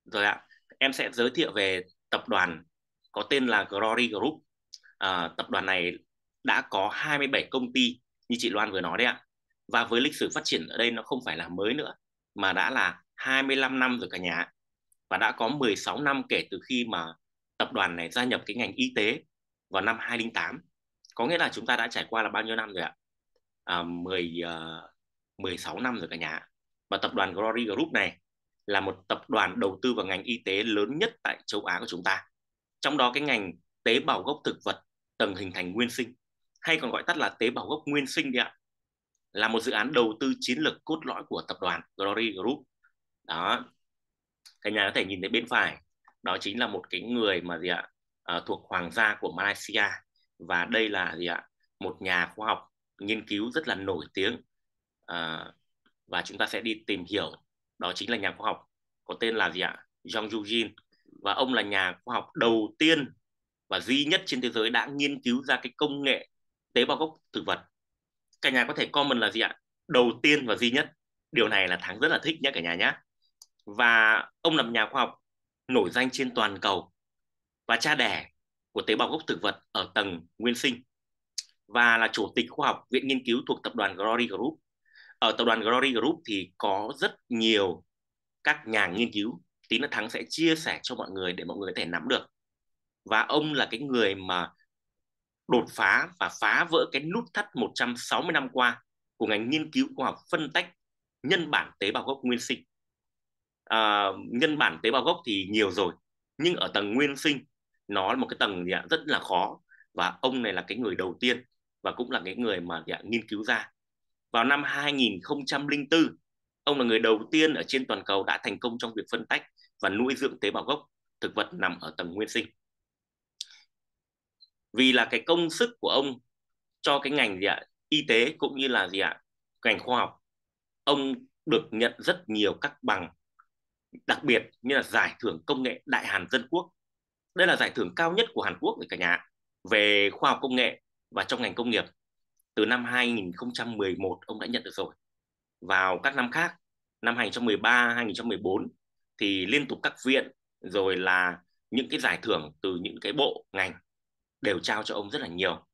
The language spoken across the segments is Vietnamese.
Rồi ạ, em sẽ giới thiệu về tập đoàn có tên là Glory Group. Tập đoàn này đã có 27 công ty như chị Loan vừa nói đấy ạ. Và với lịch sử phát triển ở đây nó không phải là mới nữa, mà đã là 25 năm rồi cả nhà. Và đã có 16 năm kể từ khi mà tập đoàn này gia nhập cái ngành y tế vào năm 2008. Có nghĩa là chúng ta đã trải qua là bao nhiêu năm rồi ạ? 16 năm rồi cả nhà. Và tập đoàn Glory Group này là một tập đoàn đầu tư vào ngành y tế lớn nhất tại châu Á của chúng ta. Trong đó cái ngành tế bào gốc thực vật tầng hình thành nguyên sinh, hay còn gọi tắt là tế bào gốc nguyên sinh đi ạ, là một dự án đầu tư chiến lược cốt lõi của tập đoàn Glory Group. Đó, cả nhà có thể nhìn thấy bên phải, đó chính là một cái người mà gì ạ, thuộc hoàng gia của Malaysia. Và đây là gì ạ, một nhà khoa học nghiên cứu rất là nổi tiếng. à, và chúng ta sẽ đi tìm hiểu, đó chính là nhà khoa học có tên là gì ạ, Jong Jin. Và ông là nhà khoa học đầu tiên và duy nhất trên thế giới đã nghiên cứu ra cái công nghệ tế bào gốc thực vật. Cả nhà có thể comment là gì ạ, đầu tiên và duy nhất. Điều này là Thắng rất là thích nhé cả nhà nhé. Và ông là nhà khoa học nổi danh trên toàn cầu và cha đẻ của tế bào gốc thực vật ở tầng nguyên sinh, và là chủ tịch khoa học viện nghiên cứu thuộc tập đoàn Glory Group. Ở tập đoàn Glory Group thì có rất nhiều các nhà nghiên cứu, tí nữa Thắng sẽ chia sẻ cho mọi người để mọi người có thể nắm được. Và ông là cái người mà đột phá và phá vỡ cái nút thắt 160 năm qua của ngành nghiên cứu khoa học phân tách nhân bản tế bào gốc nguyên sinh. Nhân bản tế bào gốc thì nhiều rồi, nhưng ở tầng nguyên sinh nó là một cái tầng rất là khó, và ông này là cái người đầu tiên và cũng là cái người mà nghiên cứu ra. Vào năm 2004, ông là người đầu tiên ở trên toàn cầu đã thành công trong việc phân tách và nuôi dưỡng tế bào gốc thực vật nằm ở tầng nguyên sinh. Vì là cái công sức của ông cho cái ngành y tế cũng như là ngành khoa học, ông được nhận rất nhiều các bằng, đặc biệt như là giải thưởng công nghệ Đại Hàn Dân Quốc. Đây là giải thưởng cao nhất của Hàn Quốc rồi cả nhà, về khoa học công nghệ và trong ngành công nghiệp. Từ năm 2011 ông đã nhận được rồi. Vào các năm khác, năm 2013, 2014 thì liên tục các viện rồi là những cái giải thưởng từ những cái bộ ngành đều trao cho ông rất là nhiều.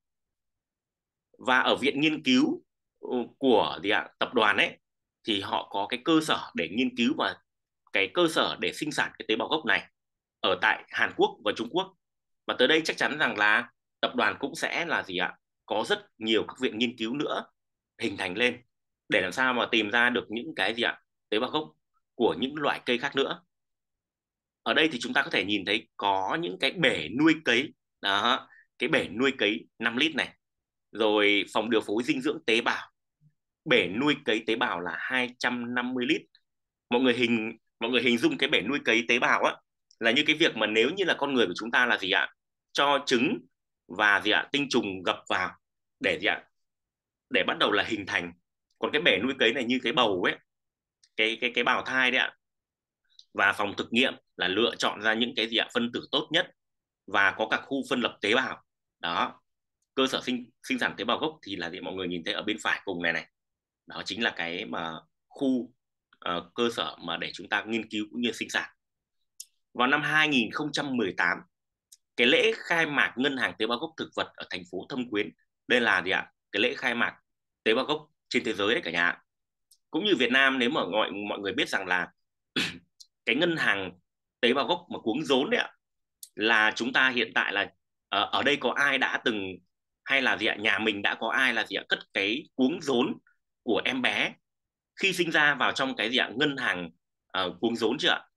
Và ở viện nghiên cứu của tập đoàn ấy, thì họ có cái cơ sở để nghiên cứu và cái cơ sở để sinh sản cái tế bào gốc này ở tại Hàn Quốc và Trung Quốc. Và tới đây chắc chắn rằng là tập đoàn cũng sẽ là có rất nhiều các viện nghiên cứu nữa hình thành lên để làm sao mà tìm ra được những cái tế bào gốc của những loại cây khác nữa. Ở đây thì chúng ta có thể nhìn thấy có những cái bể nuôi cấy đó, cái bể nuôi cấy 5 lít này, rồi phòng điều phối dinh dưỡng tế bào, bể nuôi cấy tế bào là 250 lít. Mọi người hình dung cái bể nuôi cấy tế bào á, là như cái việc mà nếu như là con người của chúng ta là cho trứng và tinh trùng gập vào để để bắt đầu là hình thành. Còn cái bể nuôi cấy này như cái bầu ấy, cái bào thai đấy ạ. Và phòng thực nghiệm là lựa chọn ra những cái phân tử tốt nhất, và có cả khu phân lập tế bào. Đó, cơ sở sinh sản tế bào gốc thì là mọi người nhìn thấy ở bên phải cùng này này. Đó chính là cái mà khu cơ sở mà để chúng ta nghiên cứu cũng như sinh sản. Vào năm 2018, cái lễ khai mạc ngân hàng tế bào gốc thực vật ở thành phố Thâm Quyến, đây là cái lễ khai mạc tế bào gốc trên thế giới đấy cả nhà. Cũng như Việt Nam, nếu mà mọi người biết rằng là cái ngân hàng tế bào gốc mà cuống rốn đấy ạ, là chúng ta hiện tại là ở đây có ai đã từng, hay là nhà mình đã có ai là cất cái cuống rốn của em bé khi sinh ra vào trong cái ngân hàng cuống rốn chưa ạ?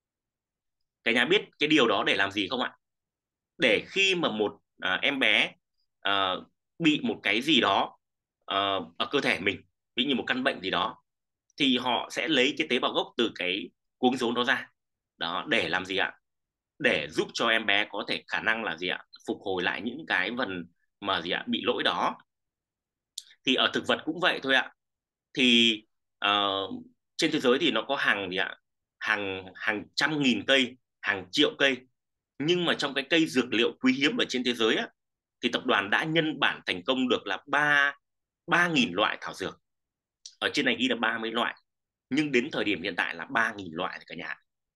Cả nhà biết cái điều đó để làm gì không ạ? Để khi mà một em bé bị một cái gì đó ở cơ thể mình, ví như một căn bệnh gì đó, thì họ sẽ lấy cái tế bào gốc từ cái cuống rốn đó ra. Đó, để làm gì ạ? Để giúp cho em bé có thể khả năng là phục hồi lại những cái phần mà bị lỗi đó. Thì ở thực vật cũng vậy thôi ạ. Thì trên thế giới thì nó có hàng hàng trăm nghìn cây, hàng triệu cây. Nhưng mà trong cái cây dược liệu quý hiếm ở trên thế giới á, thì tập đoàn đã nhân bản thành công được là 3.000 loại thảo dược. Ở trên này ghi là 30 loại, nhưng đến thời điểm hiện tại là 3.000 loại cả nhà.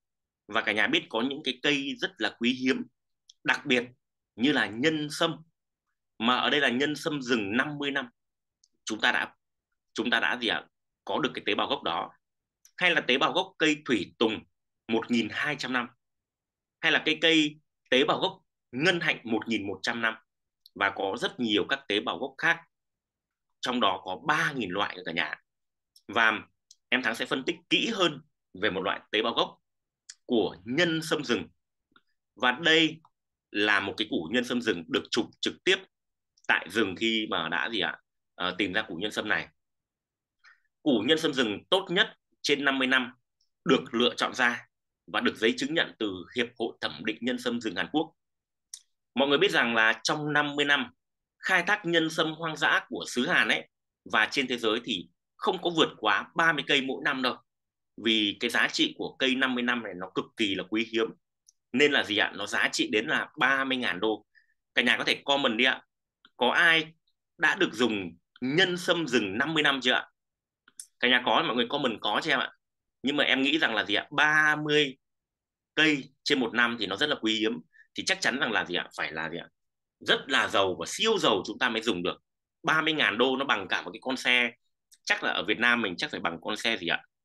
Và cả nhà biết có những cái cây rất là quý hiếm, đặc biệt như là nhân sâm, mà ở đây là nhân sâm rừng 50 năm chúng ta đã gì ạ, có được cái tế bào gốc đó. Hay là tế bào gốc cây thủy tùng 1.200 năm, hay là cây cây tế bào gốc ngân hạnh 1.100 năm, và có rất nhiều các tế bào gốc khác, trong đó có 3.000 loại cả nhà. Và em Thắng sẽ phân tích kỹ hơn về một loại tế bào gốc của nhân sâm rừng. Và đây là một cái củ nhân sâm rừng được chụp trực tiếp tại rừng khi mà đã tìm ra củ nhân sâm này. Củ nhân sâm rừng tốt nhất trên 50 năm được lựa chọn ra và được giấy chứng nhận từ Hiệp hội Thẩm định Nhân sâm rừng Hàn Quốc. Mọi người biết rằng là trong 50 năm khai thác nhân sâm hoang dã của xứ Hàn ấy và trên thế giới thì không có vượt quá 30 cây mỗi năm đâu. Vì cái giá trị của cây 50 năm này nó cực kỳ là quý hiếm. Nên là nó giá trị đến là 30.000 đô. Cả nhà có thể comment đi ạ. Có ai đã được dùng nhân sâm rừng 50 năm chưa ạ? Cả nhà có, mọi người comment có cho em ạ. Nhưng mà em nghĩ rằng là 30 cây trên một năm thì nó rất là quý hiếm. Thì chắc chắn rằng là phải là rất là giàu và siêu giàu chúng ta mới dùng được. 30.000 đô nó bằng cả một cái con xe, chắc là ở Việt Nam mình chắc phải bằng con xe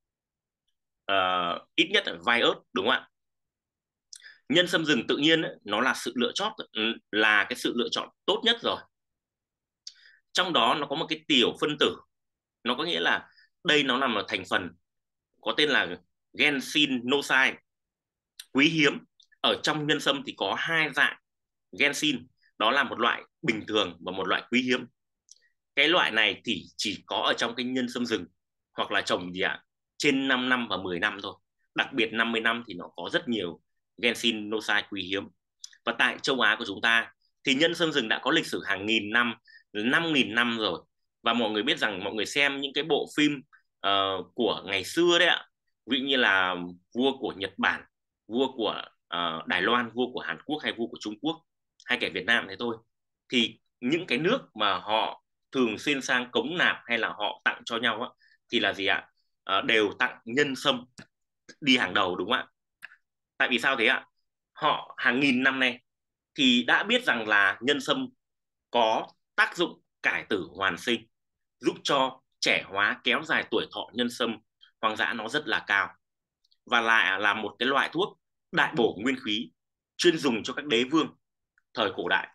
ít nhất là Vios, đúng không ạ? Nhân sâm rừng tự nhiên ấy, nó là sự lựa chọn, là cái sự lựa chọn tốt nhất rồi. Trong đó nó có một cái tiểu phân tử, nó có nghĩa là đây nó nằm ở thành phần có tên là gensinoside, quý hiếm. Ở trong nhân sâm thì có hai dạng gensin, đó là một loại bình thường và một loại quý hiếm. Cái loại này thì chỉ có ở trong cái nhân sâm rừng hoặc là trồng trên 5 năm và 10 năm thôi. Đặc biệt 50 năm thì nó có rất nhiều gensinoside quý hiếm. Và tại châu Á của chúng ta thì nhân sâm rừng đã có lịch sử hàng nghìn năm, 5.000 năm rồi. Và mọi người biết rằng, mọi người xem những cái bộ phim của ngày xưa đấy ạ, ví dụ như là vua của Nhật Bản, vua của Đài Loan, vua của Hàn Quốc hay vua của Trung Quốc, hay kể Việt Nam thế thôi, thì những cái nước mà họ thường xuyên sang cống nạp hay là họ tặng cho nhau á, thì là đều tặng nhân sâm đi hàng đầu, đúng không ạ? Tại vì sao thế ạ? Họ hàng nghìn năm nay thì đã biết rằng là nhân sâm có tác dụng cải tử hoàn sinh, giúp cho trẻ hóa, kéo dài tuổi thọ. Nhân sâm hoang dã nó rất là cao và lại là một cái loại thuốc đại bổ nguyên khí, chuyên dùng cho các đế vương thời cổ đại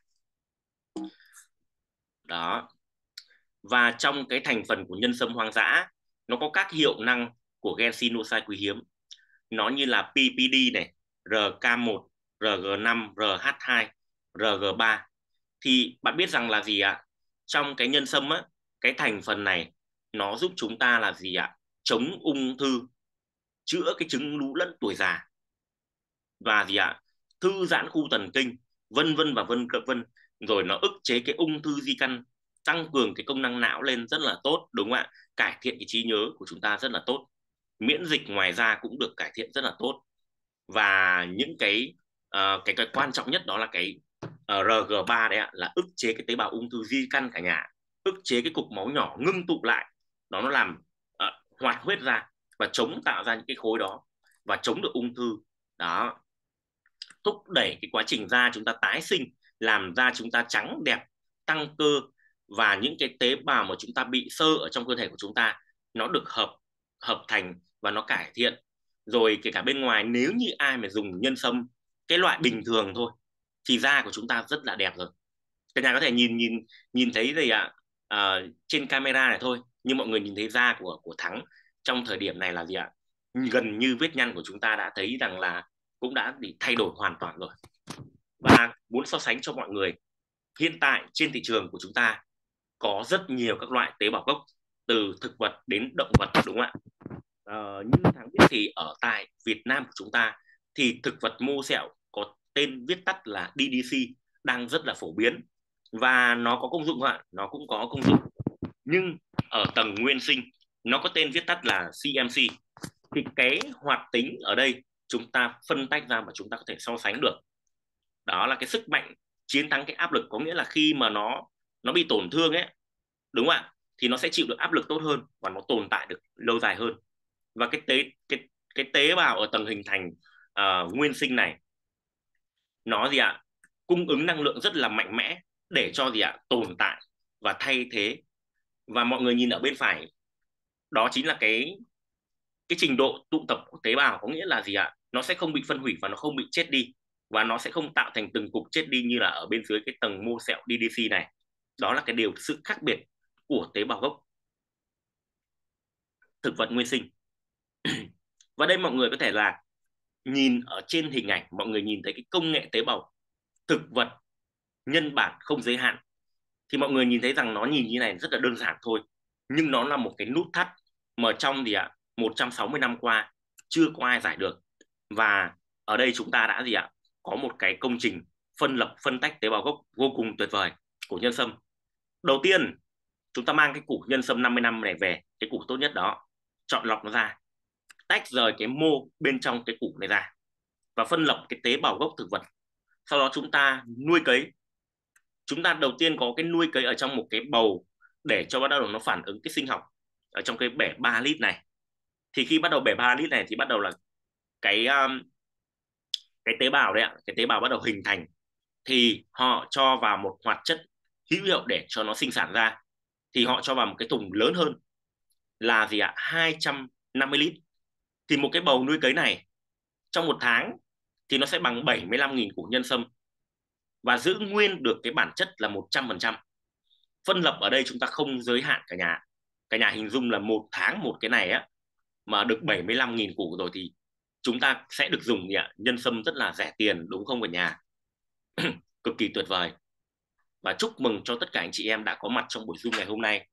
đó. Và trong cái thành phần của nhân sâm hoang dã, nó có các hiệu năng của gensinoside quý hiếm, nó như là PPD này, RK1, RG5, RH2, RG3. Thì bạn biết rằng là trong cái nhân sâm á, cái thành phần này nó giúp chúng ta là chống ung thư, chữa cái chứng lú lẫn tuổi già, và thư giãn khu thần kinh, vân vân và vân vân. Rồi nó ức chế cái ung thư di căn, tăng cường cái công năng não lên rất là tốt, đúng không ạ? Cải thiện cái trí nhớ của chúng ta rất là tốt. Miễn dịch ngoài ra cũng được cải thiện rất là tốt. Và những cái quan trọng nhất đó là cái RG3 đấy ạ, là ức chế cái tế bào ung thư di căn cả nhà, ức chế cái cục máu nhỏ ngưng tụ lại, nó làm hoạt huyết ra và chống tạo ra những cái khối đó và chống được ung thư đó, thúc đẩy cái quá trình da chúng ta tái sinh, làm da chúng ta trắng đẹp, tăng cơ, và những cái tế bào mà chúng ta bị xơ ở trong cơ thể của chúng ta nó được hợp thành và nó cải thiện. Rồi kể cả bên ngoài, nếu như ai mà dùng nhân sâm cái loại bình thường thôi thì da của chúng ta rất là đẹp rồi. Cả nhà có thể nhìn thấy trên camera này thôi, nhưng mọi người nhìn thấy da của Thắng trong thời điểm này là gần như vết nhăn của chúng ta đã thấy rằng là cũng đã bị thay đổi hoàn toàn rồi. Và muốn so sánh cho mọi người, hiện tại trên thị trường của chúng ta có rất nhiều các loại tế bào gốc, từ thực vật đến động vật, đúng không ạ? Như Thắng biết thì ở tại Việt Nam của chúng ta thì thực vật mô sẹo có tên viết tắt là DDC đang rất là phổ biến, và nó có công dụng ạ, nó cũng có công dụng. Nhưng ở tầng nguyên sinh nó có tên viết tắt là CMC. Thì cái hoạt tính ở đây chúng ta phân tách ra và chúng ta có thể so sánh được. Đó là cái sức mạnh chiến thắng cái áp lực, có nghĩa là khi mà nó bị tổn thương ấy, đúng không ạ, thì nó sẽ chịu được áp lực tốt hơn và nó tồn tại được lâu dài hơn. Và cái tế bào ở tầng hình thành nguyên sinh này nó gì ạ cung ứng năng lượng rất là mạnh mẽ để cho gì ạ tồn tại và thay thế. Và mọi người nhìn ở bên phải, đó chính là cái trình độ tụ tập của tế bào, có nghĩa là gì ạ nó sẽ không bị phân hủy và nó không bị chết đi, và nó sẽ không tạo thành từng cục chết đi như là ở bên dưới cái tầng mô sẹo DDC này. Đó là cái điều sự khác biệt của tế bào gốc thực vật nguyên sinh. Và đây mọi người có thể là nhìn ở trên hình ảnh, mọi người nhìn thấy cái công nghệ tế bào thực vật nhân bản không giới hạn, thì mọi người nhìn thấy rằng nó nhìn như này rất là đơn giản thôi, nhưng nó là một cái nút thắt mà trong gì ạ 160 năm qua chưa có ai giải được. Và ở đây chúng ta đã gì ạ có một cái công trình phân lập phân tách tế bào gốc vô cùng tuyệt vời của nhân sâm. Đầu tiên chúng ta mang cái củ nhân sâm 50 năm này về, cái củ tốt nhất đó, chọn lọc nó ra, tách rời cái mô bên trong cái củ này ra và phân lập cái tế bào gốc thực vật. Sau đó chúng ta nuôi cấy. Chúng ta đầu tiên có cái nuôi cấy ở trong một cái bầu để cho bắt đầu nó phản ứng cái sinh học ở trong cái bể 3 lít này. Thì khi bắt đầu bể 3 lít này thì bắt đầu là cái cái tế bào đấy ạ, cái tế bào bắt đầu hình thành, thì họ cho vào một hoạt chất hữu hiệu để cho nó sinh sản ra. Thì họ cho vào một cái thùng lớn hơn là gì ạ 250 lít. Thì một cái bầu nuôi cấy này trong một tháng thì nó sẽ bằng 75.000 củ nhân sâm và giữ nguyên được cái bản chất là 100%. Phân lập ở đây chúng ta không giới hạn cả nhà. Cả nhà hình dung là một tháng một cái này á mà được 75.000 củ rồi thì chúng ta sẽ được dùng nhân sâm rất là rẻ tiền, đúng không cả nhà? Cực kỳ tuyệt vời. Và chúc mừng cho tất cả anh chị em đã có mặt trong buổi Zoom ngày hôm nay.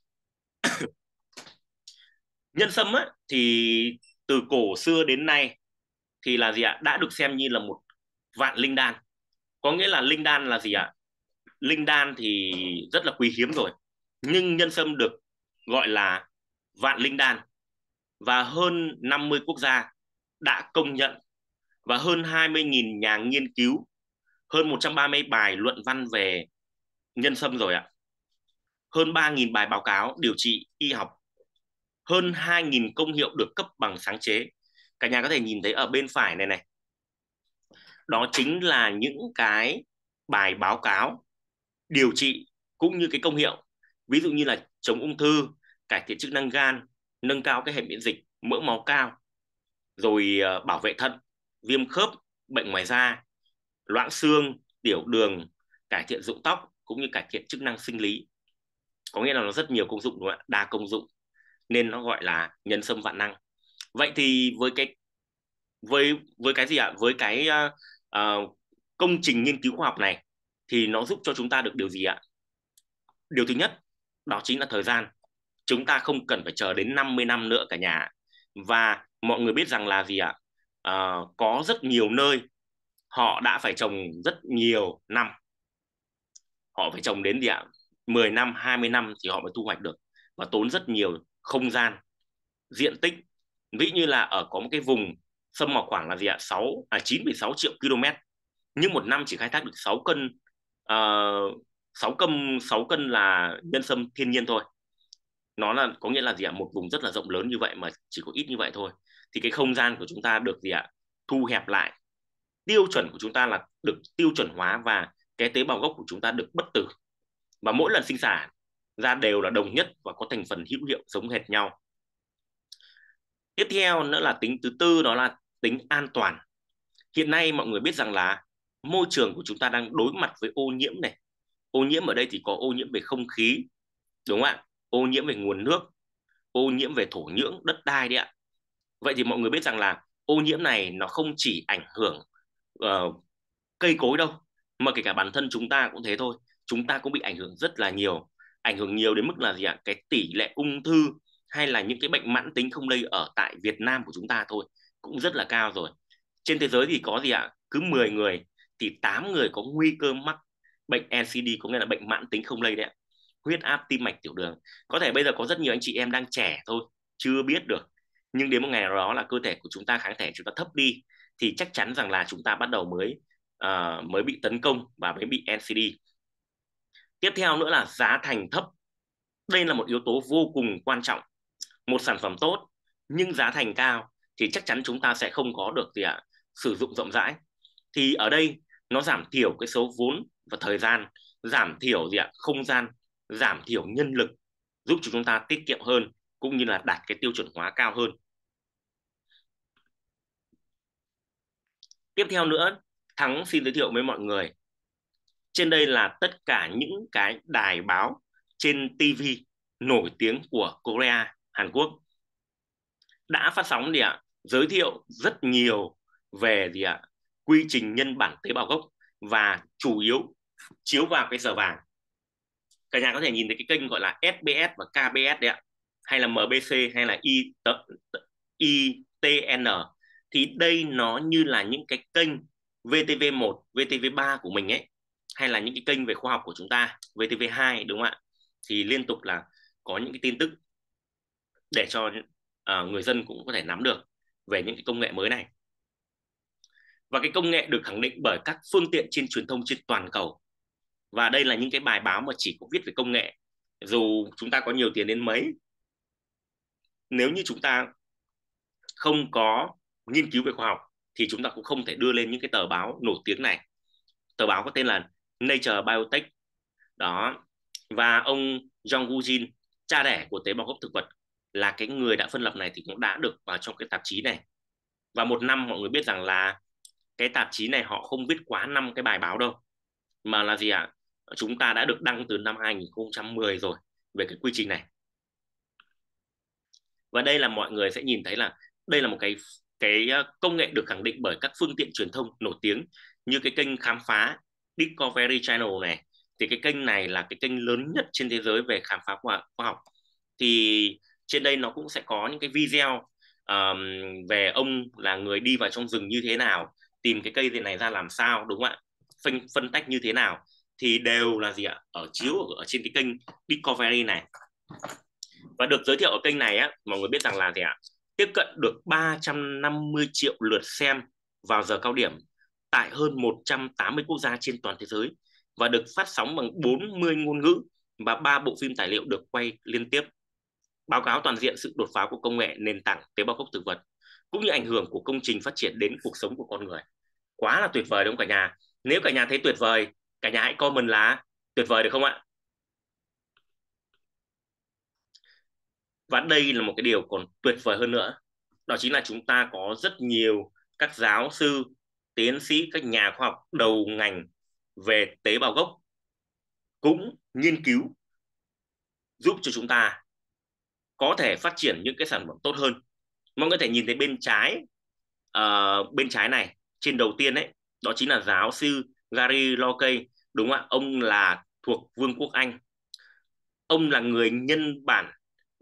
Nhân sâm á, thì từ cổ xưa đến nay thì là gì ạ đã được xem như là một vạn linh đan. Có nghĩa là linh đan là gì ạ linh đan thì rất là quý hiếm rồi, nhưng nhân sâm được gọi là vạn linh đan, và hơn 50 quốc gia đã công nhận, và hơn 20.000 nhà nghiên cứu, hơn 130 bài luận văn về nhân sâm rồi ạ, hơn 3.000 bài báo cáo điều trị y học, hơn 2.000 công hiệu được cấp bằng sáng chế. Cả nhà có thể nhìn thấy ở bên phải này này, đó chính là những cái bài báo cáo điều trị cũng như cái công hiệu, ví dụ như là chống ung thư, cải thiện chức năng gan, nâng cao cái hệ miễn dịch, mỡ máu cao, rồi bảo vệ thận, viêm khớp, bệnh ngoài da, loãng xương, tiểu đường, cải thiện rụng tóc cũng như cải thiện chức năng sinh lý. Có nghĩa là nó rất nhiều công dụng, đúng không ạ? Đa công dụng nên nó gọi là nhân sâm vạn năng. Vậy thì với cái gì ạ với cái công trình nghiên cứu khoa học này thì nó giúp cho chúng ta được điều gì ạ? Điều thứ nhất đó chính là thời gian. Chúng ta không cần phải chờ đến 50 năm nữa cả nhà. Và mọi người biết rằng là gì ạ có rất nhiều nơi họ đã phải trồng rất nhiều năm, họ phải trồng đến gì ạ 10 năm 20 năm thì họ mới thu hoạch được, và tốn rất nhiều không gian, diện tích. Ví như là ở có một cái vùng sâm ngọc khoảng là gì ạ 9,6 triệu km, nhưng một năm chỉ khai thác được 6 cân, 6 cân là nhân sâm thiên nhiên thôi. Nó là có nghĩa là gì ạ một vùng rất là rộng lớn như vậy mà chỉ có ít như vậy thôi, thì cái không gian của chúng ta được gì ạ thu hẹp lại. Tiêu chuẩn của chúng ta là được tiêu chuẩn hóa, và cái tế bào gốc của chúng ta được bất tử, và mỗi lần sinh sản ra đều là đồng nhất và có thành phần hữu hiệu giống hệt nhau. Tiếp theo nữa là tính thứ tư, đó là tính an toàn. Hiện nay mọi người biết rằng là môi trường của chúng ta đang đối mặt với ô nhiễm này. Ô nhiễm ở đây thì có ô nhiễm về không khí, đúng không ạ? Ô nhiễm về nguồn nước, ô nhiễm về thổ nhưỡng, đất đai đấy ạ. Vậy thì mọi người biết rằng là ô nhiễm này nó không chỉ ảnh hưởng cây cối đâu, mà kể cả bản thân chúng ta cũng thế thôi. Chúng ta cũng bị ảnh hưởng rất là nhiều, ảnh hưởng nhiều đến mức là gì ạ cái tỷ lệ ung thư hay là những cái bệnh mãn tính không lây ở tại Việt Nam của chúng ta thôi cũng rất là cao rồi. Trên thế giới thì có gì ạ cứ 10 người thì 8 người có nguy cơ mắc bệnh NCD, có nghĩa là bệnh mãn tính không lây đấy ạ. Huyết áp, tim mạch, tiểu đường. Có thể bây giờ có rất nhiều anh chị em đang trẻ thôi chưa biết được, nhưng đến một ngày nào đó là cơ thể của chúng ta, kháng thể chúng ta thấp đi, thì chắc chắn rằng là chúng ta bắt đầu mới bị tấn công và mới bị NCD. Tiếp theo nữa là giá thành thấp. Đây là một yếu tố vô cùng quan trọng. Một sản phẩm tốt nhưng giá thành cao thì chắc chắn chúng ta sẽ không có được gì ạ sử dụng rộng rãi. Thì ở đây nó giảm thiểu cái số vốn và thời gian, giảm thiểu không gian, giảm thiểu nhân lực, giúp cho chúng ta tiết kiệm hơn cũng như là đạt cái tiêu chuẩn hóa cao hơn. Tiếp theo nữa, Thắng xin giới thiệu với mọi người, trên đây là tất cả những cái đài báo trên TV nổi tiếng của Korea, Hàn Quốc đã phát sóng giới thiệu rất nhiều về quy trình nhân bản tế bào gốc, và chủ yếu chiếu vào cái giờ vàng. Cả nhà có thể nhìn thấy cái kênh gọi là SBS và KBS đấy ạ, hay là MBC hay là ITN. Thì đây nó như là những cái kênh VTV1, VTV3 của mình ấy, hay là những cái kênh về khoa học của chúng ta, VTV2 đúng không ạ? Thì liên tục là có những cái tin tức để cho người dân cũng có thể nắm được về những cái công nghệ mới này. Và cái công nghệ được khẳng định bởi các phương tiện trên truyền thông trên toàn cầu. Và đây là những cái bài báo mà chỉ có viết về công nghệ. Dù chúng ta có nhiều tiền đến mấy, nếu như chúng ta không có nghiên cứu về khoa học thì chúng ta cũng không thể đưa lên những cái tờ báo nổi tiếng này. Tờ báo có tên là Nature Biotech đó. Và ông Jong Woo-jin, cha đẻ của tế bào gốc thực vật, là cái người đã phân lập này thì cũng đã được vào trong cái tạp chí này. Và một năm mọi người biết rằng là cái tạp chí này họ không viết quá 5 cái bài báo đâu, mà là chúng ta đã được đăng từ năm 2010 rồi về cái quy trình này. Và đây là mọi người sẽ nhìn thấy là đây là một cái công nghệ được khẳng định bởi các phương tiện truyền thông nổi tiếng như cái kênh khám phá Discovery Channel này. Thì cái kênh này là cái kênh lớn nhất trên thế giới về khám phá khoa học. Thì trên đây nó cũng sẽ có những cái video về ông là người đi vào trong rừng như thế nào, tìm cái cây này ra làm sao, đúng không ạ, phân tách như thế nào, thì đều là ở chiếu ở trên cái kênh Discovery này. Và được giới thiệu ở kênh này mọi người biết rằng là tiếp cận được 350 triệu lượt xem vào giờ cao điểm tại hơn 180 quốc gia trên toàn thế giới, và được phát sóng bằng 40 ngôn ngữ, và 3 bộ phim tài liệu được quay liên tiếp, báo cáo toàn diện sự đột phá của công nghệ nền tảng tế bào gốc thực vật cũng như ảnh hưởng của công trình phát triển đến cuộc sống của con người. Quá là tuyệt vời đúng không cả nhà? Nếu cả nhà thấy tuyệt vời, cả nhà hãy comment là tuyệt vời được không ạ? Và đây là một cái điều còn tuyệt vời hơn nữa, đó chính là chúng ta có rất nhiều các giáo sư, tiến sĩ, các nhà khoa học đầu ngành về tế bào gốc cũng nghiên cứu giúp cho chúng ta có thể phát triển những cái sản phẩm tốt hơn. Mọi người có thể nhìn thấy bên trái này, trên đầu tiên ấy, đó chính là giáo sư Gary Locke, đúng không ạ? Ông là thuộc Vương quốc Anh. Ông là người nhân bản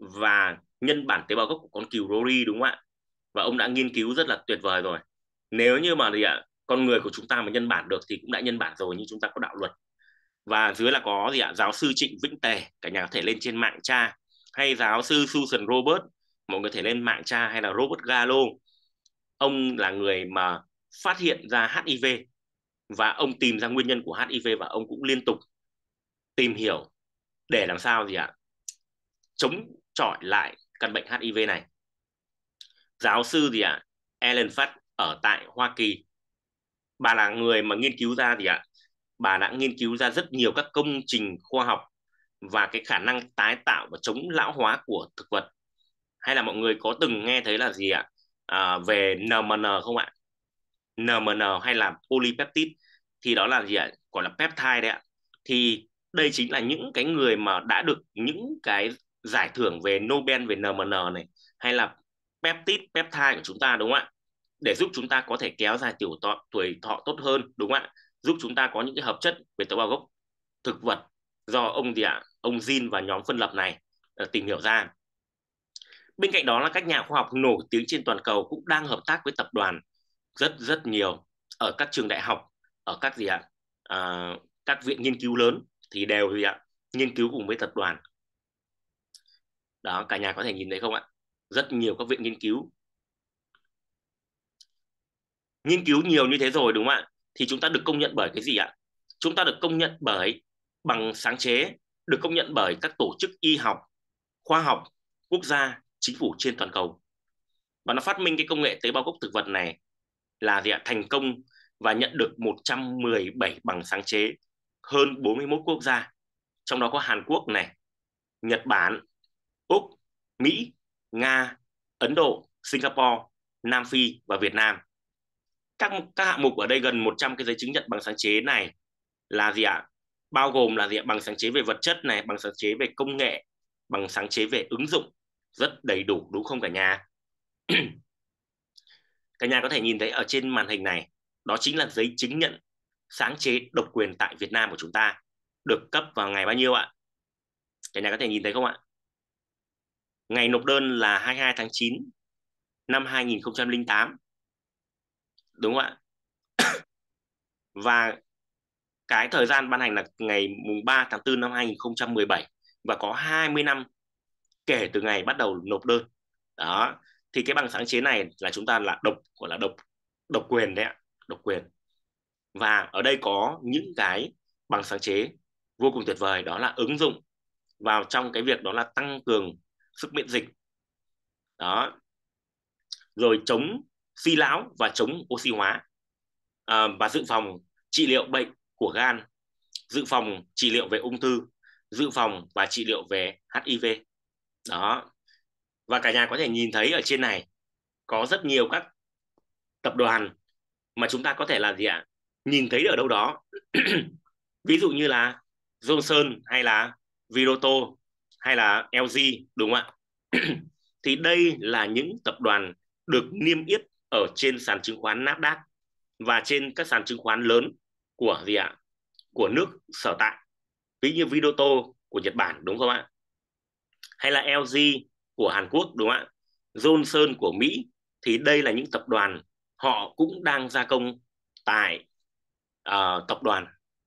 tế bào gốc của con cừu Rory, đúng không ạ? Và ông đã nghiên cứu rất là tuyệt vời rồi. Nếu như mà con người của chúng ta mà nhân bản được thì cũng đã nhân bản rồi, nhưng chúng ta có đạo luật. Và dưới là có giáo sư Trịnh Vĩnh Tề, cả nhà có thể lên trên mạng tra, hay giáo sư Susan Robert, mọi người có thể lên mạng tra, hay là Robert Gallo. Ông là người mà phát hiện ra HIV, và ông tìm ra nguyên nhân của HIV, và ông cũng liên tục tìm hiểu để làm sao chống chọi lại căn bệnh HIV này. Giáo sư Ellen Fatt ở tại Hoa Kỳ, bà là người mà nghiên cứu ra bà đã nghiên cứu ra rất nhiều các công trình khoa học và cái khả năng tái tạo và chống lão hóa của thực vật. Hay là mọi người có từng nghe thấy là về NMN không ạ? NMN hay là polypeptide, thì đó là gọi là peptide đấy ạ. Thì đây chính là những cái người mà đã được những cái giải thưởng về Nobel về NMN này, hay là peptide của chúng ta, đúng không ạ? Để giúp chúng ta có thể kéo dài tuổi thọ tốt hơn, đúng không ạ? Giúp chúng ta có những cái hợp chất về tế bào gốc thực vật do ông Jin và nhóm phân lập này tìm hiểu ra. Bên cạnh đó là các nhà khoa học nổi tiếng trên toàn cầu cũng đang hợp tác với tập đoàn rất nhiều ở các trường đại học, ở các các viện nghiên cứu lớn, thì đều nghiên cứu cùng với tập đoàn. Đó, cả nhà có thể nhìn thấy không ạ? Rất nhiều các viện nghiên cứu nhiều như thế rồi, đúng không ạ? Thì chúng ta được công nhận bởi cái gì ạ? Chúng ta được công nhận bởi bằng sáng chế, được công nhận bởi các tổ chức y học, khoa học, quốc gia, chính phủ trên toàn cầu. Và nó phát minh cái công nghệ tế bào gốc thực vật này là thành công và nhận được 117 bằng sáng chế, hơn 41 quốc gia, trong đó có Hàn Quốc này, Nhật Bản, Úc, Mỹ, Nga, Ấn Độ, Singapore, Nam Phi và Việt Nam. Các hạng mục ở đây, gần 100 cái giấy chứng nhận bằng sáng chế này là bao gồm là bằng sáng chế về vật chất này, bằng sáng chế về công nghệ, bằng sáng chế về ứng dụng, rất đầy đủ đúng không cả nhà? Cả nhà có thể nhìn thấy ở trên màn hình này, đó chính là giấy chứng nhận sáng chế độc quyền tại Việt Nam của chúng ta, được cấp vào ngày bao nhiêu ạ? Cả nhà có thể nhìn thấy không ạ? Ngày nộp đơn là 22 tháng 9 năm 2008, đúng không ạ? Và cái thời gian ban hành là ngày mùng 3 tháng 4 năm 2017, và có 20 năm kể từ ngày bắt đầu nộp đơn. Đó, thì cái bằng sáng chế này là chúng ta là gọi là độc quyền đấy ạ, độc quyền. Và ở đây có những cái bằng sáng chế vô cùng tuyệt vời, đó là ứng dụng vào trong cái việc đó là tăng cường sức miễn dịch, đó, rồi chống suy lão và chống oxy hóa, và dự phòng trị liệu bệnh của gan, dự phòng trị liệu về ung thư, dự phòng và trị liệu về HIV. Đó, và cả nhà có thể nhìn thấy ở trên này có rất nhiều các tập đoàn mà chúng ta có thể là nhìn thấy ở đâu đó. Ví dụ như là Johnson hay là Viroto hay là LG, đúng không ạ? Thì đây là những tập đoàn được niêm yết ở trên sàn chứng khoán Nasdaq và trên các sàn chứng khoán lớn của của nước sở tại. Ví như Viroto của Nhật Bản, đúng không ạ? Hay là LG của Hàn Quốc, đúng không ạ? Johnson của Mỹ. Thì đây là những tập đoàn họ cũng đang gia công tại tập đoàn,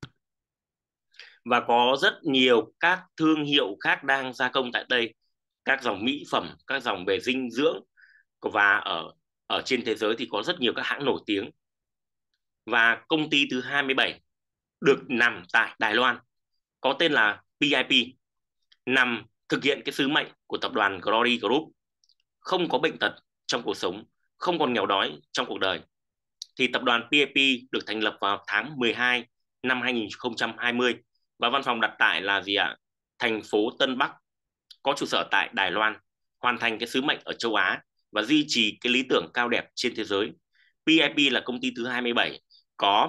và có rất nhiều các thương hiệu khác đang gia công tại đây, các dòng mỹ phẩm, các dòng về dinh dưỡng, và ở trên thế giới thì có rất nhiều các hãng nổi tiếng. Và công ty thứ 27 được nằm tại Đài Loan, có tên là PIP, nằm thực hiện cái sứ mệnh của tập đoàn Glory Group, không có bệnh tật trong cuộc sống, không còn nghèo đói trong cuộc đời. Thì tập đoàn PIP được thành lập vào tháng 12 năm 2020, và văn phòng đặt tại là thành phố Tân Bắc, có trụ sở tại Đài Loan, hoàn thành cái sứ mệnh ở châu Á và duy trì cái lý tưởng cao đẹp trên thế giới. PIP là công ty thứ 27 có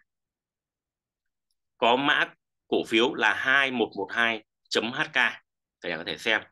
mã cổ phiếu là 2112.HK, các nhà có thể xem.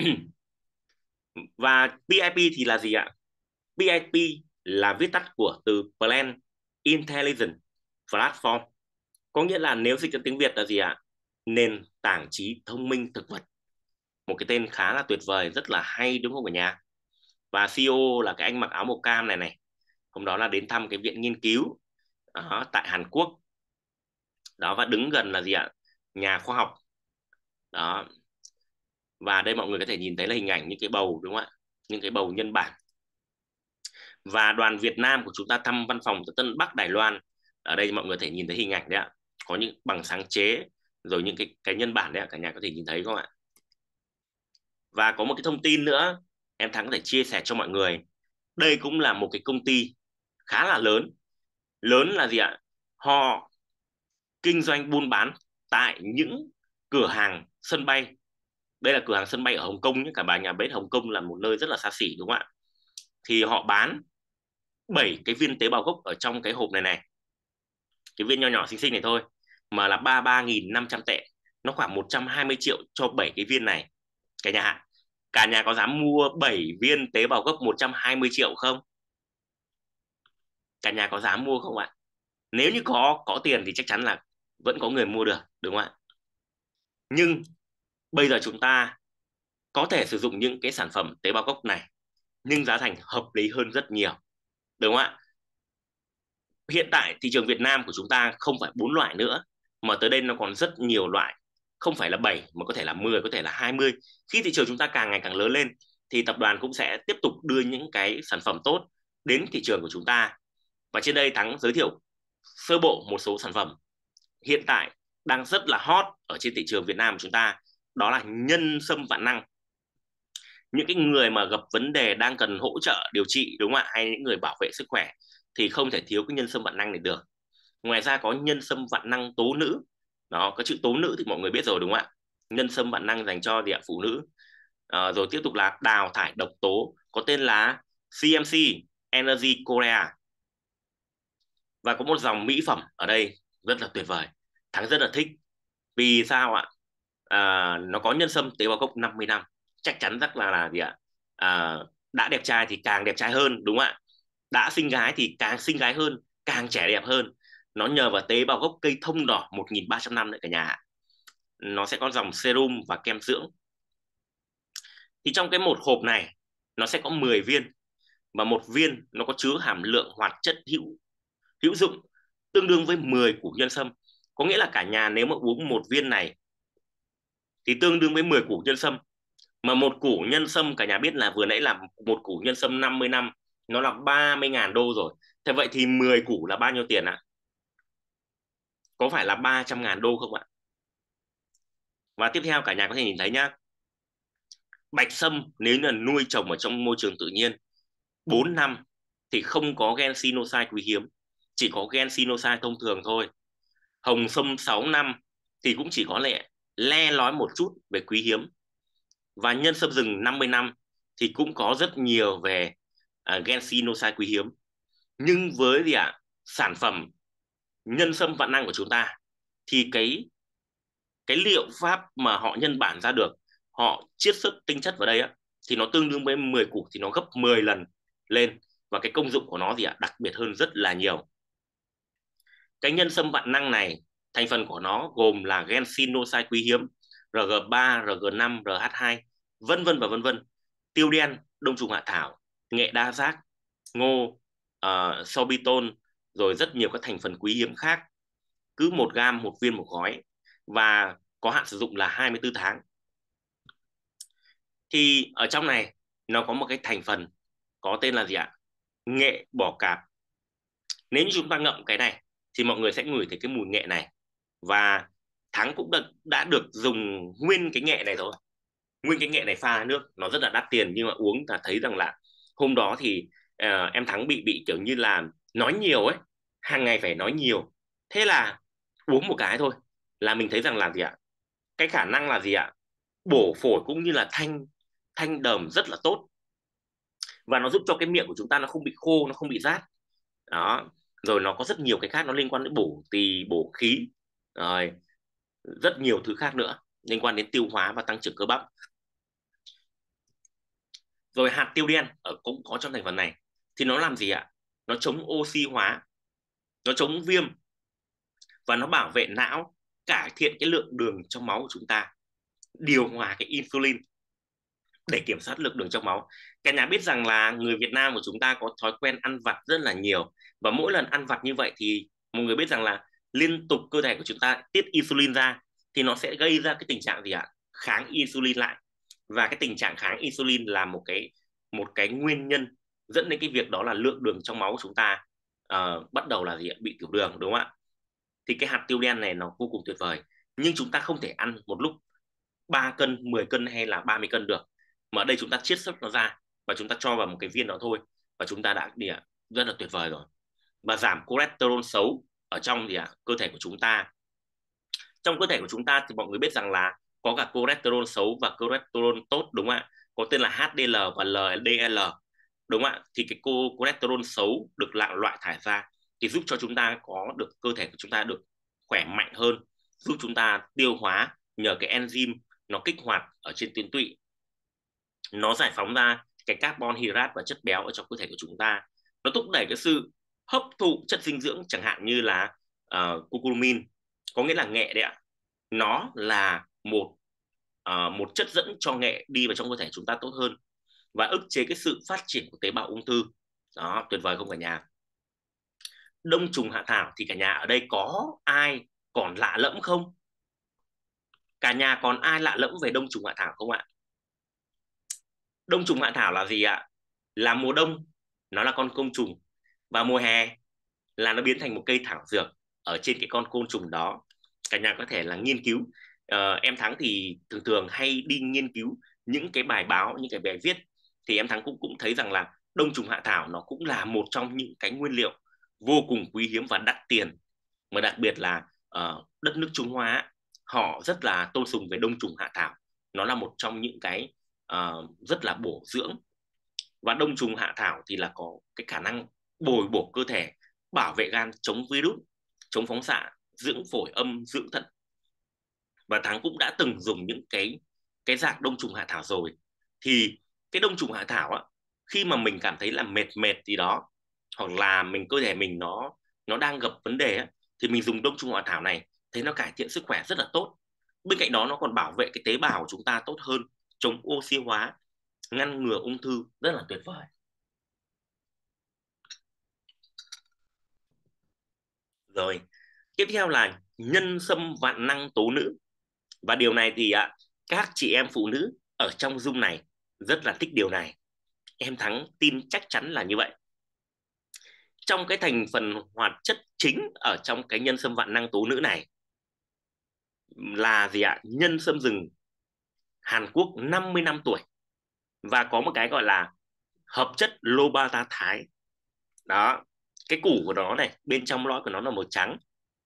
Và PIP thì là gì ạ? PIP là viết tắt của từ Plant Intelligent Platform, có nghĩa là nếu dịch ra tiếng Việt là gì ạ? Nền tảng trí thông minh thực vật. Một cái tên khá là tuyệt vời, rất là hay đúng không cả nhà? Và CEO là cái anh mặc áo màu cam này này, hôm đó là đến thăm cái viện nghiên cứu đó, tại Hàn Quốc. Đó, và đứng gần là nhà khoa học. Đó. Và đây mọi người có thể nhìn thấy là hình ảnh những cái bầu, đúng không ạ? Những cái bầu nhân bản. Và đoàn Việt Nam của chúng ta thăm văn phòng tại Tân Bắc, Đài Loan. Ở đây mọi người có thể nhìn thấy hình ảnh đấy ạ. Có những bằng sáng chế, rồi những cái nhân bản đấy ạ, cả nhà có thể nhìn thấy không ạ? Và có một cái thông tin nữa em Thắng có thể chia sẻ cho mọi người. Đây cũng là một cái công ty khá là lớn. Lớn là họ kinh doanh buôn bán tại những cửa hàng sân bay. Đây là cửa hàng sân bay ở Hồng Kông nhé. Cả bà nhà biết Hồng Kông là một nơi rất là xa xỉ, đúng không ạ? Thì họ bán 7 cái viên tế bào gốc ở trong cái hộp này này. Cái viên nho nhỏ xinh xinh này thôi mà là 33.500 tệ. Nó khoảng 120 triệu cho 7 cái viên này. Cả nhà có dám mua 7 viên tế bào gốc 120 triệu không? Cả nhà có dám mua không ạ? Nếu như có tiền thì chắc chắn là vẫn có người mua được, đúng không ạ? Nhưng bây giờ chúng ta có thể sử dụng những cái sản phẩm tế bào gốc này nhưng giá thành hợp lý hơn rất nhiều, đúng không ạ? Hiện tại thị trường Việt Nam của chúng ta không phải 4 loại nữa, mà tới đây nó còn rất nhiều loại, không phải là 7 mà có thể là 10, có thể là 20. Khi thị trường chúng ta càng ngày càng lớn lên thì tập đoàn cũng sẽ tiếp tục đưa những cái sản phẩm tốt đến thị trường của chúng ta. Và trên đây Thắng giới thiệu sơ bộ một số sản phẩm hiện tại đang rất là hot ở trên thị trường Việt Nam của chúng ta, đó là nhân sâm vạn năng. những cái người mà gặp vấn đề đang cần hỗ trợ điều trị, đúng không ạ, hay những người bảo vệ sức khỏe thì không thể thiếu cái nhân sâm vạn năng này được. Ngoài ra có nhân sâm vạn năng tố nữ, đó, có chữ tố nữ thì mọi người biết rồi đúng không ạ, nhân sâm vạn năng dành cho địa phụ nữ. Rồi tiếp tục là đào thải độc tố có tên là CMC Energy Korea. Và có một dòng mỹ phẩm ở đây rất là tuyệt vời, Thắng rất là thích. Vì sao ạ? Nó có nhân sâm tế bào gốc 50 năm, chắc chắn rất là gì ạ, à, đã đẹp trai thì càng đẹp trai hơn, đúng không ạ, đã xinh gái thì càng xinh gái hơn, càng trẻ đẹp hơn. Nó nhờ vào tế bào gốc cây thông đỏ 1.300 năm đấy cả nhà. Nó sẽ có dòng serum và kem dưỡng. Thì trong cái một hộp này nó sẽ có 10 viên, và một viên nó có chứa hàm lượng hoạt chất hữu hữu dụng tương đương với 10 củ nhân sâm. Có nghĩa là cả nhà nếu mà uống một viên này thì tương đương với 10 củ nhân sâm. Mà một củ nhân sâm cả nhà biết là vừa nãy là một củ nhân sâm 50 năm, nó là 30.000 đô rồi. Thế vậy thì 10 củ là bao nhiêu tiền ạ? Có phải là 300.000 đô không ạ? Và tiếp theo cả nhà có thể nhìn thấy nhá, bạch sâm nếu là nuôi trồng ở trong môi trường tự nhiên 4 năm thì không có gen Sinosite quý hiếm, chỉ có gen Sinosite thông thường thôi. Hồng sâm 6 năm thì cũng chỉ có lẽ le lói một chút về quý hiếm. Và nhân sâm rừng 50 năm thì cũng có rất nhiều về gen Sinosite quý hiếm. Nhưng với gì ạ, sản phẩm nhân sâm vạn năng của chúng ta thì cái liệu pháp mà họ nhân bản ra được, họ chiết xuất tinh chất vào đây á, thì nó tương đương với 10 củ thì nó gấp 10 lần lên. Và cái công dụng của nó gì ạ, đặc biệt hơn rất là nhiều. Cái nhân sâm vạn năng này, thành phần của nó gồm là gen Sinosite quý hiếm, RG3, RG5, RH2, vân vân và vân vân, tiêu đen, đông trùng hạ thảo, nghệ đa giác, ngô, sorbitol, rồi rất nhiều các thành phần quý hiếm khác. Cứ 1 gam một viên một gói, và có hạn sử dụng là 24 tháng. Thì ở trong này nó có một cái thành phần có tên là gì ạ? Nghệ bỏ cạp. Nếu như chúng ta ngậm cái này thì mọi người sẽ ngửi thấy cái mùi nghệ này. Và Thắng cũng đã được dùng nguyên cái nghệ này rồi. Nguyên cái nghệ này pha nước, nó rất là đắt tiền, nhưng mà uống là thấy rằng là hôm đó thì em Thắng bị kiểu như là nói nhiều ấy, hàng ngày phải nói nhiều. Thế là uống một cái thôi là mình thấy rằng là gì ạ, cái khả năng là gì ạ, bổ phổi cũng như là thanh thanh đờm rất là tốt. Và nó giúp cho cái miệng của chúng ta nó không bị khô, nó không bị rát. Đó, rồi nó có rất nhiều cái khác, nó liên quan đến bổ tỳ, bổ khí, rồi rất nhiều thứ khác nữa liên quan đến tiêu hóa và tăng trưởng cơ bắp. Rồi hạt tiêu đen cũng có trong thành phần này. Thì nó làm gì ạ? Nó chống oxy hóa, nó chống viêm, và nó bảo vệ não, cải thiện cái lượng đường trong máu của chúng ta, điều hòa cái insulin để kiểm soát lượng đường trong máu. Cả nhà biết rằng là người Việt Nam của chúng ta có thói quen ăn vặt rất là nhiều, và mỗi lần ăn vặt như vậy thì mọi người biết rằng là liên tục cơ thể của chúng ta tiết insulin ra, thì nó sẽ gây ra cái tình trạng gì ạ? Kháng insulin lại. Và cái tình trạng kháng insulin là một cái nguyên nhân dẫn đến cái việc đó là lượng đường trong máu của chúng ta bắt đầu là gì ạ? Bị tiểu đường, đúng không ạ? Thì cái hạt tiêu đen này nó vô cùng tuyệt vời, nhưng chúng ta không thể ăn một lúc 3 cân, 10 cân hay là 30 cân được. Mà ở đây chúng ta chiết xuất nó ra và chúng ta cho vào một cái viên đó thôi, và chúng ta đã đi rất là tuyệt vời rồi. Và giảm cholesterol xấu ở trong cơ thể của chúng ta. Trong cơ thể của chúng ta thì mọi người biết rằng là có cả cholesterol xấu và cholesterol tốt, đúng không ạ? Có tên là HDL và LDL, đúng không ạ? Thì cái cholesterol xấu được loại thải ra thì giúp cho chúng ta có được, cơ thể của chúng ta được khỏe mạnh hơn, giúp chúng ta tiêu hóa nhờ cái enzyme nó kích hoạt ở trên tuyến tụy, nó giải phóng ra cái carbon hydrate và chất béo ở trong cơ thể của chúng ta. Nó thúc đẩy cái sự hấp thụ chất dinh dưỡng, chẳng hạn như là curcumin, có nghĩa là nghệ đấy ạ. Nó là một chất dẫn cho nghệ đi vào trong cơ thể chúng ta tốt hơn, và ức chế cái sự phát triển của tế bào ung thư. Đó, tuyệt vời không cả nhà? Đông trùng hạ thảo thì cả nhà ở đây có ai còn lạ lẫm không? Cả nhà còn ai lạ lẫm về đông trùng hạ thảo không ạ? Đông trùng hạ thảo là gì ạ? Là mùa đông nó là con côn trùng, và mùa hè là nó biến thành một cây thảo dược ở trên cái con côn trùng đó. Cả nhà có thể là nghiên cứu. Em Thắng thì thường thường hay đi nghiên cứu những cái bài báo, những cái bài viết, thì em Thắng cũng thấy rằng là đông trùng hạ thảo nó cũng là một trong những cái nguyên liệu vô cùng quý hiếm và đắt tiền, mà đặc biệt là đất nước Trung Hoa họ rất là tôn sùng về đông trùng hạ thảo. Nó là một trong những cái rất là bổ dưỡng, và đông trùng hạ thảo thì là có cái khả năng bồi bổ cơ thể, bảo vệ gan, chống virus, chống phóng xạ, dưỡng phổi âm, dưỡng thận. Và Thắng cũng đã từng dùng những cái dạng đông trùng hạ thảo rồi. Thì cái đông trùng hạ thảo á, khi mà mình cảm thấy là mệt mệt gì đó, hoặc là cơ thể mình nó đang gặp vấn đề á, thì mình dùng đông trùng hạ thảo này thấy nó cải thiện sức khỏe rất là tốt. Bên cạnh đó nó còn bảo vệ cái tế bào của chúng ta tốt hơn, chống oxy hóa, ngăn ngừa ung thư, rất là tuyệt vời. Rồi, tiếp theo là nhân sâm vạn năng tố nữ. Và điều này thì các chị em phụ nữ ở trong Zoom này rất là thích điều này. Em Thắng tin chắc chắn là như vậy. Trong cái thành phần hoạt chất chính ở trong cái nhân sâm vạn năng tố nữ này là gì ạ? Nhân sâm rừng Hàn Quốc 50 năm tuổi, và có một cái gọi là hợp chất Lobata Thái. Đó, cái củ của nó này, bên trong lõi của nó là màu trắng.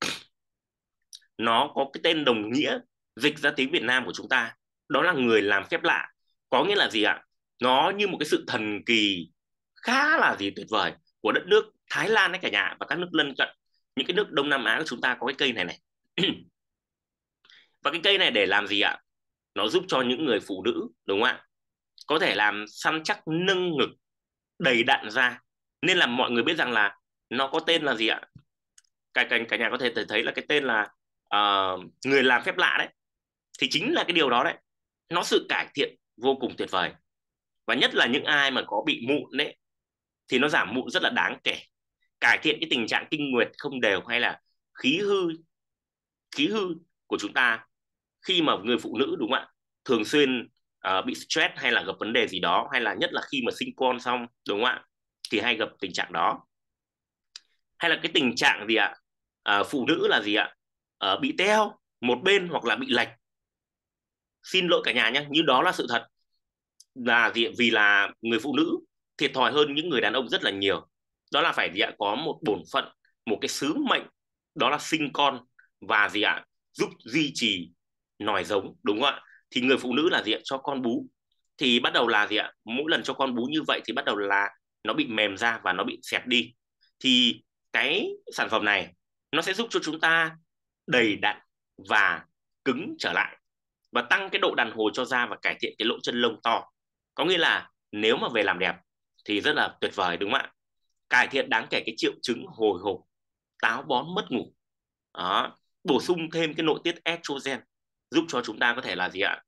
Nó có cái tên đồng nghĩa dịch ra tiếng Việt Nam của chúng ta, đó là người làm phép lạ. Có nghĩa là gì ạ? Nó như một cái sự thần kỳ khá là tuyệt vời của đất nước Thái Lan đấy cả nhà, và các nước lân cận, những cái nước Đông Nam Á của chúng ta có cái cây này này. Và cái cây này để làm gì ạ? Nó giúp cho những người phụ nữ, đúng không ạ, có thể làm săn chắc nâng ngực đầy đặn ra. Nên là mọi người biết rằng là nó có tên là gì ạ? Cả nhà có thể thấy là cái tên là người làm phép lạ đấy, thì chính là cái điều đó đấy. Nó sự cải thiện vô cùng tuyệt vời, và nhất là những ai mà có bị mụn đấy thì nó giảm mụn rất là đáng kể, cải thiện cái tình trạng kinh nguyệt không đều, hay là khí hư khí hư của chúng ta. Khi mà người phụ nữ, đúng không ạ, thường xuyên bị stress hay là gặp vấn đề gì đó, hay là nhất là khi mà sinh con xong, đúng không ạ, thì hay gặp tình trạng đó. Hay là cái tình trạng gì ạ? Phụ nữ là gì ạ? Bị teo một bên hoặc là bị lệch. Xin lỗi cả nhà nhé, nhưng đó là sự thật. Là gì? Vì là người phụ nữ thiệt thòi hơn những người đàn ông rất là nhiều. Đó là phải gì ạ? Có một bổn phận, một cái sứ mệnh, đó là sinh con và gì ạ? Giúp duy trì nòi giống, đúng không ạ? Thì người phụ nữ là gì ạ? Cho con bú. Thì bắt đầu là gì ạ? Mỗi lần cho con bú như vậy thì bắt đầu là nó bị mềm ra và nó bị xẹp đi. Thì cái sản phẩm này nó sẽ giúp cho chúng ta đầy đặn và cứng trở lại, và tăng cái độ đàn hồi cho da, và cải thiện cái lỗ chân lông to. Có nghĩa là nếu mà về làm đẹp thì rất là tuyệt vời, đúng không ạ? Cải thiện đáng kể cái triệu chứng hồi hộp, táo bón, mất ngủ. Đó. Bổ sung thêm cái nội tiết estrogen, giúp cho chúng ta có thể là gì ạ?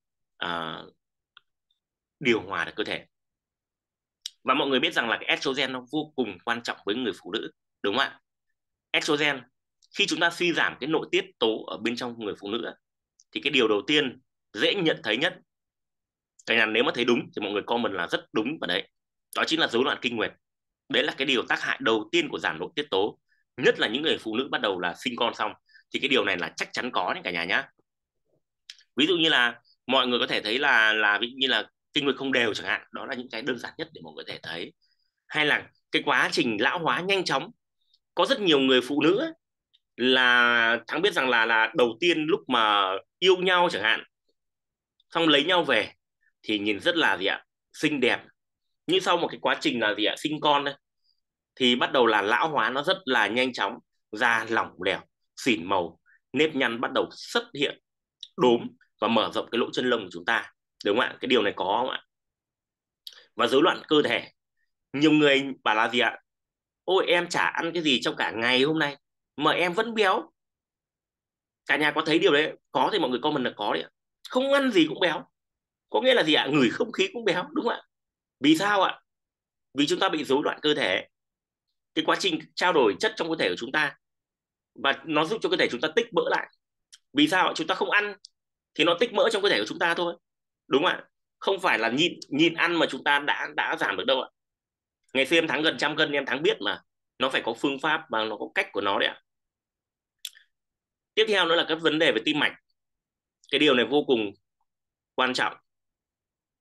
Điều hòa được cơ thể. Và mọi người biết rằng là cái estrogen nó vô cùng quan trọng với người phụ nữ, đúng không ạ? Estrogen, khi chúng ta suy giảm cái nội tiết tố ở bên trong người phụ nữ, thì cái điều đầu tiên dễ nhận thấy nhất, cả nhà nếu mà thấy đúng thì mọi người comment là rất đúng vào đấy, đó chính là rối loạn kinh nguyệt. Đấy là cái điều tác hại đầu tiên của giảm nội tiết tố, nhất là những người phụ nữ bắt đầu là sinh con xong, thì cái điều này là chắc chắn có đấy cả nhà nhá. Ví dụ như là mọi người có thể thấy là ví dụ như là kinh nguyệt không đều chẳng hạn, đó là những cái đơn giản nhất để mọi người có thể thấy. Hay là cái quá trình lão hóa nhanh chóng, có rất nhiều người phụ nữ ấy, là Thắng biết rằng là đầu tiên lúc mà yêu nhau chẳng hạn, xong lấy nhau về thì nhìn rất là gì ạ, xinh đẹp. Nhưng sau một cái quá trình là gì ạ, sinh con ấy, thì bắt đầu là lão hóa nó rất là nhanh chóng, da lỏng lẻo, xỉn màu, nếp nhăn bắt đầu xuất hiện, đốm, và mở rộng cái lỗ chân lông của chúng ta, đúng không ạ? Cái điều này có không ạ? Và rối loạn cơ thể, nhiều người bảo là gì ạ, ôi em chả ăn cái gì trong cả ngày hôm nay mà em vẫn béo. Cả nhà có thấy điều đấy có thì mọi người comment là có đấy ạ. Không ăn gì cũng béo, có nghĩa là gì ạ? Ngửi không khí cũng béo, đúng không ạ? Vì sao ạ? Vì chúng ta bị rối loạn cơ thể, cái quá trình trao đổi chất trong cơ thể của chúng ta, và nó giúp cho cơ thể chúng ta tích mỡ lại. Vì sao ạ? Chúng ta không ăn thì nó tích mỡ trong cơ thể của chúng ta thôi, đúng không ạ? Không phải là nhịn nhịn ăn mà chúng ta đã giảm được đâu ạ. Ngày xưa em Thắng gần 100 cân, em Thắng biết mà, nó phải có phương pháp và nó có cách của nó đấy ạ. Tiếp theo nữa là các vấn đề về tim mạch, cái điều này vô cùng quan trọng.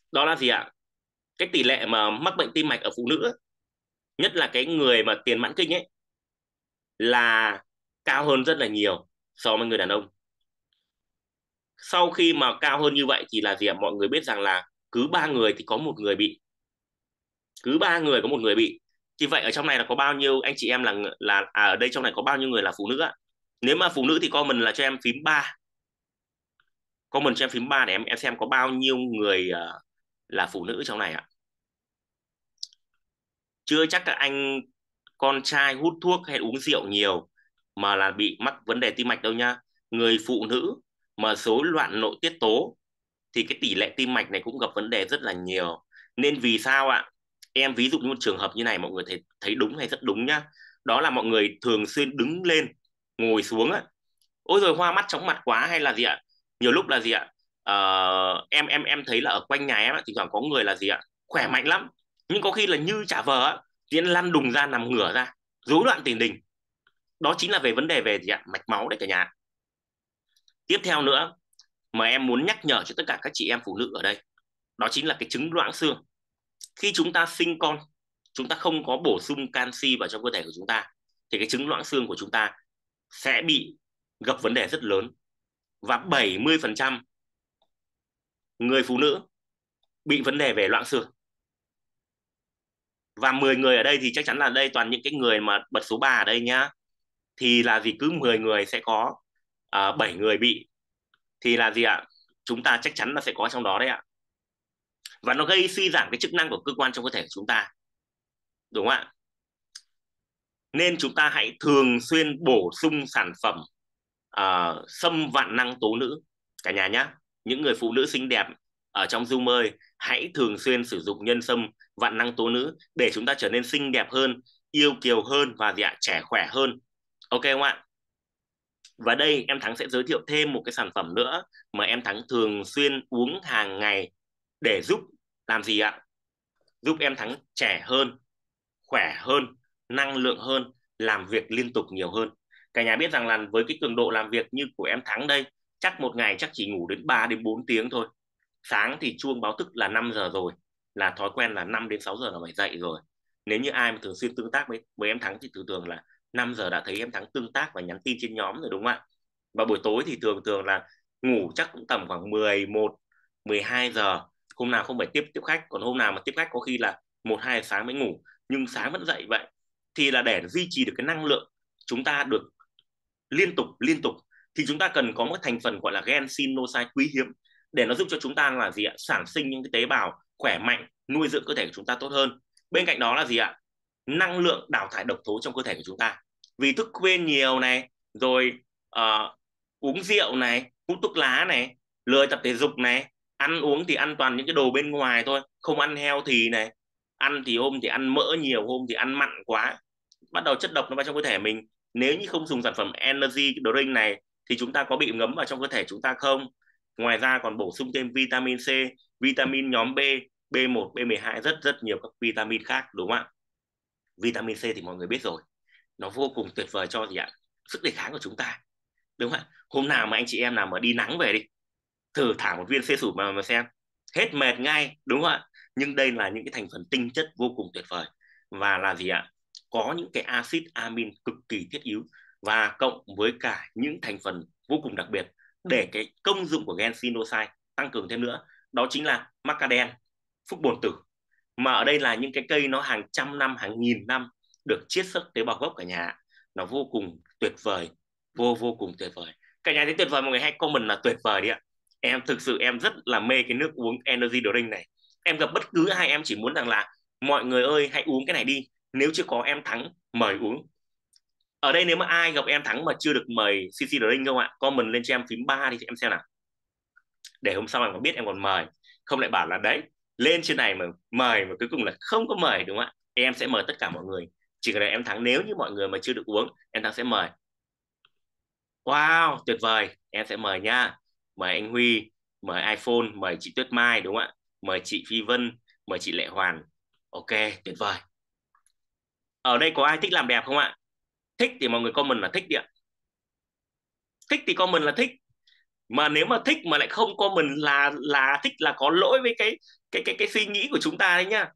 Đó là gì ạ? Cái tỷ lệ mà mắc bệnh tim mạch ở phụ nữ, nhất là cái người mà tiền mãn kinh ấy, là cao hơn rất là nhiều so với người đàn ông. Sau khi mà cao hơn như vậy thì là gì ạ? Mọi người biết rằng là cứ 3 người thì có một người bị, cứ 3 người có một người bị. Thì vậy ở trong này là có bao nhiêu anh chị em ở đây trong này có bao nhiêu người là phụ nữ ạ? Nếu mà phụ nữ thì comment là cho em phím 3, comment cho em phím 3 để em xem có bao nhiêu người là phụ nữ trong này ạ. Chưa chắc các anh con trai hút thuốc hay uống rượu nhiều mà là bị mắc vấn đề tim mạch đâu nha. Người phụ nữ mà rối loạn nội tiết tố thì cái tỷ lệ tim mạch này cũng gặp vấn đề rất là nhiều. Nên vì sao ạ? Em ví dụ như một trường hợp như này mọi người thấy đúng hay rất đúng nhá. Đó là mọi người thường xuyên đứng lên, ngồi xuống á. Ôi rồi hoa mắt chóng mặt quá hay là gì ạ? Nhiều lúc là gì ạ? Em thấy là ở quanh nhà em á, thỉnh thoảng có người là gì ạ? Khỏe mạnh lắm. Nhưng có khi là như chả vờ á, thì lăn đùng ra nằm ngửa ra, rối loạn tiền đình. Đó chính là về vấn đề về gì ạ? Mạch máu đấy cả nhà. Tiếp theo nữa mà em muốn nhắc nhở cho tất cả các chị em phụ nữ ở đây, đó chính là cái chứng loãng xương. Khi chúng ta sinh con, chúng ta không có bổ sung canxi vào trong cơ thể của chúng ta thì cái chứng loãng xương của chúng ta sẽ bị gặp vấn đề rất lớn. Và 70% người phụ nữ bị vấn đề về loãng xương. Và 10 người ở đây thì chắc chắn là đây toàn những cái người mà bật số 3 ở đây nhá. Thì là gì, cứ 10 người sẽ có 7 người bị. Thì là gì ạ? Chúng ta chắc chắn là sẽ có trong đó đấy ạ. Và nó gây suy giảm cái chức năng của cơ quan trong cơ thể của chúng ta, đúng không ạ? Nên chúng ta hãy thường xuyên bổ sung sản phẩm xâm vạn năng tố nữ cả nhà nhé. Những người phụ nữ xinh đẹp ở trong Zoom ơi, hãy thường xuyên sử dụng nhân sâm vạn năng tố nữ để chúng ta trở nên xinh đẹp hơn, yêu kiều hơn và gì ạ, trẻ khỏe hơn. Ok không ạ? Và đây em Thắng sẽ giới thiệu thêm một cái sản phẩm nữa mà em Thắng thường xuyên uống hàng ngày để giúp làm gì ạ? Giúp em Thắng trẻ hơn, khỏe hơn, năng lượng hơn, làm việc liên tục nhiều hơn. Cả nhà biết rằng là với cái cường độ làm việc như của em Thắng đây, chắc một ngày chắc chỉ ngủ đến 3 đến 4 tiếng thôi. Sáng thì chuông báo thức là 5 giờ rồi, là thói quen là 5 đến 6 giờ là phải dậy rồi. Nếu như ai mà thường xuyên tương tác với em Thắng thì thường thường là 5 giờ đã thấy em Thắng tương tác và nhắn tin trên nhóm rồi đúng không ạ? Và buổi tối thì thường thường là ngủ chắc cũng tầm khoảng 11, 12 giờ. Hôm nào không phải tiếp tiếp khách, còn hôm nào mà tiếp khách có khi là 1, 2 giờ sáng mới ngủ, nhưng sáng vẫn dậy vậy. Thì là để duy trì được cái năng lượng chúng ta được liên tục thì chúng ta cần có một thành phần gọi là gen-sinocyte quý hiếm để nó giúp cho chúng ta là gì ạ, sản sinh những cái tế bào khỏe mạnh, nuôi dưỡng cơ thể của chúng ta tốt hơn. Bên cạnh đó là gì ạ, năng lượng đào thải độc tố trong cơ thể của chúng ta. Vì thức khuya nhiều này, rồi uống rượu này, hút thuốc lá này, lười tập thể dục này, ăn uống thì ăn toàn những cái đồ bên ngoài thôi, không ăn healthy này, ăn thì hôm thì ăn mỡ nhiều, hôm thì ăn mặn quá, bắt đầu chất độc nó vào trong cơ thể mình. Nếu như không dùng sản phẩm energy drink này thì chúng ta có bị ngấm vào trong cơ thể chúng ta không? Ngoài ra còn bổ sung thêm vitamin C, vitamin nhóm B, B1, B12, rất rất nhiều các vitamin khác, đúng không ạ? Vitamin C thì mọi người biết rồi, nó vô cùng tuyệt vời cho gì ạ, sức đề kháng của chúng ta, đúng không ạ? Hôm nào mà anh chị em nào mà đi nắng về đi, thử thả một viên C sủi mà xem, hết mệt ngay, đúng không ạ? Nhưng đây là những cái thành phần tinh chất vô cùng tuyệt vời và là gì ạ, có những cái axit amin cực kỳ thiết yếu và cộng với cả những thành phần vô cùng đặc biệt để cái công dụng của gen sinocyte tăng cường thêm nữa, đó chính là macadam, phúc bồn tử. Mà ở đây là những cái cây nó hàng trăm năm, hàng nghìn năm được chiết xuất tế bào gốc cả nhà, nó vô cùng tuyệt vời, vô cùng tuyệt vời. Cả nhà thấy tuyệt vời mọi người hãy comment là tuyệt vời đi ạ. Em thực sự em rất là mê cái nước uống energy drink này. Em gặp bất cứ ai em chỉ muốn rằng là mọi người ơi hãy uống cái này đi, nếu chưa có em Thắng mời uống. Ở đây nếu mà ai gặp em Thắng mà chưa được mời CC drink không ạ, comment lên cho em phím 3 đi em xem nào, để hôm sau em còn biết em còn mời, không lại bảo là đấy lên trên này mà mời mà cuối cùng là không có mời, đúng không ạ? Em sẽ mời tất cả mọi người, chỉ cần là em Thắng nếu như mọi người mà chưa được uống em Thắng sẽ mời. Wow tuyệt vời, em sẽ mời nha. Mời anh Huy, mời iPhone, mời chị Tuyết Mai, đúng không ạ? Mời chị Phi Vân, mời chị Lệ Hoàn. Ok, tuyệt vời. Ở đây có ai thích làm đẹp không ạ? Thích thì mọi người comment là thích đi ạ. Thích thì comment là thích. Mà nếu mà thích mà lại không comment là thích, là có lỗi với cái suy nghĩ của chúng ta đấy nhá.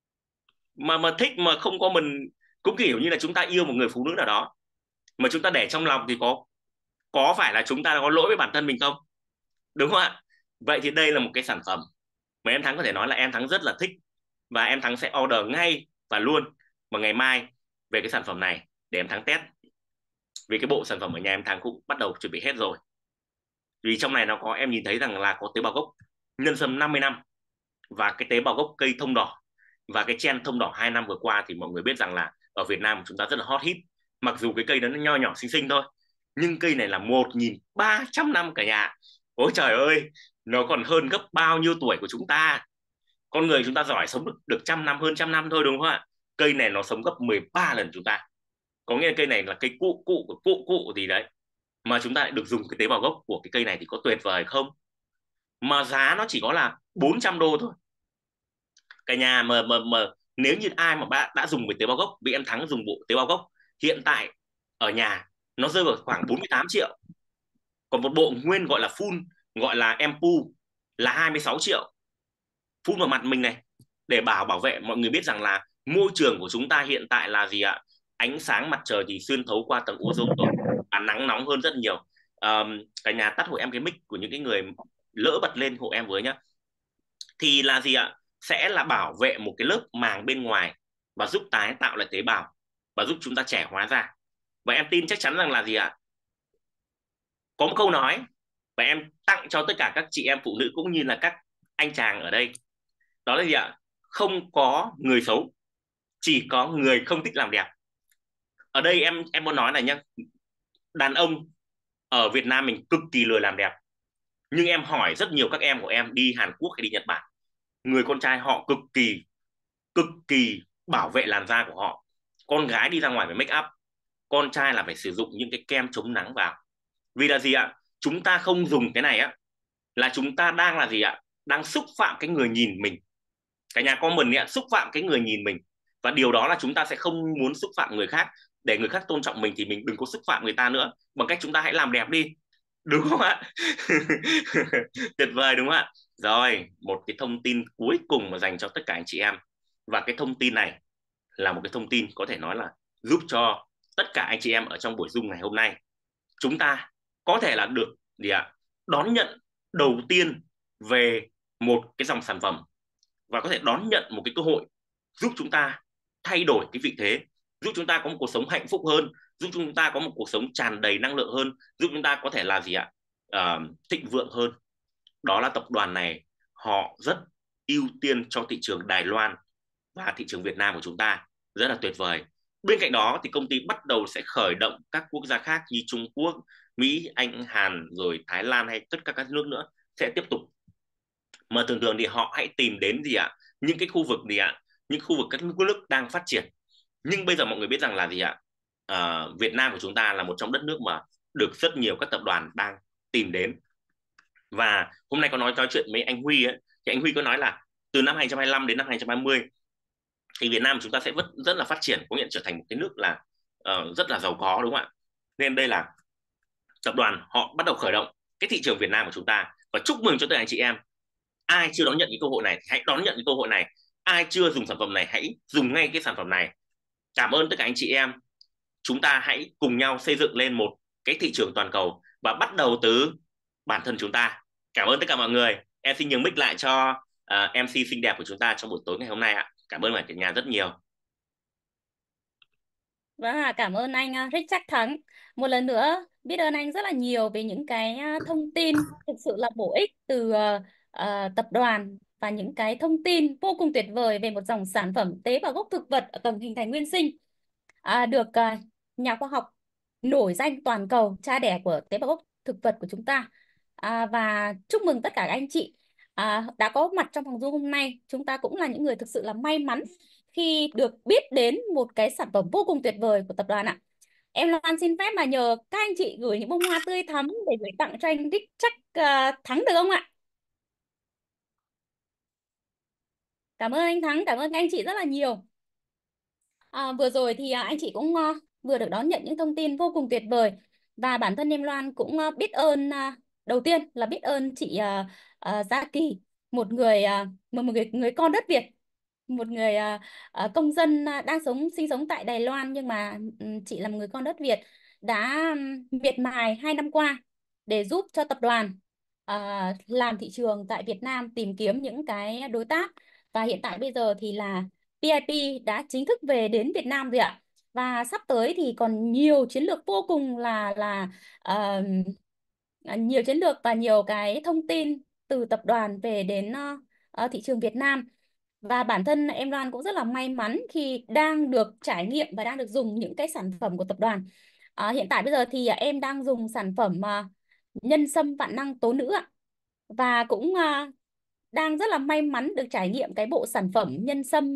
Mà thích mà không comment cũng kiểu như là chúng ta yêu một người phụ nữ nào đó mà chúng ta để trong lòng thì có phải là chúng ta có lỗi với bản thân mình không, đúng không ạ? Vậy thì đây là một cái sản phẩm mà em Thắng có thể nói là em Thắng rất là thích, và em Thắng sẽ order ngay và luôn vào ngày mai về cái sản phẩm này để em Thắng test. Vì cái bộ sản phẩm ở nhà em Thắng cũng bắt đầu chuẩn bị hết rồi, vì trong này nó có, em nhìn thấy rằng là có tế bào gốc nhân sâm 50 năm và cái tế bào gốc cây thông đỏ. Và cái trend thông đỏ 2 năm vừa qua thì mọi người biết rằng là ở Việt Nam chúng ta rất là hot hit, mặc dù cái cây đó nó nho nhỏ xinh xinh thôi, nhưng cây này là 1.300 năm cả nhà. Ôi trời ơi, nó còn hơn gấp bao nhiêu tuổi của chúng ta. Con người chúng ta giỏi sống được trăm năm, hơn trăm năm thôi, đúng không ạ? Cây này nó sống gấp 13 lần chúng ta, có nghĩa là cây này là cây cụ cụ của cụ cụ gì đấy, mà chúng ta lại được dùng cái tế bào gốc của cái cây này thì có tuyệt vời không? Mà giá nó chỉ có là 400 đô thôi cả nhà. Mà nếu như ai mà bạn đã dùng về tế bào gốc, vì em Thắng dùng bộ tế bào gốc hiện tại ở nhà nó rơi vào khoảng 48 triệu, còn một bộ nguyên gọi là full, gọi là empu, là 26 triệu. Phun vào mặt mình này để bảo vệ mọi người biết rằng là môi trường của chúng ta hiện tại là gì ạ? Ánh sáng mặt trời thì xuyên thấu qua tầng ozone rồi, và nắng nóng hơn rất nhiều. Cả nhà tắt hộ em cái mic của những cái người lỡ bật lên hộ em với nhá. Thì là gì ạ? Sẽ là bảo vệ một cái lớp màng bên ngoài và giúp tái tạo lại tế bào và giúp chúng ta trẻ hóa ra. Và em tin chắc chắn rằng là gì ạ? Có một câu nói và em tặng cho tất cả các chị em phụ nữ cũng như là các anh chàng ở đây, đó là gì ạ? Không có người xấu, chỉ có người không thích làm đẹp. Ở đây em muốn nói này nhá, đàn ông ở Việt Nam mình cực kỳ lười làm đẹp, nhưng em hỏi rất nhiều các em của em đi Hàn Quốc hay đi Nhật Bản, người con trai họ cực kỳ bảo vệ làn da của họ. Con gái đi ra ngoài phải make up, con trai là phải sử dụng những cái kem chống nắng vào. Vì là gì ạ? Chúng ta không dùng cái này á là chúng ta đang là gì ạ? Đang xúc phạm cái người nhìn mình. Cả nhà comment ạ, xúc phạm cái người nhìn mình. Và điều đó là chúng ta sẽ không muốn xúc phạm người khác. Để người khác tôn trọng mình thì mình đừng có xúc phạm người ta nữa, bằng cách chúng ta hãy làm đẹp đi, đúng không ạ? Tuyệt vời đúng không ạ? Rồi, một cái thông tin cuối cùng mà dành cho tất cả anh chị em, và cái thông tin này là một cái thông tin có thể nói là giúp cho tất cả anh chị em ở trong buổi Zoom ngày hôm nay chúng ta có thể là được gì ạ? Đón nhận đầu tiên về một cái dòng sản phẩm, và có thể đón nhận một cái cơ hội giúp chúng ta thay đổi cái vị thế, giúp chúng ta có một cuộc sống hạnh phúc hơn, giúp chúng ta có một cuộc sống tràn đầy năng lượng hơn, giúp chúng ta có thể là gì ạ? Thịnh vượng hơn. Đó là tập đoàn này họ rất ưu tiên cho thị trường Đài Loan và thị trường Việt Nam của chúng ta, rất là tuyệt vời. Bên cạnh đó thì công ty bắt đầu sẽ khởi động các quốc gia khác như Trung Quốc, Mỹ, Anh, Hàn, rồi Thái Lan hay tất cả các nước nữa sẽ tiếp tục. Mà thường thường thì họ hãy tìm đến gì ạ? Những cái khu vực gì ạ? Những khu vực các nước đang phát triển. Nhưng bây giờ mọi người biết rằng là gì ạ? Việt Nam của chúng ta là một trong đất nước mà được rất nhiều các tập đoàn đang tìm đến. Và hôm nay có nói chuyện với anh Huy ấy, thì anh Huy có nói là từ năm 2025 đến năm 2030 thì Việt Nam chúng ta sẽ rất là phát triển, có nghĩa trở thành một cái nước là rất là giàu có, đúng không ạ? Nên đây là tập đoàn họ bắt đầu khởi động cái thị trường Việt Nam của chúng ta, và chúc mừng cho tất cả anh chị em. Ai chưa đón nhận cái cơ hội này thì hãy đón nhận cái cơ hội này, ai chưa dùng sản phẩm này hãy dùng ngay cái sản phẩm này. Cảm ơn tất cả anh chị em, chúng ta hãy cùng nhau xây dựng lên một cái thị trường toàn cầu và bắt đầu từ bản thân chúng ta. Cảm ơn tất cả mọi người. Em xin nhường mic lại cho MC xinh đẹp của chúng ta trong buổi tối ngày hôm nay ạ. Cảm ơn cả nhà rất nhiều. Vâng, cảm ơn anh Richard Thắng. Một lần nữa, biết ơn anh rất là nhiều về những cái thông tin thực sự là bổ ích từ tập đoàn, và những cái thông tin vô cùng tuyệt vời về một dòng sản phẩm tế bào gốc thực vật ở tầng hình thành nguyên sinh, được nhà khoa học nổi danh toàn cầu, cha đẻ của tế bào gốc thực vật của chúng ta. Và chúc mừng tất cả các anh chị đã có mặt trong phòng Zoom hôm nay. Chúng ta cũng là những người thực sự là may mắn khi được biết đến một cái sản phẩm vô cùng tuyệt vời của tập đoàn ạ. Em Loan xin phép mà nhờ các anh chị gửi những bông hoa tươi thắm để gửi tặng cho anh Richard Thắng được không ạ? Cảm ơn anh Thắng, cảm ơn các anh chị rất là nhiều. Vừa rồi thì anh chị cũng vừa được đón nhận những thông tin vô cùng tuyệt vời, và bản thân em Loan cũng biết ơn đầu tiên là biết ơn chị Gia Kỳ, một người con đất Việt, một người công dân đang sinh sống tại Đài Loan, nhưng mà chị là một người con đất Việt đã miệt mài 2 năm qua để giúp cho tập đoàn làm thị trường tại Việt Nam, tìm kiếm những cái đối tác. Và hiện tại bây giờ thì là PIP đã chính thức về đến Việt Nam rồi ạ. Và sắp tới thì còn nhiều chiến lược vô cùng là ờ, nhiều chiến lược và nhiều cái thông tin từ tập đoàn về đến thị trường Việt Nam. Và bản thân em Loan cũng rất là may mắn khi đang được trải nghiệm và đang được dùng những cái sản phẩm của tập đoàn. Hiện tại bây giờ thì em đang dùng sản phẩm nhân sâm vạn năng tố nữ ạ. Và cũng đang rất là may mắn được trải nghiệm cái bộ sản phẩm nhân sâm,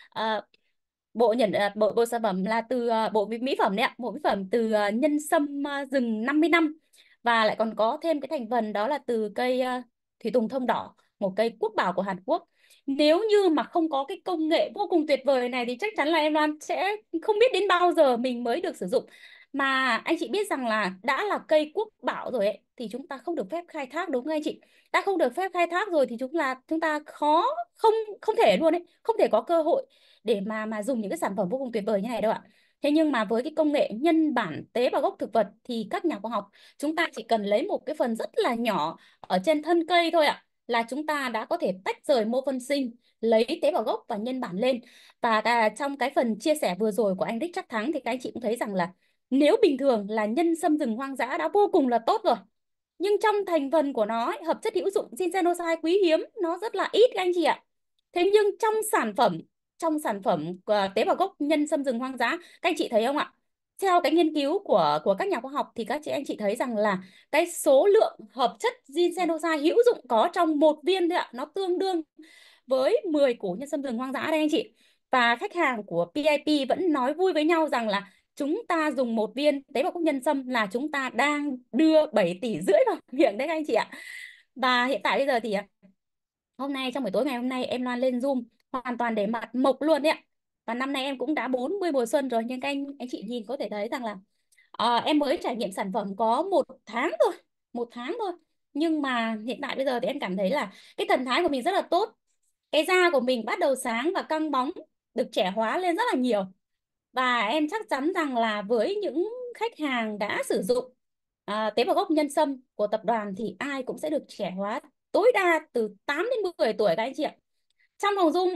bộ sản phẩm là từ bộ mỹ phẩm đấy ạ, bộ mỹ phẩm từ nhân sâm rừng 50 năm, và lại còn có thêm cái thành phần đó là từ cây thủy tùng thông đỏ, một cây quốc bảo của Hàn Quốc. Nếu như mà không có cái công nghệ vô cùng tuyệt vời này thì chắc chắn là em Loan sẽ không biết đến bao giờ mình mới được sử dụng. Mà anh chị biết rằng là đã là cây quốc bảo rồi ấy thì chúng ta không được phép khai thác, đúng không anh chị? Ta không được phép khai thác rồi thì chúng ta khó, không không thể luôn ấy, không thể có cơ hội để mà dùng những cái sản phẩm vô cùng tuyệt vời như này đâu ạ. Thế nhưng mà với cái công nghệ nhân bản tế bào gốc thực vật thì các nhà khoa học, chúng ta chỉ cần lấy một cái phần rất là nhỏ ở trên thân cây thôi ạ, là chúng ta đã có thể tách rời mô phân sinh, lấy tế bào gốc và nhân bản lên. Và trong cái phần chia sẻ vừa rồi của anh Đích Chắc Thắng thì các anh chị cũng thấy rằng là nếu bình thường là nhân sâm rừng hoang dã đã vô cùng là tốt rồi, nhưng trong thành phần của nó ấy, hợp chất hữu dụng ginsenoside quý hiếm nó rất là ít các anh chị ạ. Thế nhưng trong sản phẩm tế bào gốc nhân sâm rừng hoang dã, các anh chị thấy không ạ? Theo cái nghiên cứu của các nhà khoa học thì anh chị thấy rằng là cái số lượng hợp chất ginsenoside hữu dụng có trong một viên thôi ạ, nó tương đương với 10 củ nhân sâm rừng hoang dã đây anh chị. Và khách hàng của PIP vẫn nói vui với nhau rằng là chúng ta dùng một viên tế bào gốc nhân sâm là chúng ta đang đưa 7 tỷ rưỡi vào miệng đấy các anh chị ạ. Và hiện tại bây giờ thì hôm nay, trong buổi tối ngày hôm nay, em Loan lên Zoom hoàn toàn để mặt mộc luôn đấy ạ. Và năm nay em cũng đã 40 mùa xuân rồi, nhưng các anh chị nhìn có thể thấy rằng là em mới trải nghiệm sản phẩm có 1 tháng thôi, 1 tháng thôi. Nhưng mà hiện tại bây giờ thì em cảm thấy là cái thần thái của mình rất là tốt. Cái da của mình bắt đầu sáng và căng bóng, được trẻ hóa lên rất là nhiều. Và em chắc chắn rằng là với những khách hàng đã sử dụng tế bào gốc nhân sâm của tập đoàn thì ai cũng sẽ được trẻ hóa tối đa từ 8 đến 10 tuổi các anh chị ạ. Trong phòng Zoom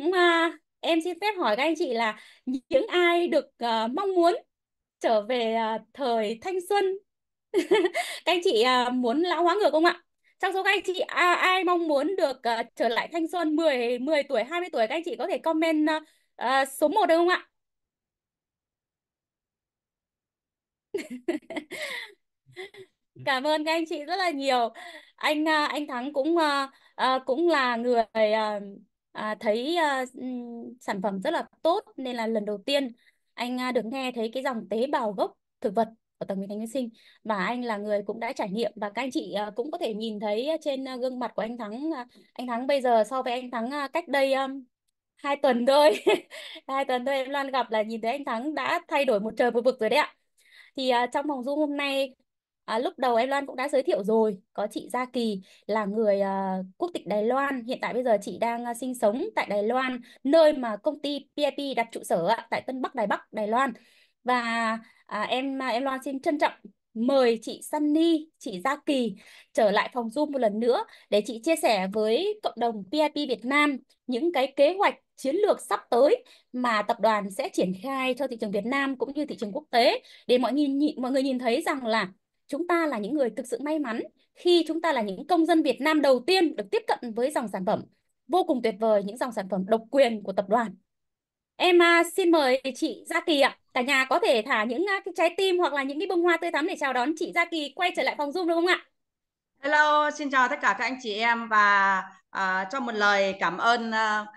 em xin phép hỏi các anh chị là những ai được mong muốn trở về thời thanh xuân, các anh chị muốn lão hóa ngược không ạ? Trong số các anh chị ai mong muốn được trở lại thanh xuân 10 tuổi, 20 tuổi, các anh chị có thể comment số 1 được không ạ? Cảm ơn các anh chị rất là nhiều. Anh Thắng cũng là người thấy sản phẩm rất là tốt, nên là lần đầu tiên anh được nghe thấy cái dòng tế bào gốc thực vật ở Tầng Nguyễn Thành Nguyên Sinh, và anh là người cũng đã trải nghiệm. Và các anh chị cũng có thể nhìn thấy trên gương mặt của anh Thắng. Anh Thắng bây giờ so với anh Thắng cách đây 2 tuần thôi 2 tuần thôi em Loan gặp là nhìn thấy anh Thắng đã thay đổi một trời một vực rồi đấy ạ. Thì trong phòng Zoom hôm nay, lúc đầu em Loan cũng đã giới thiệu rồi, có chị Gia Kỳ là người quốc tịch Đài Loan. Hiện tại bây giờ chị đang sinh sống tại Đài Loan, nơi mà công ty PIP đặt trụ sở ạ, tại Tân Bắc, Đài Bắc, Đài Loan. Và em Loan xin trân trọng mời chị Sunny, chị Gia Kỳ trở lại phòng Zoom một lần nữa để chị chia sẻ với cộng đồng PIP Việt Nam những cái kế hoạch chiến lược sắp tới mà tập đoàn sẽ triển khai cho thị trường Việt Nam cũng như thị trường quốc tế, để mọi người nhìn thấy rằng là chúng ta là những người thực sự may mắn khi chúng ta là những công dân Việt Nam đầu tiên được tiếp cận với dòng sản phẩm vô cùng tuyệt vời, những dòng sản phẩm độc quyền của tập đoàn. Em xin mời chị Gia Kỳ ạ. Cả nhà có thể thả những cái trái tim hoặc là những cái bông hoa tươi thắm để chào đón chị Gia Kỳ quay trở lại phòng Zoom được không ạ? Hello, xin chào tất cả các anh chị em, và cho một lời cảm ơn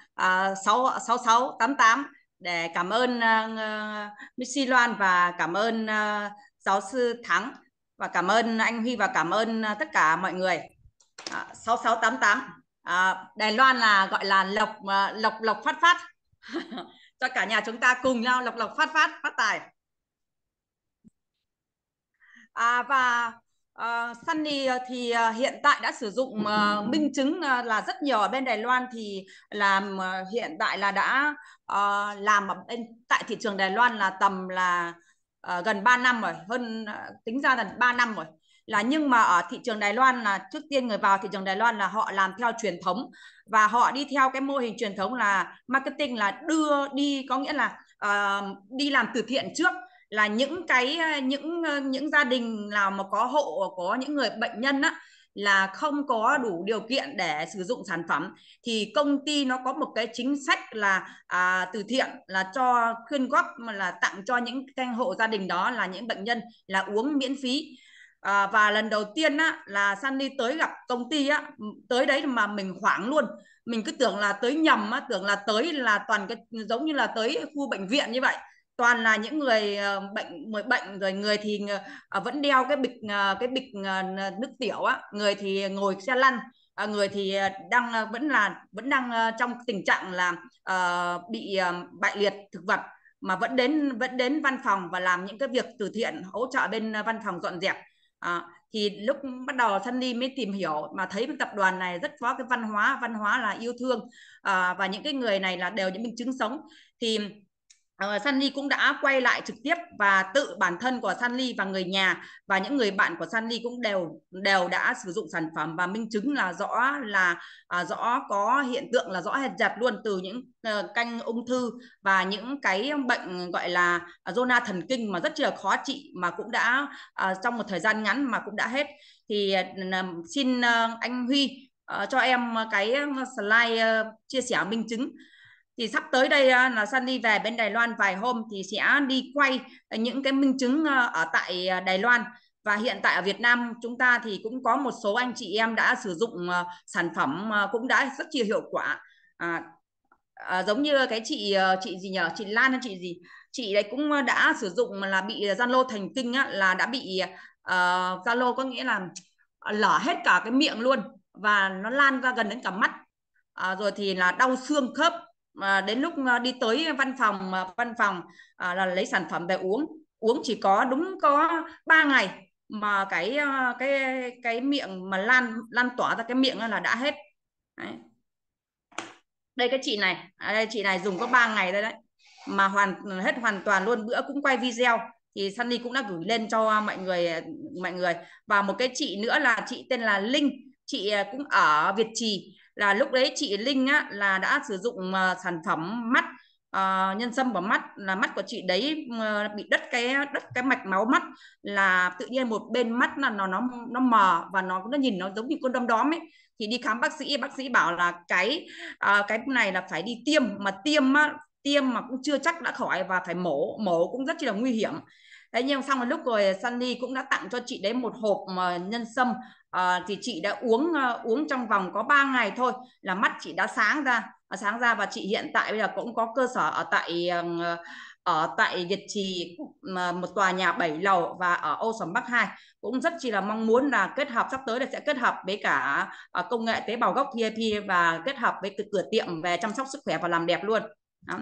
6688 để cảm ơn Missy Loan, và cảm ơn giáo sư Thắng, và cảm ơn anh Huy, và cảm ơn tất cả mọi người. 6688 Đài Loan là gọi là lộc lộc lộc phát phát cho cả nhà chúng ta cùng nhau lộc lộc phát phát phát tài. Và Sunny thì hiện tại đã sử dụng minh chứng là rất nhiều ở bên Đài Loan, thì làm hiện tại là đã làm ở bên tại thị trường Đài Loan là tầm là gần 3 năm rồi, hơn tính ra là 3 năm rồi. Nhưng mà ở thị trường Đài Loan là trước tiên người vào thị trường Đài Loan là họ làm theo truyền thống, và họ đi theo cái mô hình truyền thống là marketing, là đưa đi, có nghĩa là đi làm từ thiện trước, là những gia đình nào mà có hộ có những người bệnh nhân á, là không có đủ điều kiện để sử dụng sản phẩm, thì công ty nó có một cái chính sách là từ thiện, là cho quyên góp, mà là tặng cho những cái hộ gia đình đó là những bệnh nhân là uống miễn phí. Và lần đầu tiên á, là Sunny tới gặp công ty á, tới đấy mà mình hoảng luôn, mình cứ tưởng là tới nhầm á, tưởng là tới là toàn cái giống như là tới khu bệnh viện như vậy, toàn là những người bệnh rồi, người thì vẫn đeo cái bịch nước tiểu á, người thì ngồi xe lăn, người thì vẫn đang trong tình trạng là bị bại liệt thực vật, mà vẫn đến văn phòng và làm những cái việc từ thiện, hỗ trợ bên văn phòng dọn dẹp. Thì lúc bắt đầu Sunny mới tìm hiểu mà thấy cái tập đoàn này rất có cái văn hóa là yêu thương, và những cái người này là đều những minh chứng sống. Thì Sunny cũng đã quay lại trực tiếp, và tự bản thân của Sunny và người nhà và những người bạn của Sunny cũng đều đã sử dụng sản phẩm, và minh chứng là rõ có hiện tượng là rõ rệt luôn, từ những canh ung thư và những cái bệnh gọi là zona thần kinh mà rất là khó trị, mà cũng đã trong một thời gian ngắn mà cũng đã hết. Thì xin anh Huy cho em cái slide chia sẻ minh chứng. Thì sắp tới đây là Sunny về bên Đài Loan vài hôm thì sẽ đi quay những cái minh chứng ở tại Đài Loan. Và hiện tại ở Việt Nam chúng ta thì cũng có một số anh chị em đã sử dụng sản phẩm cũng đã rất là hiệu quả. Giống như cái chị gì nhờ, chị Lan hay chị gì, chị đấy cũng đã sử dụng là bị Zalo thần kinh á, là đã bị Zalo có nghĩa là lở hết cả cái miệng luôn, và nó lan ra gần đến cả mắt. Rồi thì là đau xương khớp, đến lúc đi tới văn phòng là lấy sản phẩm về uống chỉ có đúng có 3 ngày mà cái miệng mà lan tỏa ra cái miệng là đã hết. Đấy. Đây cái chị này, đây chị này dùng có 3 ngày đây đấy mà hết hoàn toàn luôn. Bữa cũng quay video thì Sunny cũng đã gửi lên cho mọi người. Và một cái chị nữa là chị tên là Linh, chị cũng ở Việt Trì. Là lúc đấy chị Linh á, là đã sử dụng sản phẩm mắt nhân sâm vào mắt, là mắt của chị đấy bị đứt cái mạch máu mắt, là tự nhiên một bên mắt là nó mờ và nó nhìn nó giống như con đom đóm ấy. Thì đi khám bác sĩ bảo là cái này là phải đi tiêm, mà tiêm mà cũng chưa chắc đã khỏi, và phải mổ cũng rất là nguy hiểm. Đấy, nhưng xong rồi lúc rồi Sunny cũng đã tặng cho chị đấy một hộp nhân sâm. Thì chị đã uống trong vòng có 3 ngày thôi là mắt chị đã sáng ra. Và chị hiện tại bây giờ cũng có cơ sở ở tại Việt Trì, một tòa nhà 7 lầu, và ở Ô Sầm Bắc 2 cũng rất chỉ là mong muốn là kết hợp, sắp tới là sẽ kết hợp với cả công nghệ tế bào gốc TAP, và kết hợp với cửa tiệm về chăm sóc sức khỏe và làm đẹp luôn. Đó.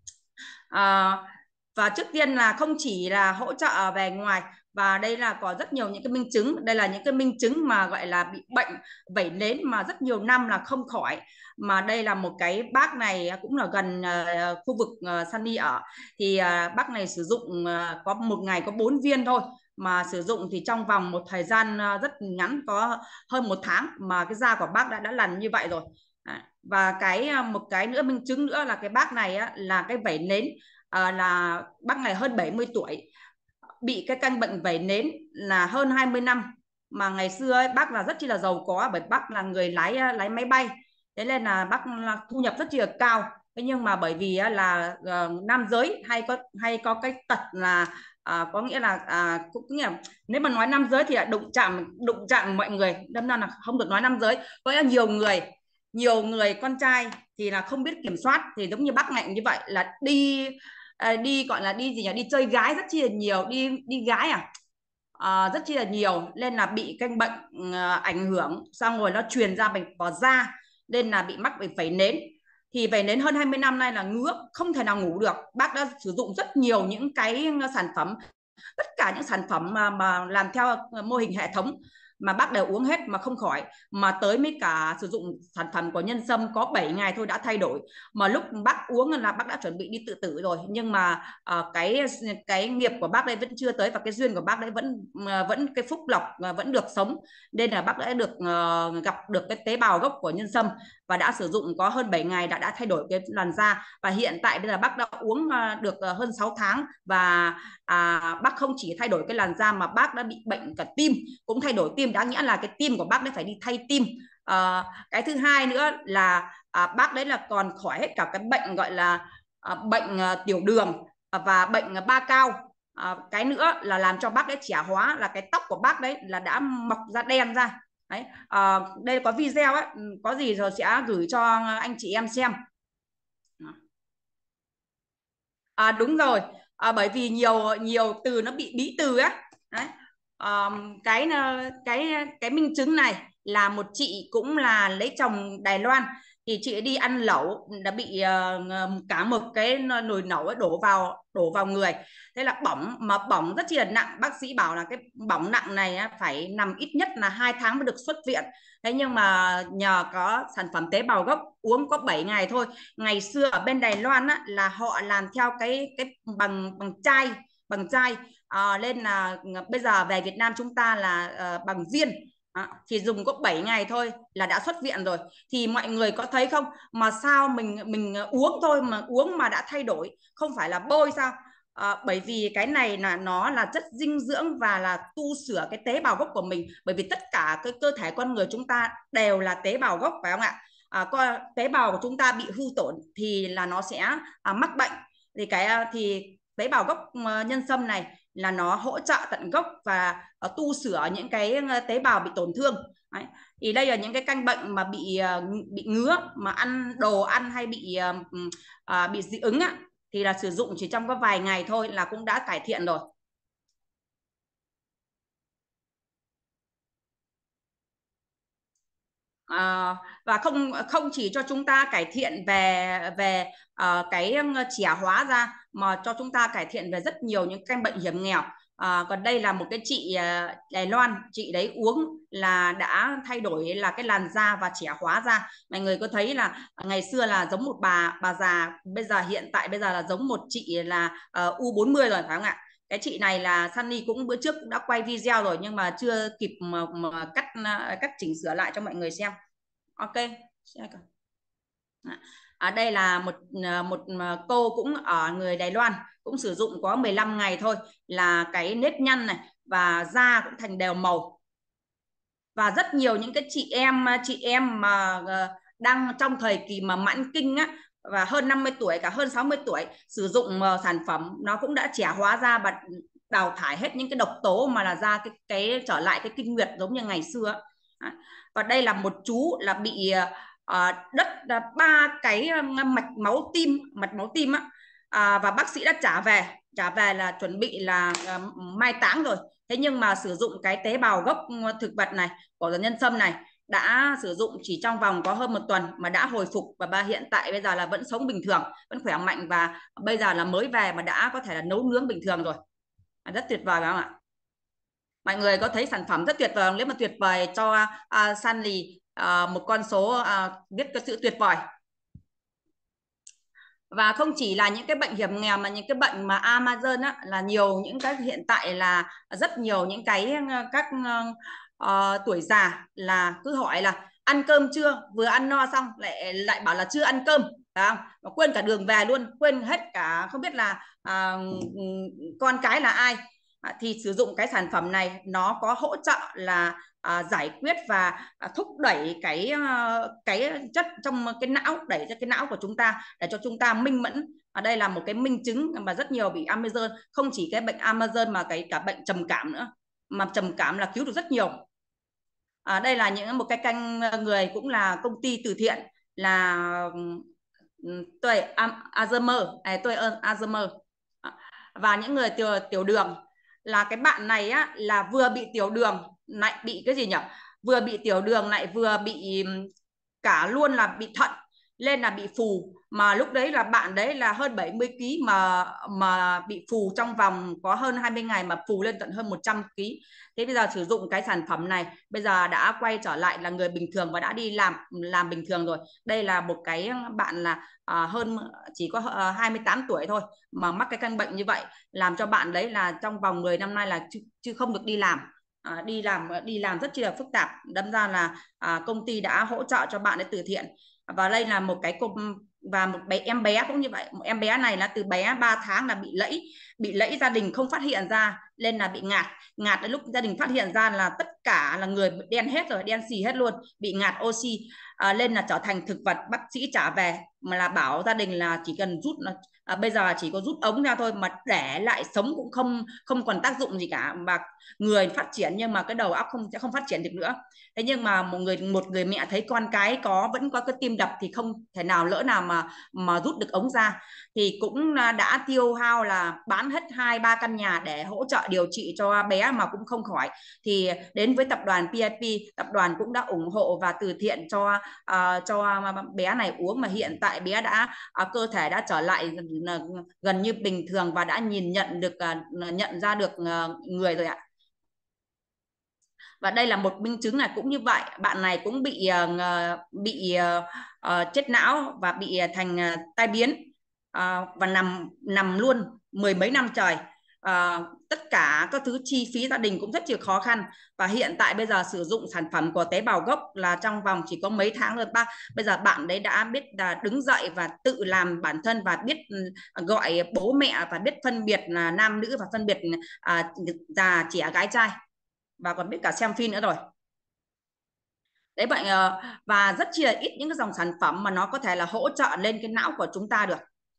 Và trước tiên là không chỉ là hỗ trợ về ngoài, và đây là có rất nhiều những cái minh chứng. Đây là những cái minh chứng mà gọi là bị bệnh vẩy nến mà rất nhiều năm là không khỏi. Mà đây là một cái bác này cũng là gần khu vực Sunny ở. Thì bác này sử dụng có một ngày có 4 viên thôi, mà sử dụng thì trong vòng một thời gian rất ngắn, có hơn 1 tháng mà cái da của bác đã lành như vậy rồi. Và một cái nữa minh chứng nữa là cái bác này á, là cái vẩy nến, là bác này hơn 70 tuổi, bị cái căn bệnh vẩy nến là hơn 20 năm. Mà ngày xưa ấy, bác là rất là giàu có, bởi bác là người lái máy bay, thế nên là bác là thu nhập rất là cao. Thế nhưng mà bởi vì là nam giới hay có cái tật là có nghĩa là cũng nghĩa là nếu mà nói nam giới thì là đụng chạm mọi người, đâm ra là không được nói nam giới. Có nhiều người con trai thì là không biết kiểm soát, thì giống như bác Ngạnh như vậy là đi gọi là đi gì nhỉ, đi chơi gái rất chi là nhiều, đi gái rất chi là nhiều, nên là bị căn bệnh ảnh hưởng, xong rồi nó truyền ra bệnh vào da, nên là bị mắc bệnh vẩy nến. Thì vẩy nến hơn 20 năm nay là ngứa, không thể nào ngủ được. Bác đã sử dụng rất nhiều những cái sản phẩm Tất cả những sản phẩm mà làm theo mô hình hệ thống mà bác đều uống hết mà không khỏi, mà tới mấy cả sử dụng sản phẩm của Nhân Sâm có 7 ngày thôi đã thay đổi. Mà lúc bác uống là bác đã chuẩn bị đi tự tử rồi, nhưng mà cái nghiệp của bác đây vẫn chưa tới, và cái duyên của bác đấy vẫn cái phúc lộc vẫn được sống, nên là bác đã được gặp được cái tế bào gốc của Nhân Sâm và đã sử dụng có hơn 7 ngày đã thay đổi cái làn da. Và hiện tại bây giờ bác đã uống được hơn 6 tháng và bác không chỉ thay đổi cái làn da mà bác đã bị bệnh cả tim, cũng thay đổi tim, đã nghĩa là cái tim của bác đấy phải đi thay tim. Cái thứ hai nữa là bác đấy là còn khỏi hết cả cái bệnh gọi là bệnh tiểu đường và bệnh ba cao. Cái nữa là làm cho bác đấy trẻ hóa, là cái tóc của bác đấy là đã mọc ra đen ra đấy. Đây có video ấy, có gì rồi sẽ gửi cho anh chị em xem. Đúng rồi, bởi vì nhiều từ nó bị bí từ á đấy. Cái minh chứng này là một chị cũng là lấy chồng Đài Loan, thì chị đi ăn lẩu đã bị cả một cái nồi lẩu ấy đổ vào người, thế là bỏng, mà bỏng rất chi là nặng. Bác sĩ bảo là cái bỏng nặng này phải nằm ít nhất là 2 tháng mới được xuất viện. Thế nhưng mà nhờ có sản phẩm tế bào gốc uống có 7 ngày thôi. Ngày xưa ở bên Đài Loan á, là họ làm theo cái bằng chai, nên là bây giờ về Việt Nam chúng ta là bằng viên. Thì dùng có 7 ngày thôi là đã xuất viện rồi. Thì mọi người có thấy không, mà sao mình uống thôi mà uống mà đã thay đổi, không phải là bôi sao? Bởi vì cái này là nó là chất dinh dưỡng và là tu sửa cái tế bào gốc của mình. Bởi vì tất cả cái cơ thể con người chúng ta đều là tế bào gốc, phải không ạ? Tế bào của chúng ta bị hư tổn thì là nó sẽ mắc bệnh. Thì tế bào gốc nhân sâm này là nó hỗ trợ tận gốc và tu sửa những cái tế bào bị tổn thương. Đấy. Thì đây là những cái căn bệnh mà bị ngứa, mà ăn đồ ăn hay bị dị ứng á, thì là sử dụng chỉ trong có vài ngày thôi là cũng đã cải thiện rồi. Và không chỉ cho chúng ta cải thiện về cái trẻ hóa ra, mà cho chúng ta cải thiện về rất nhiều những căn bệnh hiểm nghèo. Còn đây là một cái chị Đài Loan, chị đấy uống là đã thay đổi là cái làn da và trẻ hóa ra. Mọi người có thấy là ngày xưa là giống một bà già, hiện tại bây giờ là giống một chị là U40 rồi, phải không ạ? Cái chị này là Sunny cũng bữa trước cũng đã quay video rồi, nhưng mà chưa kịp mà cắt chỉnh sửa lại cho mọi người xem. Ok. Đây là một cô cũng ở người Đài Loan, cũng sử dụng có 15 ngày thôi là cái nếp nhăn này và da cũng thành đều màu. Và rất nhiều những cái chị em mà đang trong thời kỳ mà mãn kinh á, và hơn 50 tuổi, cả hơn 60 tuổi, sử dụng sản phẩm nó cũng đã trẻ hóa da và đào thải hết những cái độc tố mà là ra cái trở lại cái kinh nguyệt giống như ngày xưa. Và đây là một chú là bị đất 3 cái mạch máu tim á, và bác sĩ đã trả về là chuẩn bị là mai táng rồi. Thế nhưng mà sử dụng cái tế bào gốc thực vật này của nhân sâm này, đã sử dụng chỉ trong vòng có hơn 1 tuần mà đã hồi phục, và hiện tại bây giờ là vẫn sống bình thường, vẫn khỏe mạnh, và bây giờ là mới về mà đã có thể là nấu nướng bình thường rồi. Rất tuyệt vời phải không ạ? Mọi người có thấy sản phẩm rất tuyệt vời, nếu mà tuyệt vời cho Sunny một con số biết cái sự tuyệt vời. Và không chỉ là những cái bệnh hiểm nghèo mà những cái bệnh mà Amazon á, là nhiều những cái hiện tại là rất nhiều những cái các tuổi già là cứ hỏi là ăn cơm chưa, vừa ăn no xong lại bảo là chưa ăn cơm, phải không? Và quên cả đường về luôn, quên hết cả không biết là con cái là ai. Thì sử dụng cái sản phẩm này nó có hỗ trợ là giải quyết và thúc đẩy cái chất trong cái não, đẩy cho cái não của chúng ta để cho chúng ta minh mẫn. Ở đây là một cái minh chứng mà rất nhiều bị Amazon, không chỉ cái bệnh Amazon mà cả bệnh trầm cảm nữa, mà trầm cảm là cứu được rất nhiều. Đây là một cái kênh người cũng là công ty từ thiện là tôi Alzheimer, và những người tiểu đường, là cái bạn này á là vừa bị tiểu đường lại bị cái gì nhỉ, vừa bị tiểu đường lại vừa bị cả luôn là bị thận, lên là bị phù, mà lúc đấy là bạn đấy là hơn 70 kg mà bị phù trong vòng có hơn 20 ngày mà phù lên tận hơn 100 kg. Thế bây giờ sử dụng cái sản phẩm này bây giờ đã quay trở lại là người bình thường và đã đi làm bình thường rồi. Đây là một cái bạn là hơn chỉ có 28 tuổi thôi mà mắc cái căn bệnh như vậy, làm cho bạn đấy là trong vòng 10 năm nay là chứ không được đi làm. Đi làm rất chi là phức tạp, đâm ra là công ty đã hỗ trợ cho bạn ấy từ thiện. Và đây là một cái và một em bé cũng như vậy. Một em bé này là từ bé 3 tháng là bị lẫy, gia đình không phát hiện ra nên là bị ngạt đến lúc gia đình phát hiện ra là tất cả là người đen hết rồi, đen xì hết luôn, bị ngạt oxy lên là trở thành thực vật. Bác sĩ trả về mà là bảo gia đình là chỉ cần rút bây giờ chỉ có rút ống ra thôi, mà để lại sống cũng không còn tác dụng gì cả, và người phát triển nhưng mà cái đầu óc sẽ không phát triển được nữa. Thế nhưng mà một người mẹ thấy con cái vẫn có cái tim đập thì không thể nào lỡ nào mà rút được ống ra, thì cũng đã tiêu hao là bán hết 2-3 căn nhà để hỗ trợ điều trị cho bé mà cũng không khỏi. Thì đến với tập đoàn PIP, tập đoàn cũng đã ủng hộ và từ thiện cho bé này uống, mà hiện tại bé đã cơ thể đã trở lại gần như bình thường và đã nhận ra được người rồi ạ. Và đây là một minh chứng này cũng như vậy, bạn này cũng bị chết não và bị thành tai biến và nằm luôn 10 mấy năm trời. Tất cả các thứ chi phí gia đình cũng rất là khó khăn, và hiện tại bây giờ sử dụng sản phẩm của tế bào gốc là trong vòng chỉ có mấy tháng rồi. Bây giờ bạn đấy đã biết là đứng dậy và tự làm bản thân, và biết gọi bố mẹ, và biết phân biệt là nam nữ, và phân biệt già trẻ gái trai, và còn biết cả xem phim nữa rồi. Đấy vậy. Và rất chi là ít những cái dòng sản phẩm mà nó có thể là hỗ trợ lên cái não của chúng ta được.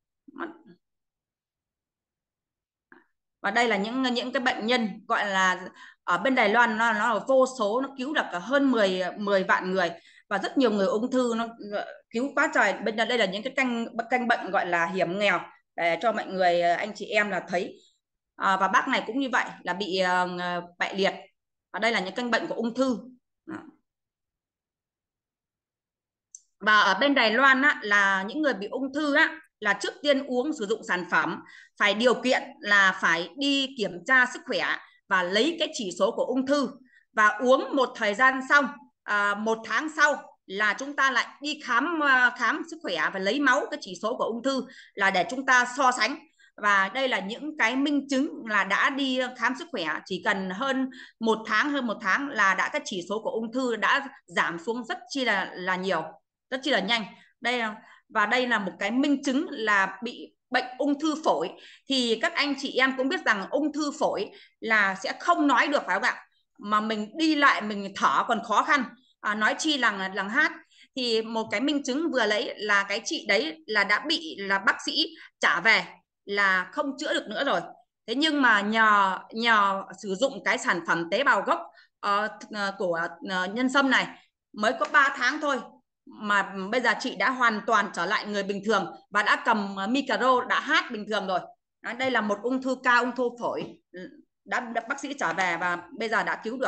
Và đây là những cái bệnh nhân gọi là ở bên Đài Loan, nó là vô số, nó cứu được cả hơn 10 vạn người, và rất nhiều người ung thư nó cứu quá trời. Bên đây là những cái căn bệnh gọi là hiểm nghèo để cho mọi người anh chị em là thấy. Và bác này cũng như vậy, là bị bại liệt. Và đây là những căn bệnh của ung thư. Và ở bên Đài Loan á, là những người bị ung thư á, là trước tiên sử dụng sản phẩm phải điều kiện là phải đi kiểm tra sức khỏe và lấy cái chỉ số của ung thư, và uống một thời gian xong 1 tháng sau là chúng ta lại đi khám sức khỏe và lấy máu cái chỉ số của ung thư, là để chúng ta so sánh. Và đây là những cái minh chứng là đã đi khám sức khỏe chỉ cần hơn một tháng là đã cái chỉ số của ung thư đã giảm xuống rất chi là nhiều, rất chi là nhanh. Và đây là một cái minh chứng là bị bệnh ung thư phổi. Thì các anh chị em cũng biết rằng ung thư phổi là sẽ không nói được, phải không ạ? Mà mình đi lại mình thở còn khó khăn, nói chi là hát. Thì một cái minh chứng vừa lấy là cái chị đấy là đã bị là bác sĩ trả về là không chữa được nữa rồi. Thế nhưng mà nhờ sử dụng cái sản phẩm tế bào gốc của nhân sâm này mới có 3 tháng thôi mà bây giờ chị đã hoàn toàn trở lại người bình thường và đã cầm micro, đã hát bình thường rồi. Đây là một ung thư cao, ung thư phổi đã bác sĩ trở về và bây giờ đã cứu được.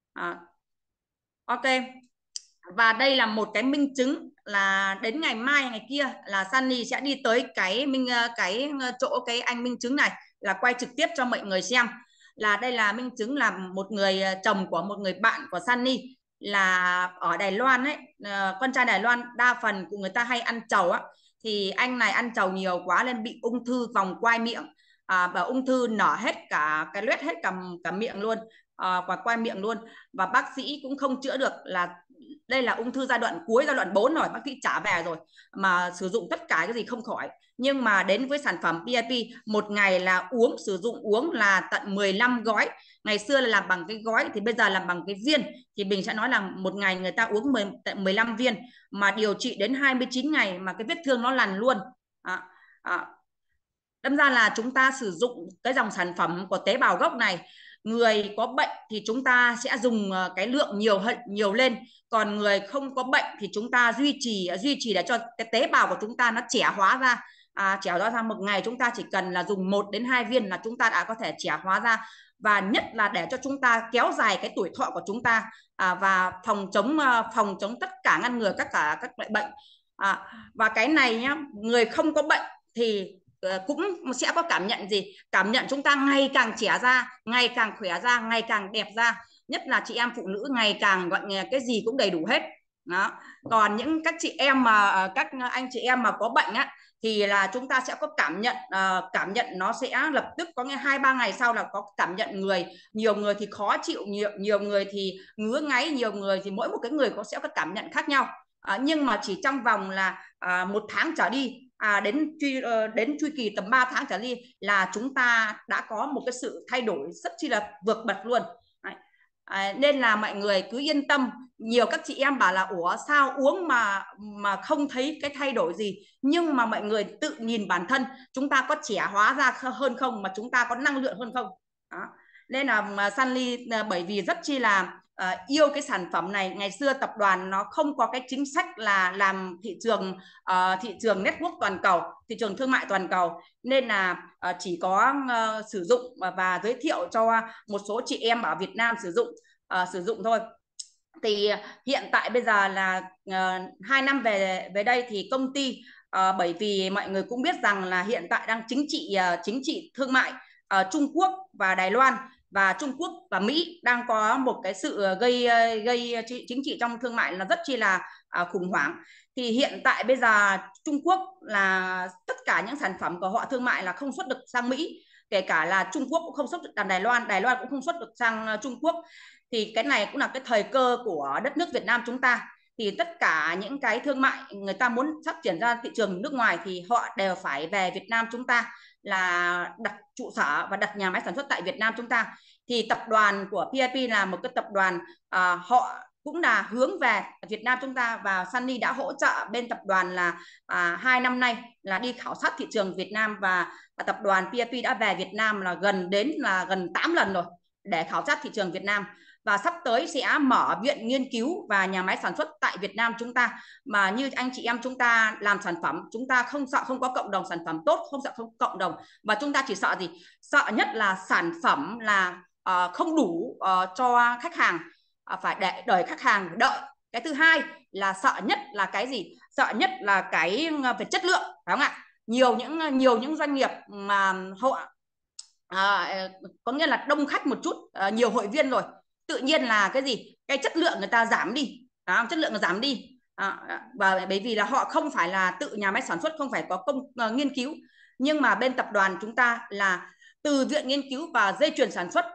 Ok. Và đây là một cái minh chứng là đến ngày mai ngày kia là Sunny sẽ đi tới cái chỗ cái anh minh chứng này, là quay trực tiếp cho mọi người xem. Là đây là minh chứng là một người chồng của một người bạn của Sunny, là ở Đài Loan ấy, con trai Đài Loan đa phần của người ta hay ăn trầu á, thì anh này ăn trầu nhiều quá nên bị ung thư vòng quai miệng, và ung thư nở hết cả cái loét hết cả miệng luôn, và quai miệng luôn, và bác sĩ cũng không chữa được. Là đây là ung thư giai đoạn cuối, giai đoạn 4 rồi, bác sĩ trả về rồi mà sử dụng tất cả cái gì không khỏi. Nhưng mà đến với sản phẩm PIP, một ngày là sử dụng uống là tận 15 gói. Ngày xưa là làm bằng cái gói, thì bây giờ làm bằng cái viên, thì mình sẽ nói là một ngày người ta uống 15 viên mà điều trị đến 29 ngày mà cái vết thương nó lành luôn. Đâm ra là chúng ta sử dụng cái dòng sản phẩm của tế bào gốc này, người có bệnh thì chúng ta sẽ dùng cái lượng nhiều lên, còn người không có bệnh thì chúng ta duy trì để cho cái tế bào của chúng ta nó trẻ hóa ra. Trẻ hóa ra một ngày chúng ta chỉ cần là dùng 1 đến 2 viên là chúng ta đã có thể trẻ hóa ra, và nhất là để cho chúng ta kéo dài cái tuổi thọ của chúng ta, và phòng chống tất cả, ngăn ngừa các loại bệnh. Và cái này nhá, người không có bệnh thì cũng sẽ có cảm nhận gì? Cảm nhận chúng ta ngày càng trẻ ra, ngày càng khỏe ra, ngày càng đẹp ra. Nhất là chị em phụ nữ ngày càng gọi là cái gì cũng đầy đủ hết. Đó. Còn những các chị em mà các anh chị em mà có bệnh á thì là chúng ta sẽ có cảm nhận nó sẽ lập tức có nghe 2-3 ngày sau là có cảm nhận nhiều người thì khó chịu, nhiều người thì ngứa ngáy, nhiều người thì mỗi một cái người sẽ có cảm nhận khác nhau. Nhưng mà chỉ trong vòng là 1 tháng trở đi đến chu kỳ tầm 3 tháng trở đi là chúng ta đã có một cái sự thay đổi rất chi là vượt bậc luôn. Nên là mọi người cứ yên tâm. Nhiều các chị em bảo là ủa sao uống mà không thấy cái thay đổi gì, nhưng mà mọi người tự nhìn bản thân chúng ta có trẻ hóa ra hơn không, mà chúng ta có năng lượng hơn không. Đó. Nên là Sunny bởi vì rất chi là yêu cái sản phẩm này. Ngày xưa tập đoàn nó không có cái chính sách là làm thị trường network toàn cầu, thị trường thương mại toàn cầu, nên là chỉ có sử dụng và giới thiệu cho một số chị em ở Việt Nam sử dụng thôi. Thì hiện tại bây giờ là 2 năm về đây thì công ty bởi vì mọi người cũng biết rằng là hiện tại đang chính trị thương mại Trung Quốc và Đài Loan và Trung Quốc và Mỹ đang có một cái sự gây chính trị trong thương mại là rất chi là khủng hoảng. Thì hiện tại bây giờ Trung Quốc là tất cả những sản phẩm của họ thương mại là không xuất được sang Mỹ, kể cả là Trung Quốc cũng không xuất được sang Đài Loan, Đài Loan cũng không xuất được sang Trung Quốc. Thì cái này cũng là cái thời cơ của đất nước Việt Nam chúng ta. Thì tất cả những cái thương mại người ta muốn phát triển ra thị trường nước ngoài thì họ đều phải về Việt Nam chúng ta, là đặt trụ sở và đặt nhà máy sản xuất tại Việt Nam chúng ta. Thì tập đoàn của PIP là một cái tập đoàn họ cũng là hướng về Việt Nam chúng ta, và Sunny đã hỗ trợ bên tập đoàn là 2 năm nay là đi khảo sát thị trường Việt Nam, và tập đoàn PIP đã về Việt Nam là gần 8 lần rồi để khảo sát thị trường Việt Nam. Và sắp tới sẽ mở viện nghiên cứu và nhà máy sản xuất tại Việt Nam chúng ta. Mà như anh chị em chúng ta làm sản phẩm, chúng ta không sợ không có cộng đồng sản phẩm tốt, không sợ không có cộng đồng, và chúng ta chỉ sợ gì? Sợ nhất là sản phẩm là không đủ cho khách hàng, phải đợi khách hàng đợi. Cái thứ hai là sợ nhất là cái gì? Sợ nhất là cái về chất lượng, phải không ạ? Nhiều những doanh nghiệp mà họ có nghĩa là đông khách một chút, nhiều hội viên rồi, tự nhiên là cái gì? Cái chất lượng người ta giảm đi. Đó, chất lượng giảm đi. Và bởi vì là họ không phải là tự nhà máy sản xuất, không phải có nghiên cứu, nhưng mà bên tập đoàn chúng ta là từ viện nghiên cứu và dây chuyền sản xuất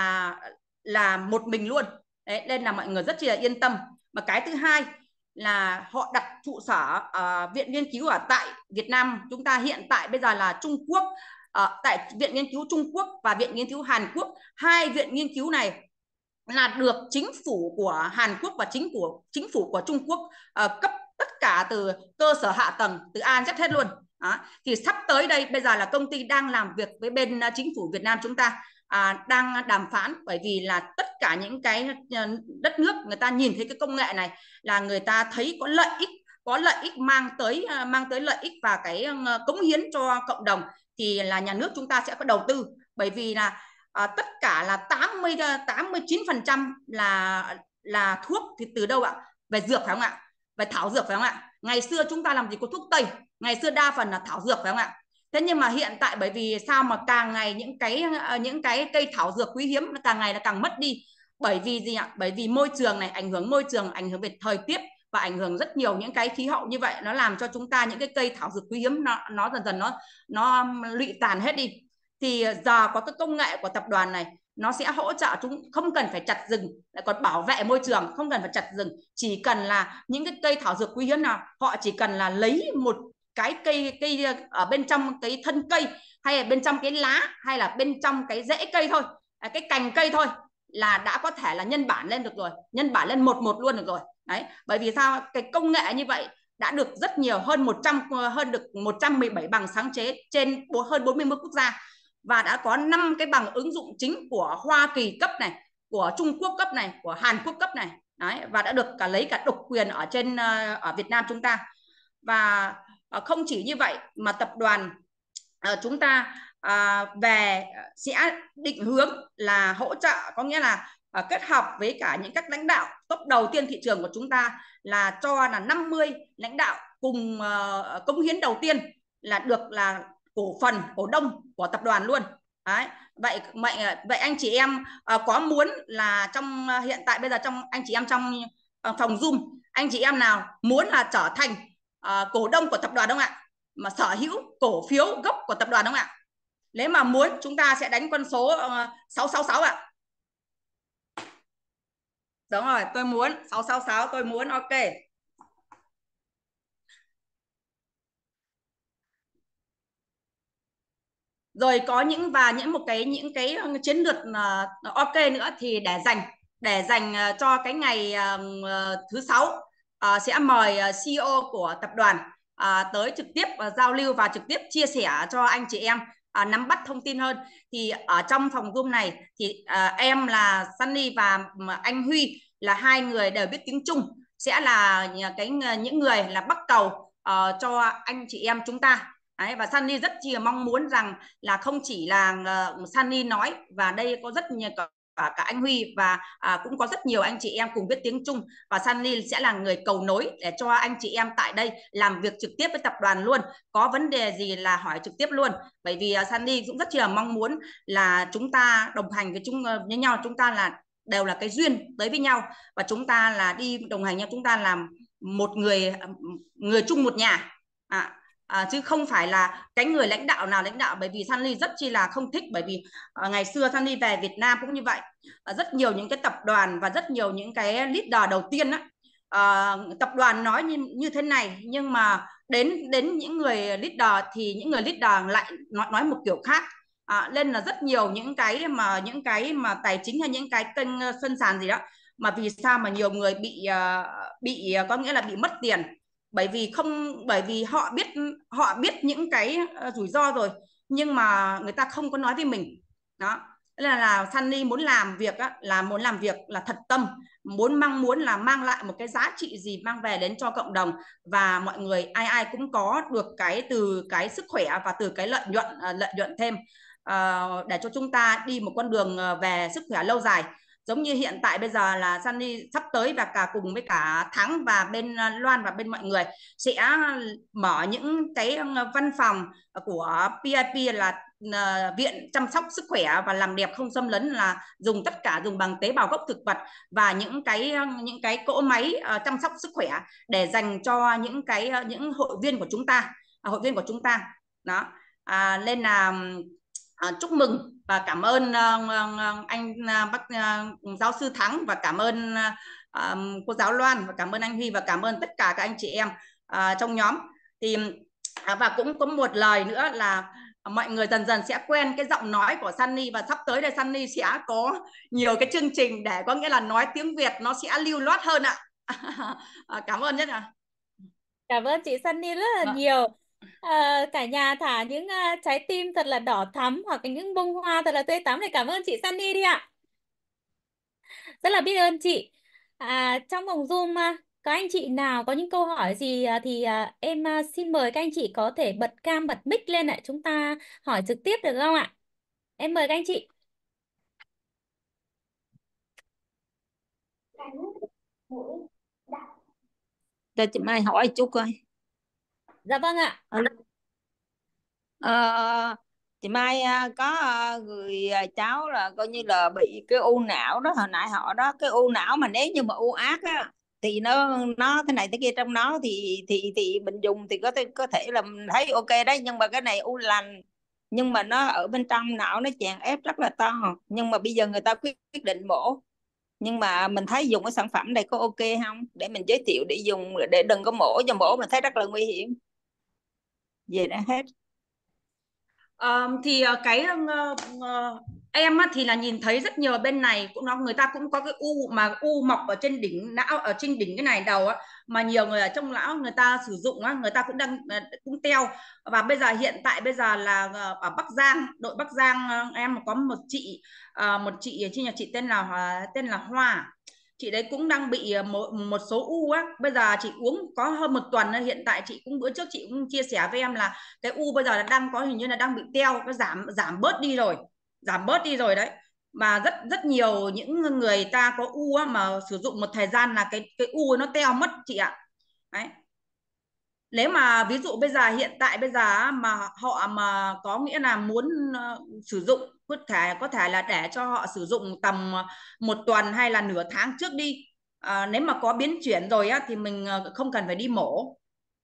là một mình luôn. Đấy, nên là mọi người rất là yên tâm. Mà cái thứ hai là họ đặt trụ sở viện nghiên cứu ở tại Việt Nam chúng ta. Hiện tại bây giờ là Trung Quốc, tại viện nghiên cứu Trung Quốc và viện nghiên cứu Hàn Quốc, hai viện nghiên cứu này là được chính phủ của Hàn Quốc và chính phủ của Trung Quốc cấp tất cả từ cơ sở hạ tầng từ A đến Z hết luôn. Đó. Thì sắp tới đây bây giờ là công ty đang làm việc với bên chính phủ Việt Nam chúng ta, đang đàm phán, bởi vì là tất cả những cái đất nước người ta nhìn thấy cái công nghệ này là người ta thấy có lợi ích mang tới lợi ích và cái cống hiến cho cộng đồng, thì là nhà nước chúng ta sẽ có đầu tư. Bởi vì là tất cả là 89% là thuốc thì từ đâu ạ? Về dược, phải không ạ? Về thảo dược, phải không ạ? Ngày xưa chúng ta làm gì có thuốc tây, ngày xưa đa phần là thảo dược, phải không ạ? Thế nhưng mà hiện tại bởi vì sao mà càng ngày những cái cây thảo dược quý hiếm nó càng ngày nó càng mất đi. Bởi vì gì ạ? Bởi vì môi trường này, ảnh hưởng môi trường, ảnh hưởng về thời tiết và ảnh hưởng rất nhiều những cái khí hậu như vậy, nó làm cho chúng ta những cái cây thảo dược quý hiếm nó dần dần nó lụi tàn hết đi. Thì giờ có cái công nghệ của tập đoàn này, nó sẽ hỗ trợ chúng không cần phải chặt rừng, lại còn bảo vệ môi trường, không cần phải chặt rừng. Chỉ cần là những cái cây thảo dược quý hiếm nào, họ chỉ cần là lấy một cái cây ở bên trong cái thân cây, hay là bên trong cái lá, hay là bên trong cái rễ cây thôi, cái cành cây thôi, là đã có thể là nhân bản lên được rồi, nhân bản lên một luôn được rồi. Đấy, bởi vì sao? Cái công nghệ như vậy đã được rất nhiều, hơn được 117 bằng sáng chế trên hơn 40 quốc gia, và đã có 5 cái bằng ứng dụng chính của Hoa Kỳ cấp này, của Trung Quốc cấp này, của Hàn Quốc cấp này. Đấy, và đã được lấy cả độc quyền ở Việt Nam chúng ta. Và không chỉ như vậy mà tập đoàn chúng ta sẽ định hướng là hỗ trợ, có nghĩa là kết hợp với cả những các lãnh đạo top đầu tiên thị trường của chúng ta, là cho là 50 lãnh đạo cùng cống hiến đầu tiên là được là cổ phần, cổ đông của tập đoàn luôn. Đấy. Vậy anh chị em có muốn là trong hiện tại bây giờ trong anh chị em trong phòng Zoom, anh chị em nào muốn là trở thành cổ đông của tập đoàn không ạ? Mà sở hữu cổ phiếu gốc của tập đoàn không ạ? Nếu mà muốn chúng ta sẽ đánh con số 666 ạ. Đúng rồi, tôi muốn 666, tôi muốn. Ok. Rồi có những chiến lược ok nữa thì để dành cho cái ngày thứ Sáu sẽ mời CEO của tập đoàn tới trực tiếp giao lưu và trực tiếp chia sẻ cho anh chị em nắm bắt thông tin hơn. Thì ở trong phòng Zoom này thì em là Sunny và anh Huy là hai người đều biết tiếng Trung, sẽ là những người là bắt cầu cho anh chị em chúng ta. Đấy, và Sunny rất chỉ mong muốn rằng là không chỉ là Sunny nói, và đây có rất nhiều cả anh Huy và cũng có rất nhiều anh chị em cùng biết tiếng Trung, và Sunny sẽ là người cầu nối để cho anh chị em tại đây làm việc trực tiếp với tập đoàn luôn, có vấn đề gì là hỏi trực tiếp luôn. Bởi vì Sunny cũng rất là mong muốn là chúng ta đồng hành với nhau, chúng ta là đều là cái duyên tới với nhau, và chúng ta là đi đồng hành nhau, chúng ta làm một người chung một nhà. Chứ không phải là cái người lãnh đạo nào lãnh đạo. Bởi vì Sunny rất chi là không thích, bởi vì ngày xưa Sunny về Việt Nam cũng như vậy, rất nhiều những cái tập đoàn và rất nhiều những cái leader đầu tiên á, tập đoàn nói như thế này, nhưng mà đến những người leader thì những người leader lại nói một kiểu khác. Nên là rất nhiều những cái mà tài chính hay những cái kênh sân sàn gì đó, mà vì sao mà nhiều người bị có nghĩa là bị mất tiền, bởi vì họ biết những cái rủi ro rồi, nhưng mà người ta không có nói với mình. Đó là Sunny muốn làm việc là thật tâm, mong muốn là mang lại một cái giá trị gì mang về đến cho cộng đồng, và mọi người ai ai cũng có được từ cái sức khỏe và từ cái lợi nhuận thêm, để cho chúng ta đi một con đường về sức khỏe lâu dài. Giống như hiện tại bây giờ là Sunny sắp tới và cùng với cả Thắng và bên Loan và bên mọi người sẽ mở những cái văn phòng của PIP, là viện chăm sóc sức khỏe và làm đẹp không xâm lấn, là dùng bằng tế bào gốc thực vật và những cái cỗ máy chăm sóc sức khỏe để dành cho những hội viên của chúng ta. Đó. Nên là chúc mừng và cảm ơn anh bác giáo sư Thắng, và cảm ơn cô giáo Loan, và cảm ơn anh Huy, và cảm ơn tất cả các anh chị em trong nhóm. Thì và cũng có một lời nữa là mọi người dần dần sẽ quen cái giọng nói của Sunny, và sắp tới đây Sunny sẽ có nhiều cái chương trình để có nghĩa là nói tiếng Việt nó sẽ lưu loát hơn ạ. Cảm ơn nhất ạ. Cảm ơn chị Sunny rất là nhiều. Cả nhà thả những trái tim thật là đỏ thắm, hoặc những bông hoa thật là tươi tắn để cảm ơn chị Sunny đi ạ. Rất là biết ơn chị. Trong vòng Zoom có anh chị nào có những câu hỏi gì thì em xin mời các anh chị có thể bật cam bật mic lên ạ, chúng ta hỏi trực tiếp được không ạ? Em mời các anh chị. Cho chị Mai hỏi chút coi. Dạ vâng ạ. Chị Mai có người cháu là coi như là bị cái u não đó, hồi nãy họ đó, cái u não mà nếu như mà u ác á thì nó thế này thế kia trong nó thì mình dùng thì có thể là thấy ok đấy, nhưng mà cái này u lành, nhưng mà nó ở bên trong não nó chèn ép rất là to, nhưng mà bây giờ người ta quyết định mổ, nhưng mà mình thấy dùng cái sản phẩm này có ok không, để mình giới thiệu để dùng, để đừng có mổ, cho mổ mình thấy rất là nguy hiểm. Về đã hết. Thì em thì là nhìn thấy rất nhiều bên này cũng người ta cũng có cái u mọc ở trên đỉnh não, ở trên đỉnh cái này đầu á, mà nhiều người ở trong não người ta sử dụng á, người ta cũng cũng teo. Và hiện tại bây giờ là ở Bắc Giang, đội Bắc Giang, em có một chị chị tên là Hoa. Chị đấy cũng đang bị một số u á. Bây giờ chị uống có hơn một tuần, hiện tại chị cũng bữa trước chị cũng chia sẻ với em là cái u bây giờ là đang có, hình như là đang bị teo, nó giảm bớt đi rồi đấy. Và rất rất nhiều những người ta có u á, mà sử dụng một thời gian là cái u nó teo mất chị ạ. Đấy. Nếu mà ví dụ bây giờ hiện tại bây giờ mà họ mà có nghĩa là muốn sử dụng, có thể là để cho họ sử dụng tầm 1 tuần hay là nửa tháng trước đi. Nếu mà có biến chuyển rồi á thì mình không cần phải đi mổ.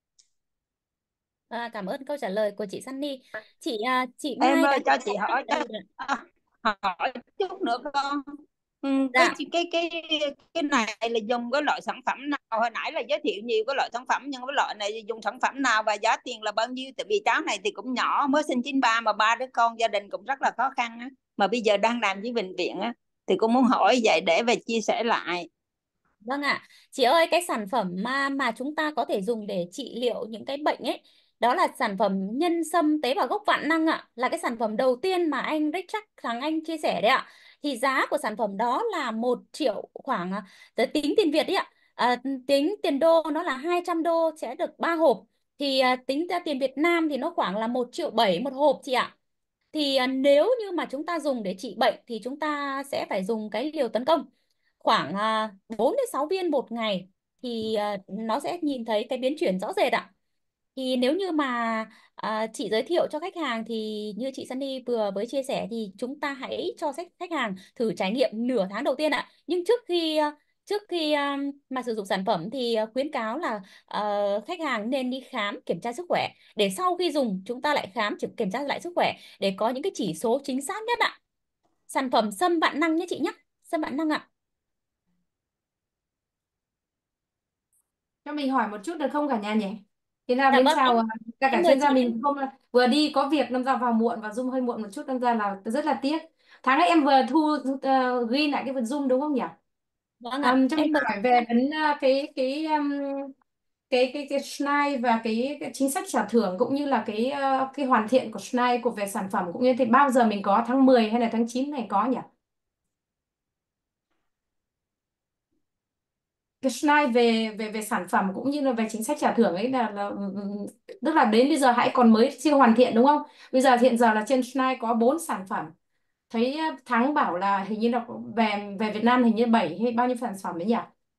Cảm ơn câu trả lời của chị Sunny. Chị Em Mai đã ơi, cho chị trả hỏi lời rồi. hỏi chút nữa con. Dạ, Cái này là dùng cái loại sản phẩm nào? Hồi nãy là giới thiệu nhiều cái loại sản phẩm, nhưng cái loại này dùng sản phẩm nào và giá tiền là bao nhiêu? Tại vì cháu này thì cũng nhỏ, mới sinh 93 mà 3 đứa con, gia đình cũng rất là khó khăn á, mà bây giờ đang làm với bệnh viện á, thì cũng muốn hỏi vậy để về chia sẻ lại. vâng ạ. Chị ơi, cái sản phẩm mà chúng ta có thể dùng để trị liệu những cái bệnh ấy, đó là sản phẩm nhân sâm tế bào gốc vạn năng ạ, là cái sản phẩm đầu tiên mà anh Richard thằng anh chia sẻ đấy ạ. Thì giá của sản phẩm đó là 1 triệu khoảng, tính tiền Việt đấy ạ. Tính tiền đô nó là 200 đô sẽ được 3 hộp. Thì tính ra tiền Việt Nam thì nó khoảng là 1,7 triệu một hộp chị ạ. Thì nếu như mà chúng ta dùng để trị bệnh thì chúng ta sẽ phải dùng cái liều tấn công khoảng 4 đến 6 viên một ngày, thì nó sẽ nhìn thấy cái biến chuyển rõ rệt ạ. Thì nếu như mà chị giới thiệu cho khách hàng thì như chị Sunny vừa mới chia sẻ, thì chúng ta hãy cho khách hàng thử trải nghiệm nửa tháng đầu tiên ạ. Nhưng trước khi mà sử dụng sản phẩm thì khuyến cáo là khách hàng nên đi khám kiểm tra sức khỏe, để sau khi dùng chúng ta lại khám kiểm tra lại sức khỏe để có những cái chỉ số chính xác nhất ạ. Sản phẩm sâm vạn năng nhé chị nhé, sâm vạn năng ạ. Cho mình hỏi một chút được không cả nhà nhỉ? Thế là Dạ bên vâng, sau cả em mời chuyên gia chị. mình không vừa đi có việc đâm ra vào muộn và Zoom hơi muộn một chút, đâm ra là rất là tiếc. Tháng ấy em vừa ghi lại cái phần Zoom đúng không nhỉ? Vâng ạ, Cho mình em mời. hỏi về cái SNAI và cái chính sách trả thưởng, cũng như là cái hoàn thiện của SNAI về sản phẩm, cũng như thì bao giờ mình có, tháng 10 hay là tháng 9 này có nhỉ? Cái slide về về về sản phẩm cũng như là về chính sách trả thưởng ấy tức là đến bây giờ hãy còn mới chưa hoàn thiện đúng không? Bây giờ hiện giờ là trên slide có 4 sản phẩm. Thấy Thắng bảo là hình như là về về Việt Nam hình như 7 hay bao nhiêu sản phẩm đấy nhỉ?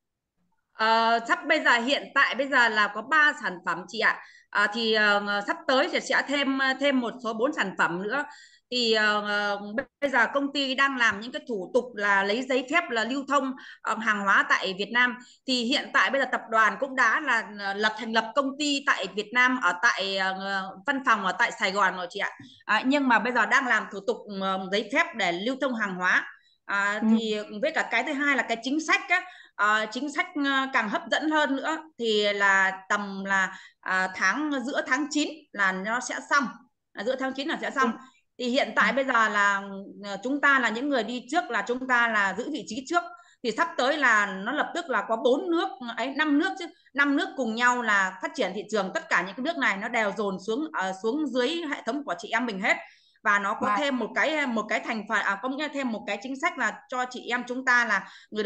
Sắp bây giờ hiện tại bây giờ là có 3 sản phẩm chị ạ. Thì sắp tới thì sẽ thêm một số 4 sản phẩm nữa. Thì bây giờ công ty đang làm những cái thủ tục là lấy giấy phép là lưu thông hàng hóa tại Việt Nam. Thì hiện tại bây giờ tập đoàn cũng đã là thành lập công ty tại Việt Nam, ở tại văn phòng ở tại Sài Gòn rồi chị ạ. Nhưng mà bây giờ đang làm thủ tục giấy phép để lưu thông hàng hóa. Ừ. Thì với cả cái thứ hai là cái chính sách á, chính sách càng hấp dẫn hơn nữa thì là tầm là giữa tháng 9 là nó sẽ xong, giữa tháng 9 là sẽ xong. Thì hiện tại bây giờ là chúng ta là những người đi trước, là chúng ta là giữ vị trí trước. Thì sắp tới là nó lập tức là có 4 nước ấy, 5 nước chứ, 5 nước cùng nhau là phát triển thị trường, tất cả những cái nước này nó đều dồn xuống dưới hệ thống của chị em mình hết. Và nó có thêm một cái thành phần, có nghĩa thêm một cái chính sách là cho chị em chúng ta là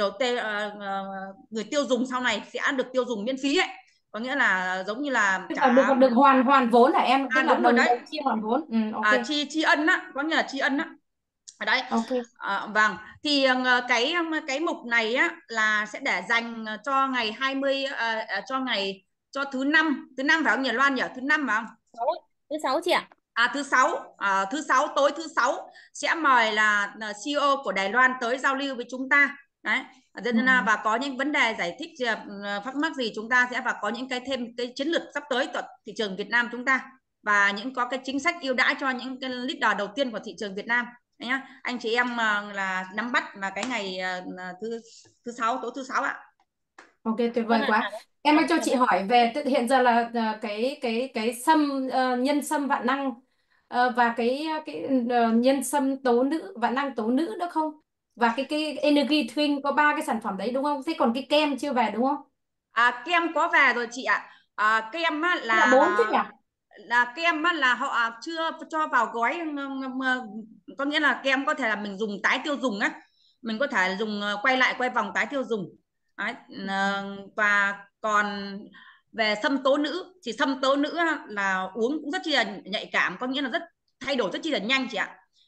người tiêu dùng sau này sẽ được tiêu dùng miễn phí ấy, có nghĩa là giống như là Tức là được trả. được hoàn hoàn vốn hả em? Tức là Đúng rồi đồng đấy. đầu chia hoàn vốn. Ừ, ok. Tri ân á, có nghĩa là tri ân á. Ở đấy. Ok. Vâng, thì cái mục này á là sẽ để dành cho ngày 20, cho thứ năm phải không nhỉ Loan nhỉ? Thứ năm phải không? Thứ sáu chị ạ. Thứ sáu tối thứ sáu sẽ mời là CEO của Đài Loan tới giao lưu với chúng ta đấy. Và có những vấn đề giải thích thắc mắc gì chúng ta sẽ, và có những thêm cái chiến lược sắp tới của thị trường Việt Nam chúng ta, và có cái chính sách ưu đãi cho những cái leader đầu tiên của thị trường Việt Nam nhá. Anh chị em là nắm bắt là cái ngày thứ sáu, tối thứ sáu ạ. Ok, tuyệt Vâng vời ạ. quá. Em ơi cho chị hỏi về hiện giờ là cái sâm nhân sâm vạn năng và nhân sâm tố nữ vạn năng tố nữ được không? Và cái Energy Twin có 3 cái sản phẩm đấy đúng không? Thế còn cái kem chưa về đúng không? Kem có về rồi chị ạ. Kem á, Thế là 4 chứ nhỉ? là kem á, là họ chưa cho vào gói, có nghĩa là kem có thể là mình dùng tái tiêu dùng á, mình có thể dùng quay vòng tái tiêu dùng đấy. Và còn về sâm tố nữ thì sâm tố nữ là uống cũng rất chi là nhạy cảm, có nghĩa là thay đổi rất chi là nhanh chị ạ.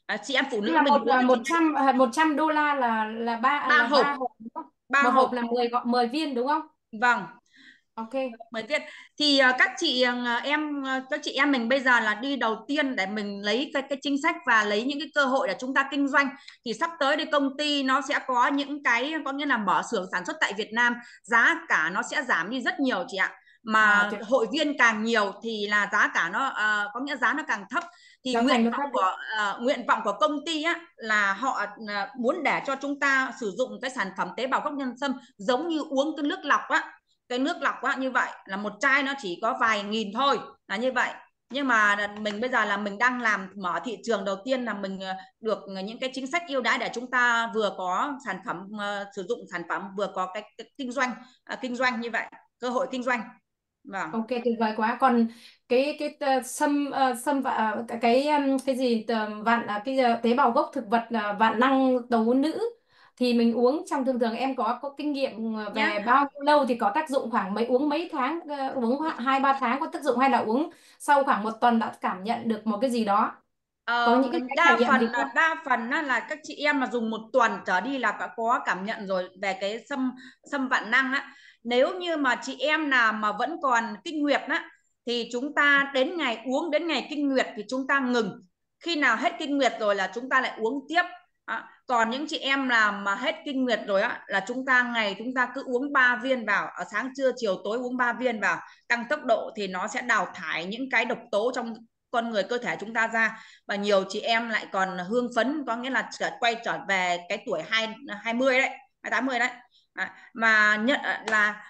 chị em phụ Tức nữ là mình uống thì chị 100 đô la là ba hộp, ba hộp đúng không? ba Một hộp hộp. là 10 viên đúng không? Vâng. Ok. 10 viên thì các chị các chị em mình bây giờ là đi đầu tiên để mình lấy cái chính sách và lấy những cái cơ hội để chúng ta kinh doanh. Thì sắp tới đây công ty nó sẽ có những cái có nghĩa là mở xưởng sản xuất tại Việt Nam, giá cả nó sẽ giảm đi rất nhiều chị ạ. Mà Tuyệt hội viên càng nhiều thì là giá cả nó có nghĩa giá nó càng thấp. Thì giá thành nó thấp đi. nguyện vọng của công ty á là họ muốn để cho chúng ta sử dụng cái sản phẩm tế bào gốc nhân sâm giống như uống cái nước lọc á. Cái nước lọc á, như vậy là một chai nó chỉ có vài nghìn thôi, là như vậy. Nhưng mà mình bây giờ là mình đang làm mở thị trường đầu tiên, là mình được những cái chính sách ưu đãi để chúng ta vừa có sản phẩm sử dụng sản phẩm, vừa có cái kinh doanh như vậy, cơ hội kinh doanh. Vâng. Ok, tuyệt vời quá. Còn cái sâm và cái gì vạn cái tế bào gốc thực vật vạn năng tố nữ thì mình uống trong thường thường em có kinh nghiệm Nhá. về bao nhiêu lâu thì có tác dụng, khoảng uống mấy tháng, uống 2-3 tháng có tác dụng, hay là uống sau khoảng 1 tuần đã cảm nhận được một cái gì đó? Có những cái trải nghiệm gì không? Đa phần là các chị em mà dùng 1 tuần trở đi là có cảm nhận rồi về cái sâm vạn năng á. Nếu như mà chị em nào mà vẫn còn kinh nguyệt á thì chúng ta uống đến ngày kinh nguyệt thì chúng ta ngừng. Khi nào hết kinh nguyệt rồi là chúng ta lại uống tiếp. Còn những chị em nào mà hết kinh nguyệt rồi á là chúng ta cứ uống 3 viên vào, ở sáng trưa chiều tối uống 3 viên vào, tăng tốc độ thì nó sẽ đào thải những cái độc tố trong con người, cơ thể chúng ta ra. Và nhiều chị em lại còn hương phấn, có nghĩa là quay trở về cái tuổi 20 đấy, 80 đấy. Mà nhận là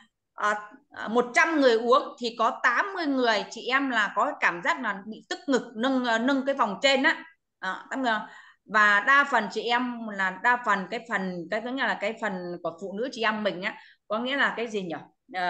100 người uống thì có 80 người chị em là có cảm giác là bị tức ngực, nâng cái vòng trên á. Và đa phần chị em là cái có nghĩa là cái phần của phụ nữ chị em mình á, có nghĩa là cái gì nhỉ,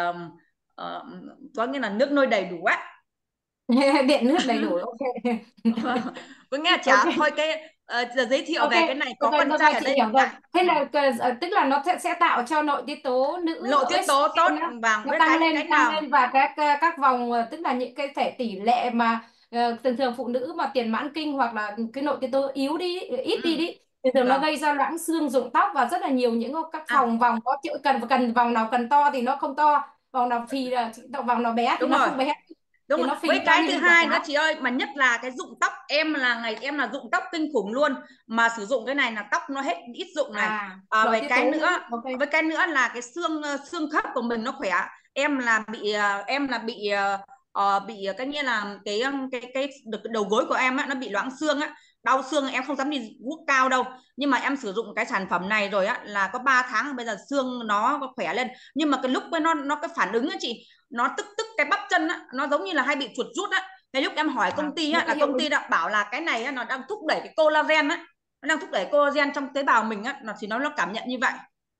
có nghĩa là nước nôi đầy đủ á. Điện nước đầy đủ. Ok. Có nghe chả Ok. thôi cái giới thiệu Ok, về cái này, có rồi, con rồi, trai rồi ở chị đây. hiểu rồi. Thế là tức là nó sẽ tạo cho nội tiết tố nữ Nội tiết tố tốt, estrogen và nó với tăng cái lên nào và các vòng tức là những cái tỷ lệ mà thường thường phụ nữ mà tiền mãn kinh hoặc là cái nội tiết tố yếu đi, ít đi đi, thì thường nó vâng. gây ra loãng xương, rụng tóc và rất là nhiều những các vòng có chữ cần vòng nào cần to thì nó không to, vòng nào phì là vòng nào bé thì Đúng nó rồi, không bé, đúng thì rồi. nó phì Với to cái như thứ trên quảng hai nữa cáo. chị ơi, mà nhất là cái rụng tóc, em là rụng tóc kinh khủng luôn, mà sử dụng cái này là tóc nó hết ít rụng này. Nội Về tiết cái tố nữa, nữ. Ok. với cái nữa là cái xương khớp của mình nó khỏe. Em là bị cái như là cái đầu gối của em á, nó bị loãng xương á, đau xương, em không dám đi guốc cao đâu. Nhưng mà em sử dụng cái sản phẩm này rồi á là có 3 tháng bây giờ xương nó có khỏe lên. Nhưng mà cái lúc ấy nó cái phản ứng á chị, nó tức cái bắp chân á, nó giống như là hay bị chuột rút á. Cái lúc em hỏi công ty á, là công ty đã bảo là cái này á, nó đang thúc đẩy cái collagen á, nó đang thúc đẩy collagen trong tế bào mình á, thì nó cảm nhận như vậy.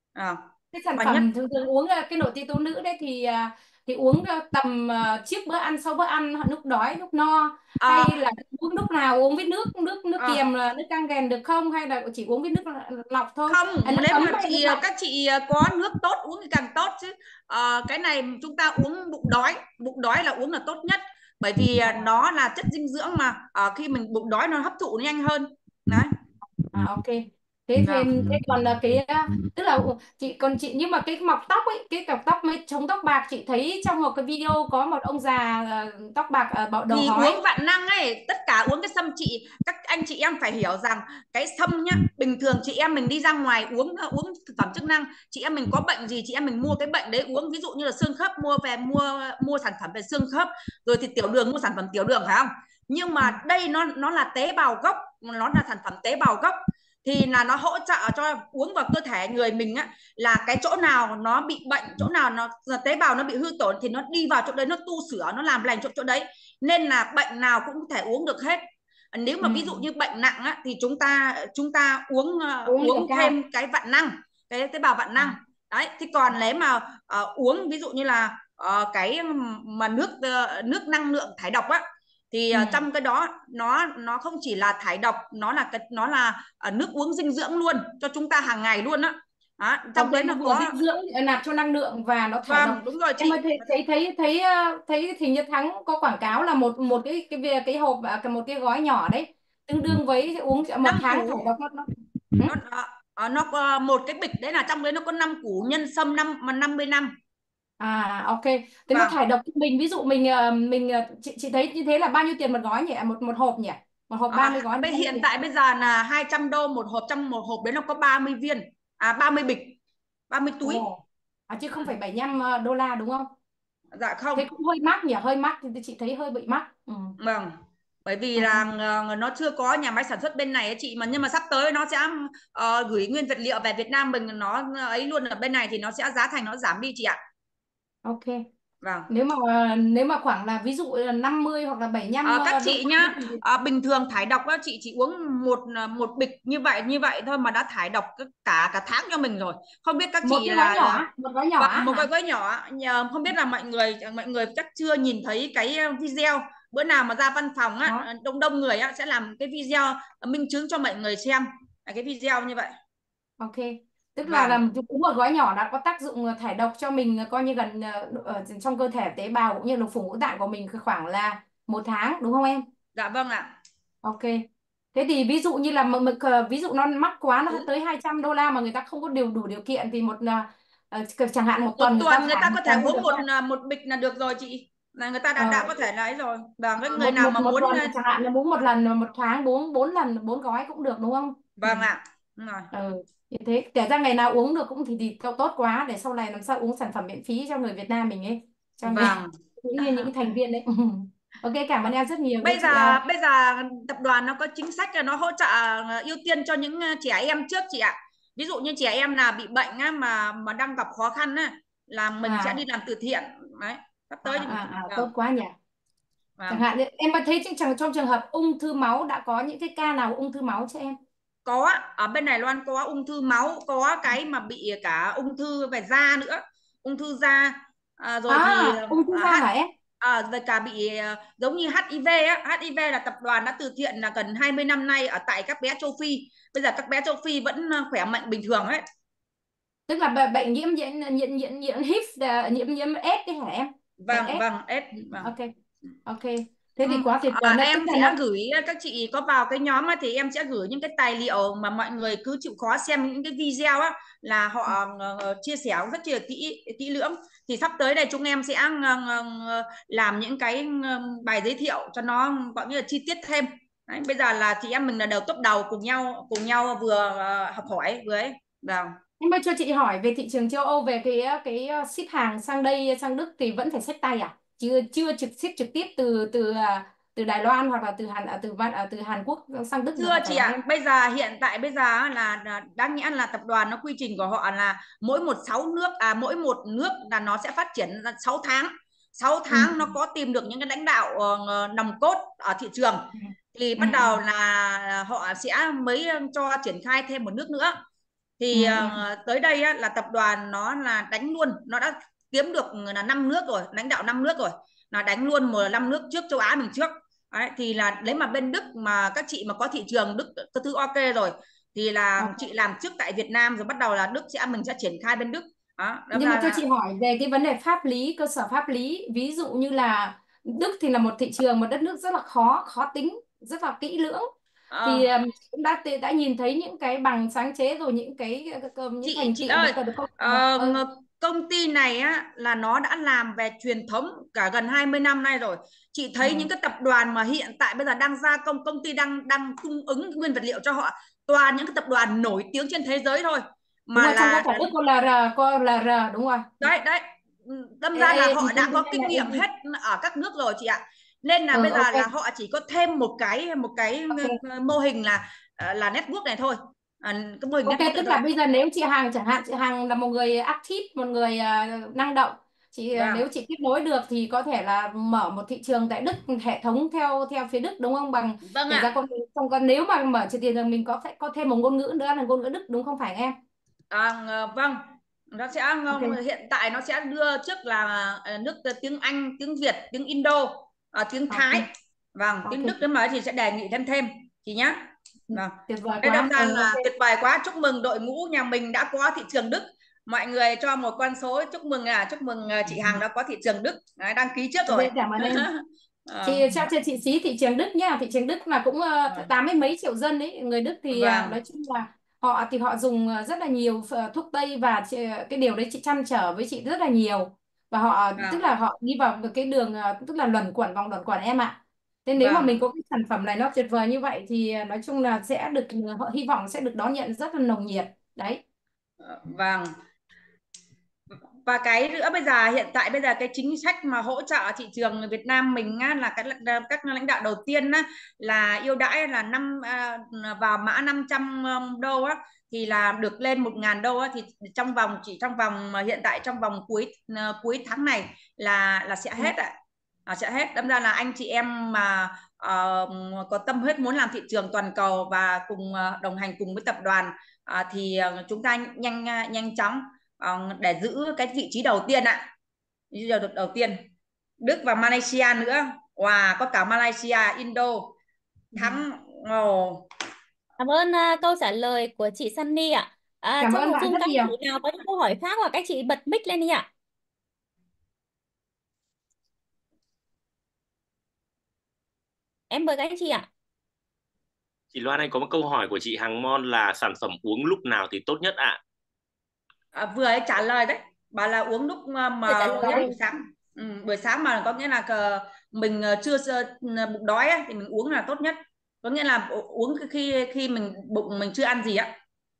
Cái sản Và nhất phẩm thường thường uống cái nội tiết tố nữ đấy thì uống tầm trước bữa ăn, sau bữa ăn, lúc đói lúc no, à, hay là uống lúc nào, uống với nước nước nước à, kiềm, nước căng gèn được không, hay là chỉ uống với nước lọc thôi, không, nước nếu ấm mà hay nước lạnh? các chị có nước tốt uống thì càng tốt chứ. Cái này chúng ta uống bụng đói là uống là tốt nhất, bởi vì nó là chất dinh dưỡng mà khi mình bụng đói nó hấp thụ nó nhanh hơn đấy. Ok. Thế Vâng. thế còn là tức là chị, nhưng mà cái mọc tóc ấy, cái cọc tóc mới chống tóc bạc, chị thấy trong một cái video có một ông già tóc bạc ở đầu Thì hói. uống vạn năng ấy, tất cả uống cái sâm, các anh chị em phải hiểu rằng cái sâm nhá, bình thường chị em mình đi ra ngoài uống thực phẩm chức năng, chị em mình có bệnh gì chị em mình mua cái bệnh đấy uống, ví dụ như là xương khớp mua sản phẩm về xương khớp, rồi thì tiểu đường mua sản phẩm tiểu đường, phải không? Nhưng mà đây nó là tế bào gốc, nó là sản phẩm tế bào gốc, thì là nó hỗ trợ cho uống vào cơ thể người mình á, là cái chỗ nào nó bị bệnh, chỗ nào nó tế bào nó bị hư tổn thì nó đi vào chỗ đấy, nó tu sửa, nó làm lành chỗ đấy, nên là bệnh nào cũng có thể uống được hết. Nếu mà ví dụ như bệnh nặng á, thì chúng ta Liều uống cao. thêm cái vạn năng, cái tế bào vạn năng đấy. Thì còn nếu mà uống ví dụ như là cái mà nước năng lượng thải độc á, thì trong cái đó nó không chỉ là thải độc, nó là nước uống dinh dưỡng luôn cho chúng ta hàng ngày luôn á. Trong đấy nó Nó vừa có. dinh dưỡng, nạp cho năng lượng và nó thải Vâng, độc. đúng rồi Em ơi, chị. thấy thì Như Thắng có quảng cáo là một một cái hộp, một cái gói nhỏ đấy, tương đương với uống một 5 tháng thải củ. độc Nó có một cái bịch đấy là trong đấy nó có 5 củ nhân sâm 50 năm. Ok, thế nó Vâng. thải độc cho mình, ví dụ chị thấy như thế là bao nhiêu tiền một gói nhỉ, một hộp nhỉ, một hộp 30 gói bao nhiêu Hiện tiền? tại bây giờ là 200 đô một hộp, trong một hộp đấy nó có 30 viên, 30 bịch, 30 túi. Chứ không phải 75 đô la đúng không? Dạ không. Thế cũng hơi mắc nhỉ, hơi mắc, thì chị thấy hơi bị mắc. Vâng, bởi vì là nó chưa có nhà máy sản xuất bên này ấy chị, mà nhưng mà sắp tới nó sẽ gửi nguyên vật liệu về Việt Nam mình, nó ấy luôn ở bên này thì nó sẽ giá thành nó giảm đi chị ạ. Ok. Vâng. Nếu mà khoảng là ví dụ là 50 hoặc là 75 Các đô chị la nhá, thì bình thường thải độc á, chị chỉ uống một bịch như vậy thôi mà đã thải độc cả tháng cho mình rồi. Không biết các một chị cái gói nhỏ, là một gói nhỏ một cái hả? gói nhỏ. Không biết là mọi người chắc chưa nhìn thấy cái video. Bữa nào mà ra văn phòng á, đông người á sẽ làm cái video minh chứng cho mọi người xem cái video như vậy. Ok, tức là Vâng. uống một gói nhỏ đã có tác dụng thải độc cho mình, coi như gần ở trong cơ thể, tế bào cũng như lục phủ ngũ tạng của mình khoảng là 1 tháng đúng không em? Dạ vâng ạ. Ok. Thế thì ví dụ như là ví dụ nó mắc quá, nó tới 200 đô la mà người ta không có đủ điều kiện thì chẳng hạn một Một tuần người ta tuần người thải ta một có thể lần có được uống không? một bịch là được rồi chị, là người ta Ờ, đã có thể lấy rồi. Vâng, với người một nào một mà một muốn. tuần chẳng hạn là uống một lần, một tháng 4 gói cũng được đúng không? Vâng ạ. Đúng rồi. Như thế kể ra ngày nào uống được cũng thì tốt quá, để sau này làm sao uống sản phẩm miễn phí cho người Việt Nam mình ấy, cho Vâng. những thành viên đấy. Ok, cảm ơn em rất nhiều với Bây chị. giờ tập đoàn nó có chính sách là nó hỗ trợ ưu tiên cho những trẻ em trước chị ạ. Ví dụ như trẻ em là bị bệnh á, mà đang gặp khó khăn á, là mình sẽ đi làm từ thiện đấy. Sắp tới thì Tốt quá nhỉ. Chẳng hạn em có thấy trong trường hợp ung thư máu đã có những cái ca nào ung thư máu cho em? Có, ở bên Đài Loan có ung thư máu, có cái mà bị cả ung thư về da nữa, ung thư da, rồi thì Ung thư da hả em? rồi cả bị giống như HIV á. HIV là tập đoàn đã từ thiện là gần 20 năm nay ở tại các bé châu Phi. Bây giờ các bé châu Phi vẫn khỏe mạnh bình thường ấy. Tức là bệnh nhiễm HIV, nhiễm AIDS đấy hả em? Bệnh Vâng, AIDS. vâng, vâng. Ok. Thế thì quá tuyệt vời. Em Tức là sẽ gửi các chị có vào cái nhóm á, thì em sẽ gửi những cái tài liệu mà mọi người cứ chịu khó xem những cái video á, là họ chia sẻ rất là kỹ lưỡng. Thì sắp tới đây chúng em sẽ làm những cái bài giới thiệu cho nó gọi như là chi tiết thêm. Đấy, bây giờ là chị em mình là đều top đầu cùng nhau vừa học hỏi vừa ấy. Vâng. em ơi, cho chị hỏi về thị trường châu Âu, về cái ship hàng sang đây, sang Đức thì vẫn phải xách tay à? Chưa ship trực tiếp từ Đài Loan hoặc là từ Hàn Quốc sang Đức được Thưa phải chị không ạ, em? hiện tại bây giờ là đáng nhẽ là tập đoàn nó quy trình của họ là mỗi một nước là nó sẽ phát triển là 6 tháng. 6 tháng nó có tìm được những cái lãnh đạo nòng cốt ở thị trường thì bắt đầu là họ sẽ mới cho triển khai thêm một nước nữa. Thì tới đây á, là tập đoàn nó là đánh luôn, nó đã kiếm được là 5 nước rồi, lãnh đạo 5 nước rồi, là đánh luôn 15 nước trước châu Á mình trước. Đấy, thì là nếu mà bên Đức mà các chị mà có thị trường Đức các thứ ok rồi thì là chị làm trước tại Việt Nam, rồi bắt đầu là mình sẽ triển khai bên Đức. Đó, Nhưng mà cho chị hỏi về cái vấn đề pháp lý, cơ sở pháp lý, ví dụ như là Đức thì là một thị trường, một đất nước rất là khó tính, rất là kỹ lưỡng, thì cũng đã nhìn thấy những cái bằng sáng chế rồi những những thành chị tựu ơi, được công công ty này á là nó đã làm về truyền thống cả gần 20 năm nay rồi. Chị thấy những cái tập đoàn mà hiện tại bây giờ đang gia công ty đang cung ứng nguyên vật liệu cho họ, toàn những cái tập đoàn nổi tiếng trên thế giới thôi. đúng Mà rồi, trong có là cả Đức có LR đúng rồi. đấy, đâm ra là họ đã có kinh nghiệm AG. hết ở các nước rồi chị ạ. Nên là bây giờ Ok. là họ chỉ có thêm một cái mô hình là network này thôi. Cái mô hình Ok, network này tức thôi. là bây giờ nếu chị Hằng chẳng hạn, chị Hằng là một người active, một người năng động, Vâng. nếu chị kết nối được thì có thể là mở một thị trường tại Đức, hệ thống theo phía Đức đúng không? Vâng Kể ra ạ. còn nếu mà mở trừ tiền rồi mình có thêm một ngôn ngữ nữa là ngôn ngữ Đức đúng không phải em? Vâng, nó sẽ Ok. hiện tại nó sẽ đưa trước là nước tiếng Anh, tiếng Việt, tiếng Indo, tiếng Thái. Vâng, tiếng Đức nếu mà thì sẽ đề nghị thêm chị nhé. Vâng. Tuyệt vời Đây đâm quá. ra là tuyệt vời quá, chúc mừng đội ngũ nhà mình đã có thị trường Đức. Mọi người cho một con số chúc mừng chị Hằng đã có thị trường Đức. Đấy, đăng ký trước rồi. Cảm ơn em. Ờ, Cho chị xí thị trường Đức nhá. Thị trường Đức là cũng vâng. 80 mấy triệu dân ấy. Người Đức thì Vâng. nói chung là họ dùng rất là nhiều thuốc tây, và cái điều đấy chị trăn trở với chị rất là nhiều. Và họ tức Vâng. là họ đi vào cái đường tức là vòng luẩn quẩn em ạ. Thế nếu mà Vâng. mình có cái sản phẩm này nó tuyệt vời như vậy thì nói chung là sẽ được, họ hy vọng sẽ được đón nhận rất là nồng nhiệt đấy. Vâng. Và cái nữa bây giờ hiện tại bây giờ cái chính sách mà hỗ trợ thị trường Việt Nam mình á, là các lãnh đạo đầu tiên á, là ưu đãi là vào mã 500 đô á, thì là được lên 1.000 đô á, thì trong vòng hiện tại trong vòng cuối tháng này là sẽ hết ạ. Sẽ hết. Đâm ra là anh chị em mà có tâm huyết muốn làm thị trường toàn cầu và cùng đồng hành cùng với tập đoàn, thì chúng ta nhanh chóng để giữ cái vị trí đầu tiên ạ. Vị trí đầu tiên. Đức và Malaysia nữa. Wow, có cả Malaysia, Indo thắng. Ồ. Cảm ơn câu trả lời của chị Sunny ạ. Cảm Trong ơn một bạn Zoom rất các nhiều. chị nào có những câu hỏi khác hoặc các chị bật mic lên đi ạ. Em mời các anh chị ạ. Chị Loan, Anh có một câu hỏi của chị Hằng Mon là sản phẩm uống lúc nào thì tốt nhất ạ? Vừa ấy trả lời đấy, bà là uống lúc Tôi trả mà lời nghĩa đây. buổi sáng. Buổi sáng mà có nghĩa là mình chưa bụng đói ấy, thì mình uống là tốt nhất. Có nghĩa là uống khi khi mình bụng mình chưa ăn gì á.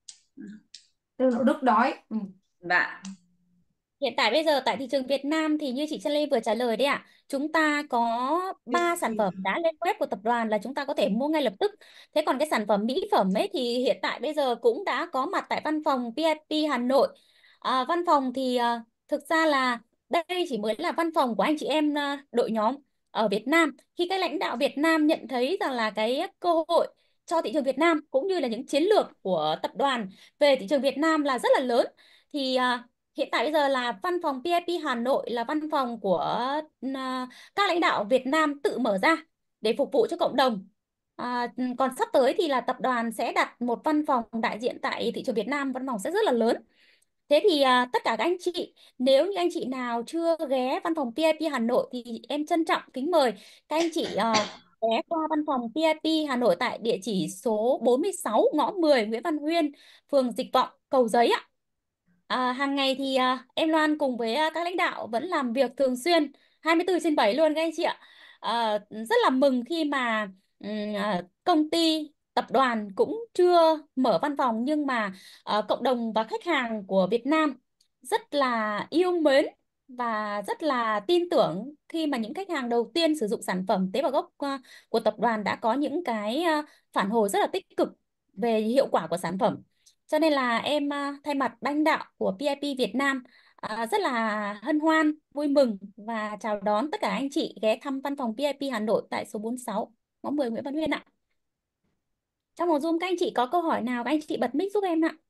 Từ lúc đói. Dạ. Hiện tại bây giờ tại thị trường Việt Nam thì như chị Sunny vừa trả lời đấy ạ, chúng ta có 3 sản phẩm đã lên web của tập đoàn là chúng ta có thể mua ngay lập tức. Thế còn cái sản phẩm mỹ phẩm ấy thì hiện tại bây giờ cũng đã có mặt tại văn phòng PIP Hà Nội. Văn phòng thì thực ra là đây chỉ mới là văn phòng của anh chị em đội nhóm ở Việt Nam. Khi các lãnh đạo Việt Nam nhận thấy rằng là cái cơ hội cho thị trường Việt Nam cũng như là những chiến lược của tập đoàn về thị trường Việt Nam là rất là lớn, thì hiện tại bây giờ là văn phòng PIP Hà Nội là văn phòng của các lãnh đạo Việt Nam tự mở ra để phục vụ cho cộng đồng. Còn sắp tới thì là tập đoàn sẽ đặt một văn phòng đại diện tại thị trường Việt Nam, văn phòng sẽ rất là lớn. Thế thì tất cả các anh chị, nếu như anh chị nào chưa ghé văn phòng PIP Hà Nội thì em trân trọng kính mời các anh chị ghé qua văn phòng PIP Hà Nội tại địa chỉ số 46 ngõ 10 Nguyễn Văn Huyên, phường Dịch Vọng, Cầu Giấy ạ. Hàng ngày thì em Loan cùng với các lãnh đạo vẫn làm việc thường xuyên 24/7 luôn các anh chị ạ. Rất là mừng khi mà công ty tập đoàn cũng chưa mở văn phòng, nhưng mà cộng đồng và khách hàng của Việt Nam rất là yêu mến và rất là tin tưởng khi mà những khách hàng đầu tiên sử dụng sản phẩm tế bào gốc của tập đoàn đã có những cái phản hồi rất là tích cực về hiệu quả của sản phẩm. Cho nên là em thay mặt lãnh đạo của PIP Việt Nam rất là hân hoan, vui mừng và chào đón tất cả anh chị ghé thăm văn phòng PIP Hà Nội tại số 46 ngõ 10 Nguyễn Văn Huyên ạ. Trong một Zoom các anh chị có câu hỏi nào các anh chị bật mic giúp em ạ.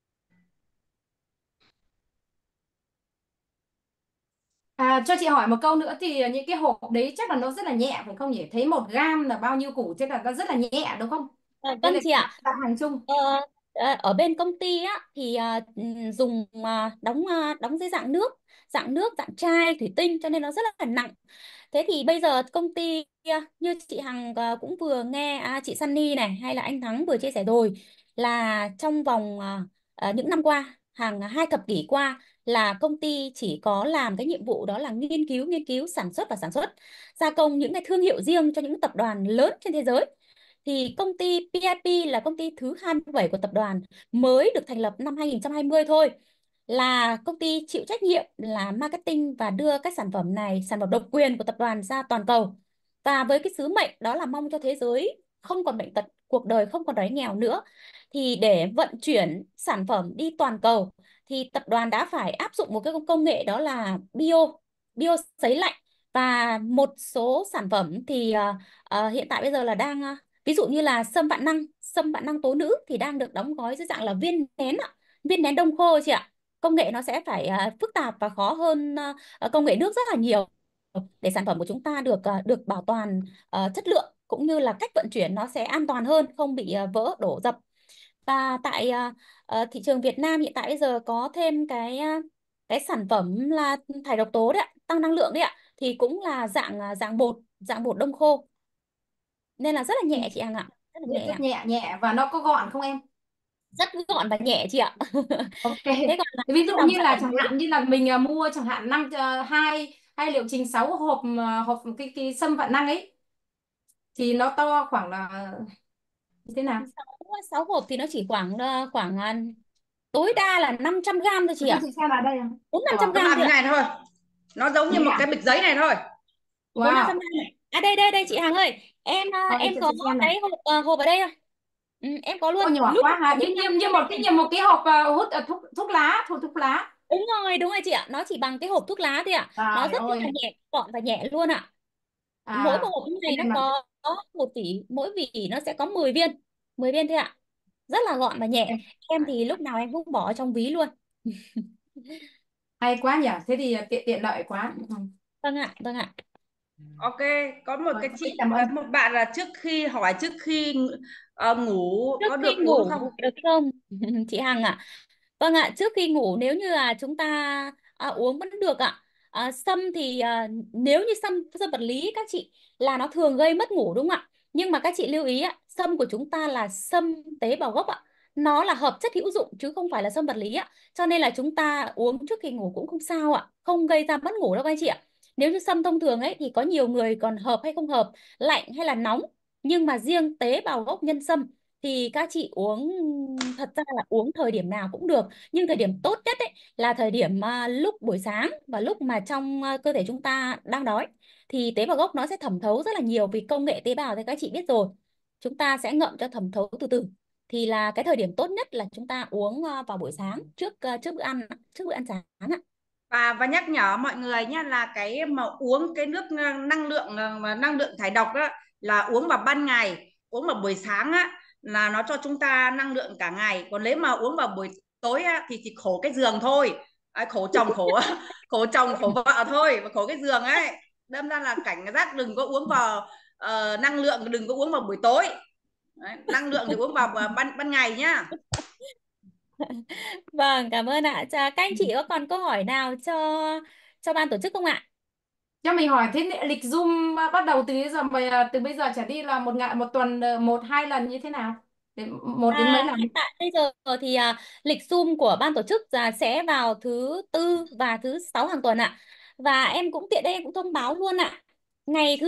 Cho chị hỏi một câu nữa, thì những cái hộp đấy chắc là nó rất là nhẹ phải không nhỉ? Thấy 1 gam là bao nhiêu củ, chắc là nó rất là nhẹ đúng không? Đây Vâng là chị ạ. đặt hàng chung. Ờ, Ở bên công ty á thì dùng đóng dưới dạng nước, dạng chai thủy tinh, cho nên nó rất là nặng. Thế thì bây giờ công ty như chị Hằng cũng vừa nghe chị Sunny này hay là anh Thắng vừa chia sẻ rồi, là trong vòng những năm qua, hàng 2 thập kỷ qua, là công ty chỉ có làm cái nhiệm vụ đó là nghiên cứu sản xuất gia công những cái thương hiệu riêng cho những tập đoàn lớn trên thế giới. Thì công ty PIP là công ty thứ 27 của tập đoàn, mới được thành lập năm 2020 thôi, là công ty chịu trách nhiệm là marketing và đưa các sản phẩm này, sản phẩm độc quyền của tập đoàn ra toàn cầu. Và với cái sứ mệnh đó là mong cho thế giới không còn bệnh tật, cuộc đời không còn đói nghèo nữa. Thì để vận chuyển sản phẩm đi toàn cầu thì tập đoàn đã phải áp dụng một cái công nghệ đó là bio sấy lạnh. Và một số sản phẩm thì hiện tại bây giờ là đang ví dụ như là sâm vạn năng tố nữ thì đang được đóng gói dưới dạng là viên nén ạ, viên nén đông khô chị ạ. Công nghệ nó sẽ phải phức tạp và khó hơn công nghệ nước rất là nhiều, để sản phẩm của chúng ta được bảo toàn chất lượng cũng như là cách vận chuyển nó sẽ an toàn hơn, không bị vỡ đổ dập. Và tại thị trường Việt Nam hiện tại bây giờ có thêm cái sản phẩm là thải độc tố đấy ạ, tăng năng lượng đấy ạ. thì cũng là dạng bột đông khô, nên là rất là nhẹ chị Hằng ạ, rất là nhẹ Rất ạ. nhẹ nhẹ và nó có gọn không em? Rất gọn và nhẹ chị ạ. Ok. Thế còn là Ví cái dụ dòng như sản là phẩm chẳng mới. hạn như là mình mua chẳng hạn hai hai liệu trình 6 hộp, hộp cái sâm vạn năng ấy thì nó to khoảng là như thế nào? Sáu hộp thì nó chỉ khoảng tối đa là 500 gram thôi chị Cho ạ. chị xem là đây à? 400-500 Nó gram làm thôi như ạ. này thôi, nó giống như Thế một à? cái bịch giấy này thôi. 400-500 Wow. gram này. À đây chị Hằng ơi, Rồi em cho có chị xem này. cái hộp ở đây rồi. Em có luôn Ôi nhỏ nút quá hả? Như 400 như như gram một này. một cái hộp hút thuốc lá, thuốc lá. Đúng rồi chị ạ, nó chỉ bằng cái hộp thuốc lá thôi ạ. Nó Trời rất là ơi. nhẹ, gọn và nhẹ luôn ạ. Mỗi một À, hộp như này nó em mà có một vỉ, mỗi vỉ nó sẽ có 10 viên thôi ạ. Rất là gọn và nhẹ. em, Em thì lúc nào em cũng bỏ trong ví luôn. hay quá nhỉ. Thế thì tiện tiện lợi quá. Ừ. Vâng ạ. Ok, có một Rồi, cái rất cảm ơn. một bạn là trước khi ngủ Trước có khi được uống không? ngủ được không? Chị Hằng ạ. Vâng ạ, trước khi ngủ nếu như là chúng ta uống vẫn được ạ. Sâm thì nếu như sâm sâm vật lý các chị là nó thường gây mất ngủ đúng không ạ? Nhưng mà các chị lưu ý ạ, sâm của chúng ta là sâm tế bào gốc ạ. Nó là hợp chất hữu dụng chứ không phải là sâm vật lý ạ. Cho nên là chúng ta uống trước khi ngủ cũng không sao ạ, không gây ra mất ngủ đâu các anh chị ạ. Nếu như sâm thông thường ấy thì có nhiều người còn hợp hay không hợp, lạnh hay là nóng. Nhưng mà riêng tế bào gốc nhân sâm thì các chị uống, thật ra là uống thời điểm nào cũng được, nhưng thời điểm tốt nhất ấy là thời điểm lúc buổi sáng và lúc mà trong cơ thể chúng ta đang đói, thì tế bào gốc nó sẽ thẩm thấu rất là nhiều, vì công nghệ tế bào thì các chị biết rồi, chúng ta sẽ ngậm cho thẩm thấu từ từ, thì là cái thời điểm tốt nhất là chúng ta uống vào buổi sáng trước bữa ăn sáng ạ. Và nhắc nhở mọi người nhé, là cái mà uống cái nước năng lượng thải độc đó là uống vào ban ngày, uống vào buổi sáng á là nó cho chúng ta năng lượng cả ngày, còn nếu mà uống vào buổi tối á, thì chỉ khổ cái giường thôi. Khổ chồng khổ khổ chồng khổ vợ thôi, và khổ cái giường ấy. Đâm ra là cảnh giác đừng có uống vào năng lượng, đừng có uống vào buổi tối. Đấy, năng lượng thì uống vào ban ngày nhá. Vâng, cảm ơn ạ. Các anh chị có còn câu hỏi nào cho ban tổ chức không ạ? Cho mình hỏi thế lịch Zoom bắt đầu từ bây giờ trở đi là một tuần 1-2 lần như thế nào? Để 1 đến mấy lần? Hiện tại bây giờ thì lịch Zoom của ban tổ chức sẽ vào thứ tư và thứ sáu hàng tuần ạ. Và em cũng tiện đây em cũng thông báo luôn ạ. Ngày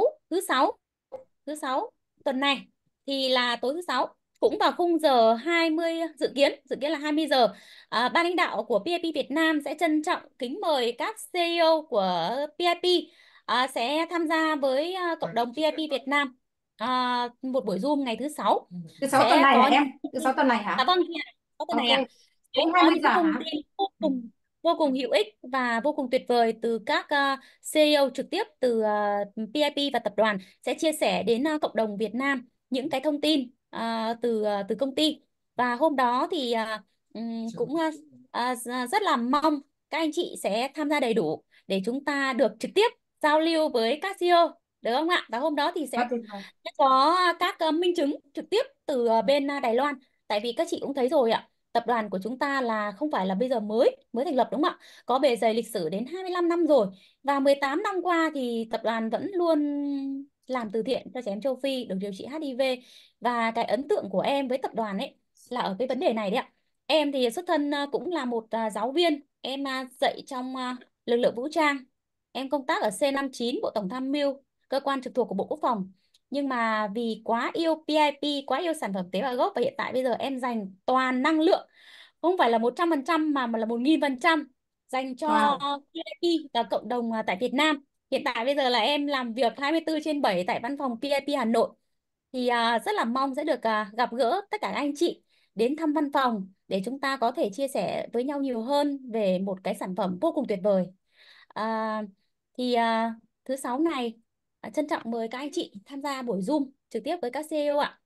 thứ sáu tuần này thì là tối thứ sáu, cũng vào khung giờ 20, dự kiến là 20 giờ. Ban lãnh đạo của PIP Việt Nam sẽ trân trọng kính mời các CEO của PIP sẽ tham gia với cộng đồng PIP Việt Nam một buổi Zoom ngày thứ sáu. Thứ 6 tuần Sẽ này hả có những em? Thứ 6 tuần này hả? vâng chị ạ, có tuần Ok. này ạ. Sẽ Cũng có 20 những giờ cái thông hả? tin vô cùng hữu ích và vô cùng tuyệt vời từ các CEO trực tiếp từ PIP và tập đoàn, sẽ chia sẻ đến cộng đồng Việt Nam những cái thông tin từ công ty. Và hôm đó thì cũng rất là mong các anh chị sẽ tham gia đầy đủ để chúng ta được trực tiếp giao lưu với các CEO, được không ạ? Và hôm đó thì Quá sẽ tuyệt vời. có các minh chứng trực tiếp từ bên Đài Loan. Tại vì các chị cũng thấy rồi ạ, tập đoàn của chúng ta là không phải là bây giờ mới mới thành lập đúng không ạ? Có bề dày lịch sử đến 25 năm rồi. Và 18 năm qua thì tập đoàn vẫn luôn làm từ thiện cho trẻ em châu Phi được điều trị HIV. Và cái ấn tượng của em với tập đoàn ấy là ở cái vấn đề này đấy ạ. Em thì xuất thân cũng là một giáo viên, em dạy trong lực lượng vũ trang. Em công tác ở C59 Bộ Tổng tham mưu, cơ quan trực thuộc của Bộ Quốc phòng. Nhưng mà vì quá yêu PIP, quá yêu sản phẩm tế bào gốc, và hiện tại bây giờ em dành toàn năng lượng, không phải là 100% mà là 1000% dành cho Wow. PIP và cộng đồng tại Việt Nam. Hiện tại bây giờ là em làm việc 24/7 tại văn phòng PIP Hà Nội. Thì rất là mong sẽ được gặp gỡ tất cả các anh chị đến thăm văn phòng để chúng ta có thể chia sẻ với nhau nhiều hơn về một cái sản phẩm vô cùng tuyệt vời. À, thì thứ sáu này trân trọng mời các anh chị tham gia buổi Zoom trực tiếp với các CEO ạ.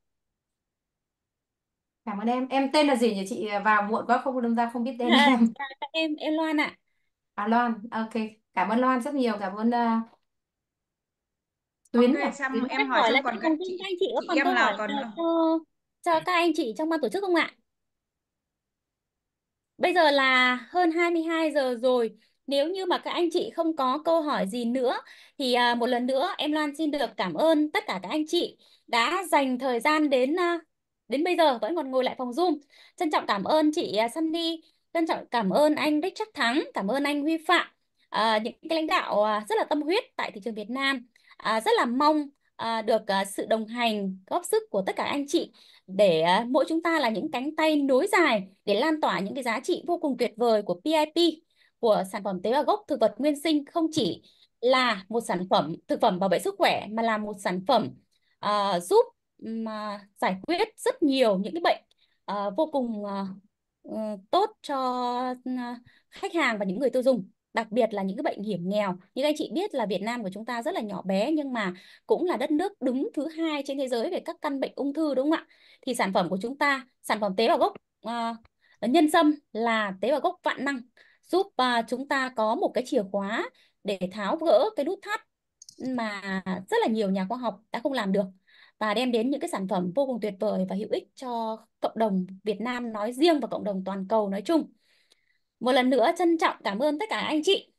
Cảm ơn em. Em tên là gì nhỉ chị? Vào muộn quá không đâm ra không biết tên em. Em Loan ạ. À, Loan. Ok. Cảm ơn Loan rất nhiều. Cảm ơn Ok, Tuyến nhỉ? xong Tuyến. em Em hỏi hỏi là xong còn các anh chị có chị còn em câu hỏi nào còn nào không? cho các anh chị trong ban tổ chức không ạ? Bây giờ là hơn 22 giờ rồi. Nếu như mà các anh chị không có câu hỏi gì nữa thì một lần nữa em Loan xin được cảm ơn tất cả các anh chị đã dành thời gian đến bây giờ vẫn còn ngồi lại phòng Zoom. Trân trọng cảm ơn chị Sunny, trân trọng cảm ơn anh Richard Thắng, cảm ơn anh Huy Phạm, những cái lãnh đạo rất là tâm huyết tại thị trường Việt Nam. Rất là mong được sự đồng hành góp sức của tất cả anh chị để mỗi chúng ta là những cánh tay nối dài để lan tỏa những cái giá trị vô cùng tuyệt vời của PIP, của sản phẩm tế bào gốc thực vật nguyên sinh, không chỉ là một sản phẩm thực phẩm bảo vệ sức khỏe mà là một sản phẩm giúp mà giải quyết rất nhiều những cái bệnh vô cùng tốt cho khách hàng và những người tiêu dùng, đặc biệt là những cái bệnh hiểm nghèo. Như anh chị biết là Việt Nam của chúng ta rất là nhỏ bé nhưng mà cũng là đất nước đứng thứ 2 trên thế giới về các căn bệnh ung thư, đúng không ạ? Thì sản phẩm của chúng ta, sản phẩm tế bào gốc nhân sâm là tế bào gốc vạn năng, giúp chúng ta có một cái chìa khóa để tháo gỡ cái nút thắt mà rất là nhiều nhà khoa học đã không làm được, và đem đến những cái sản phẩm vô cùng tuyệt vời và hữu ích cho cộng đồng Việt Nam nói riêng và cộng đồng toàn cầu nói chung. Một lần nữa trân trọng cảm ơn tất cả anh chị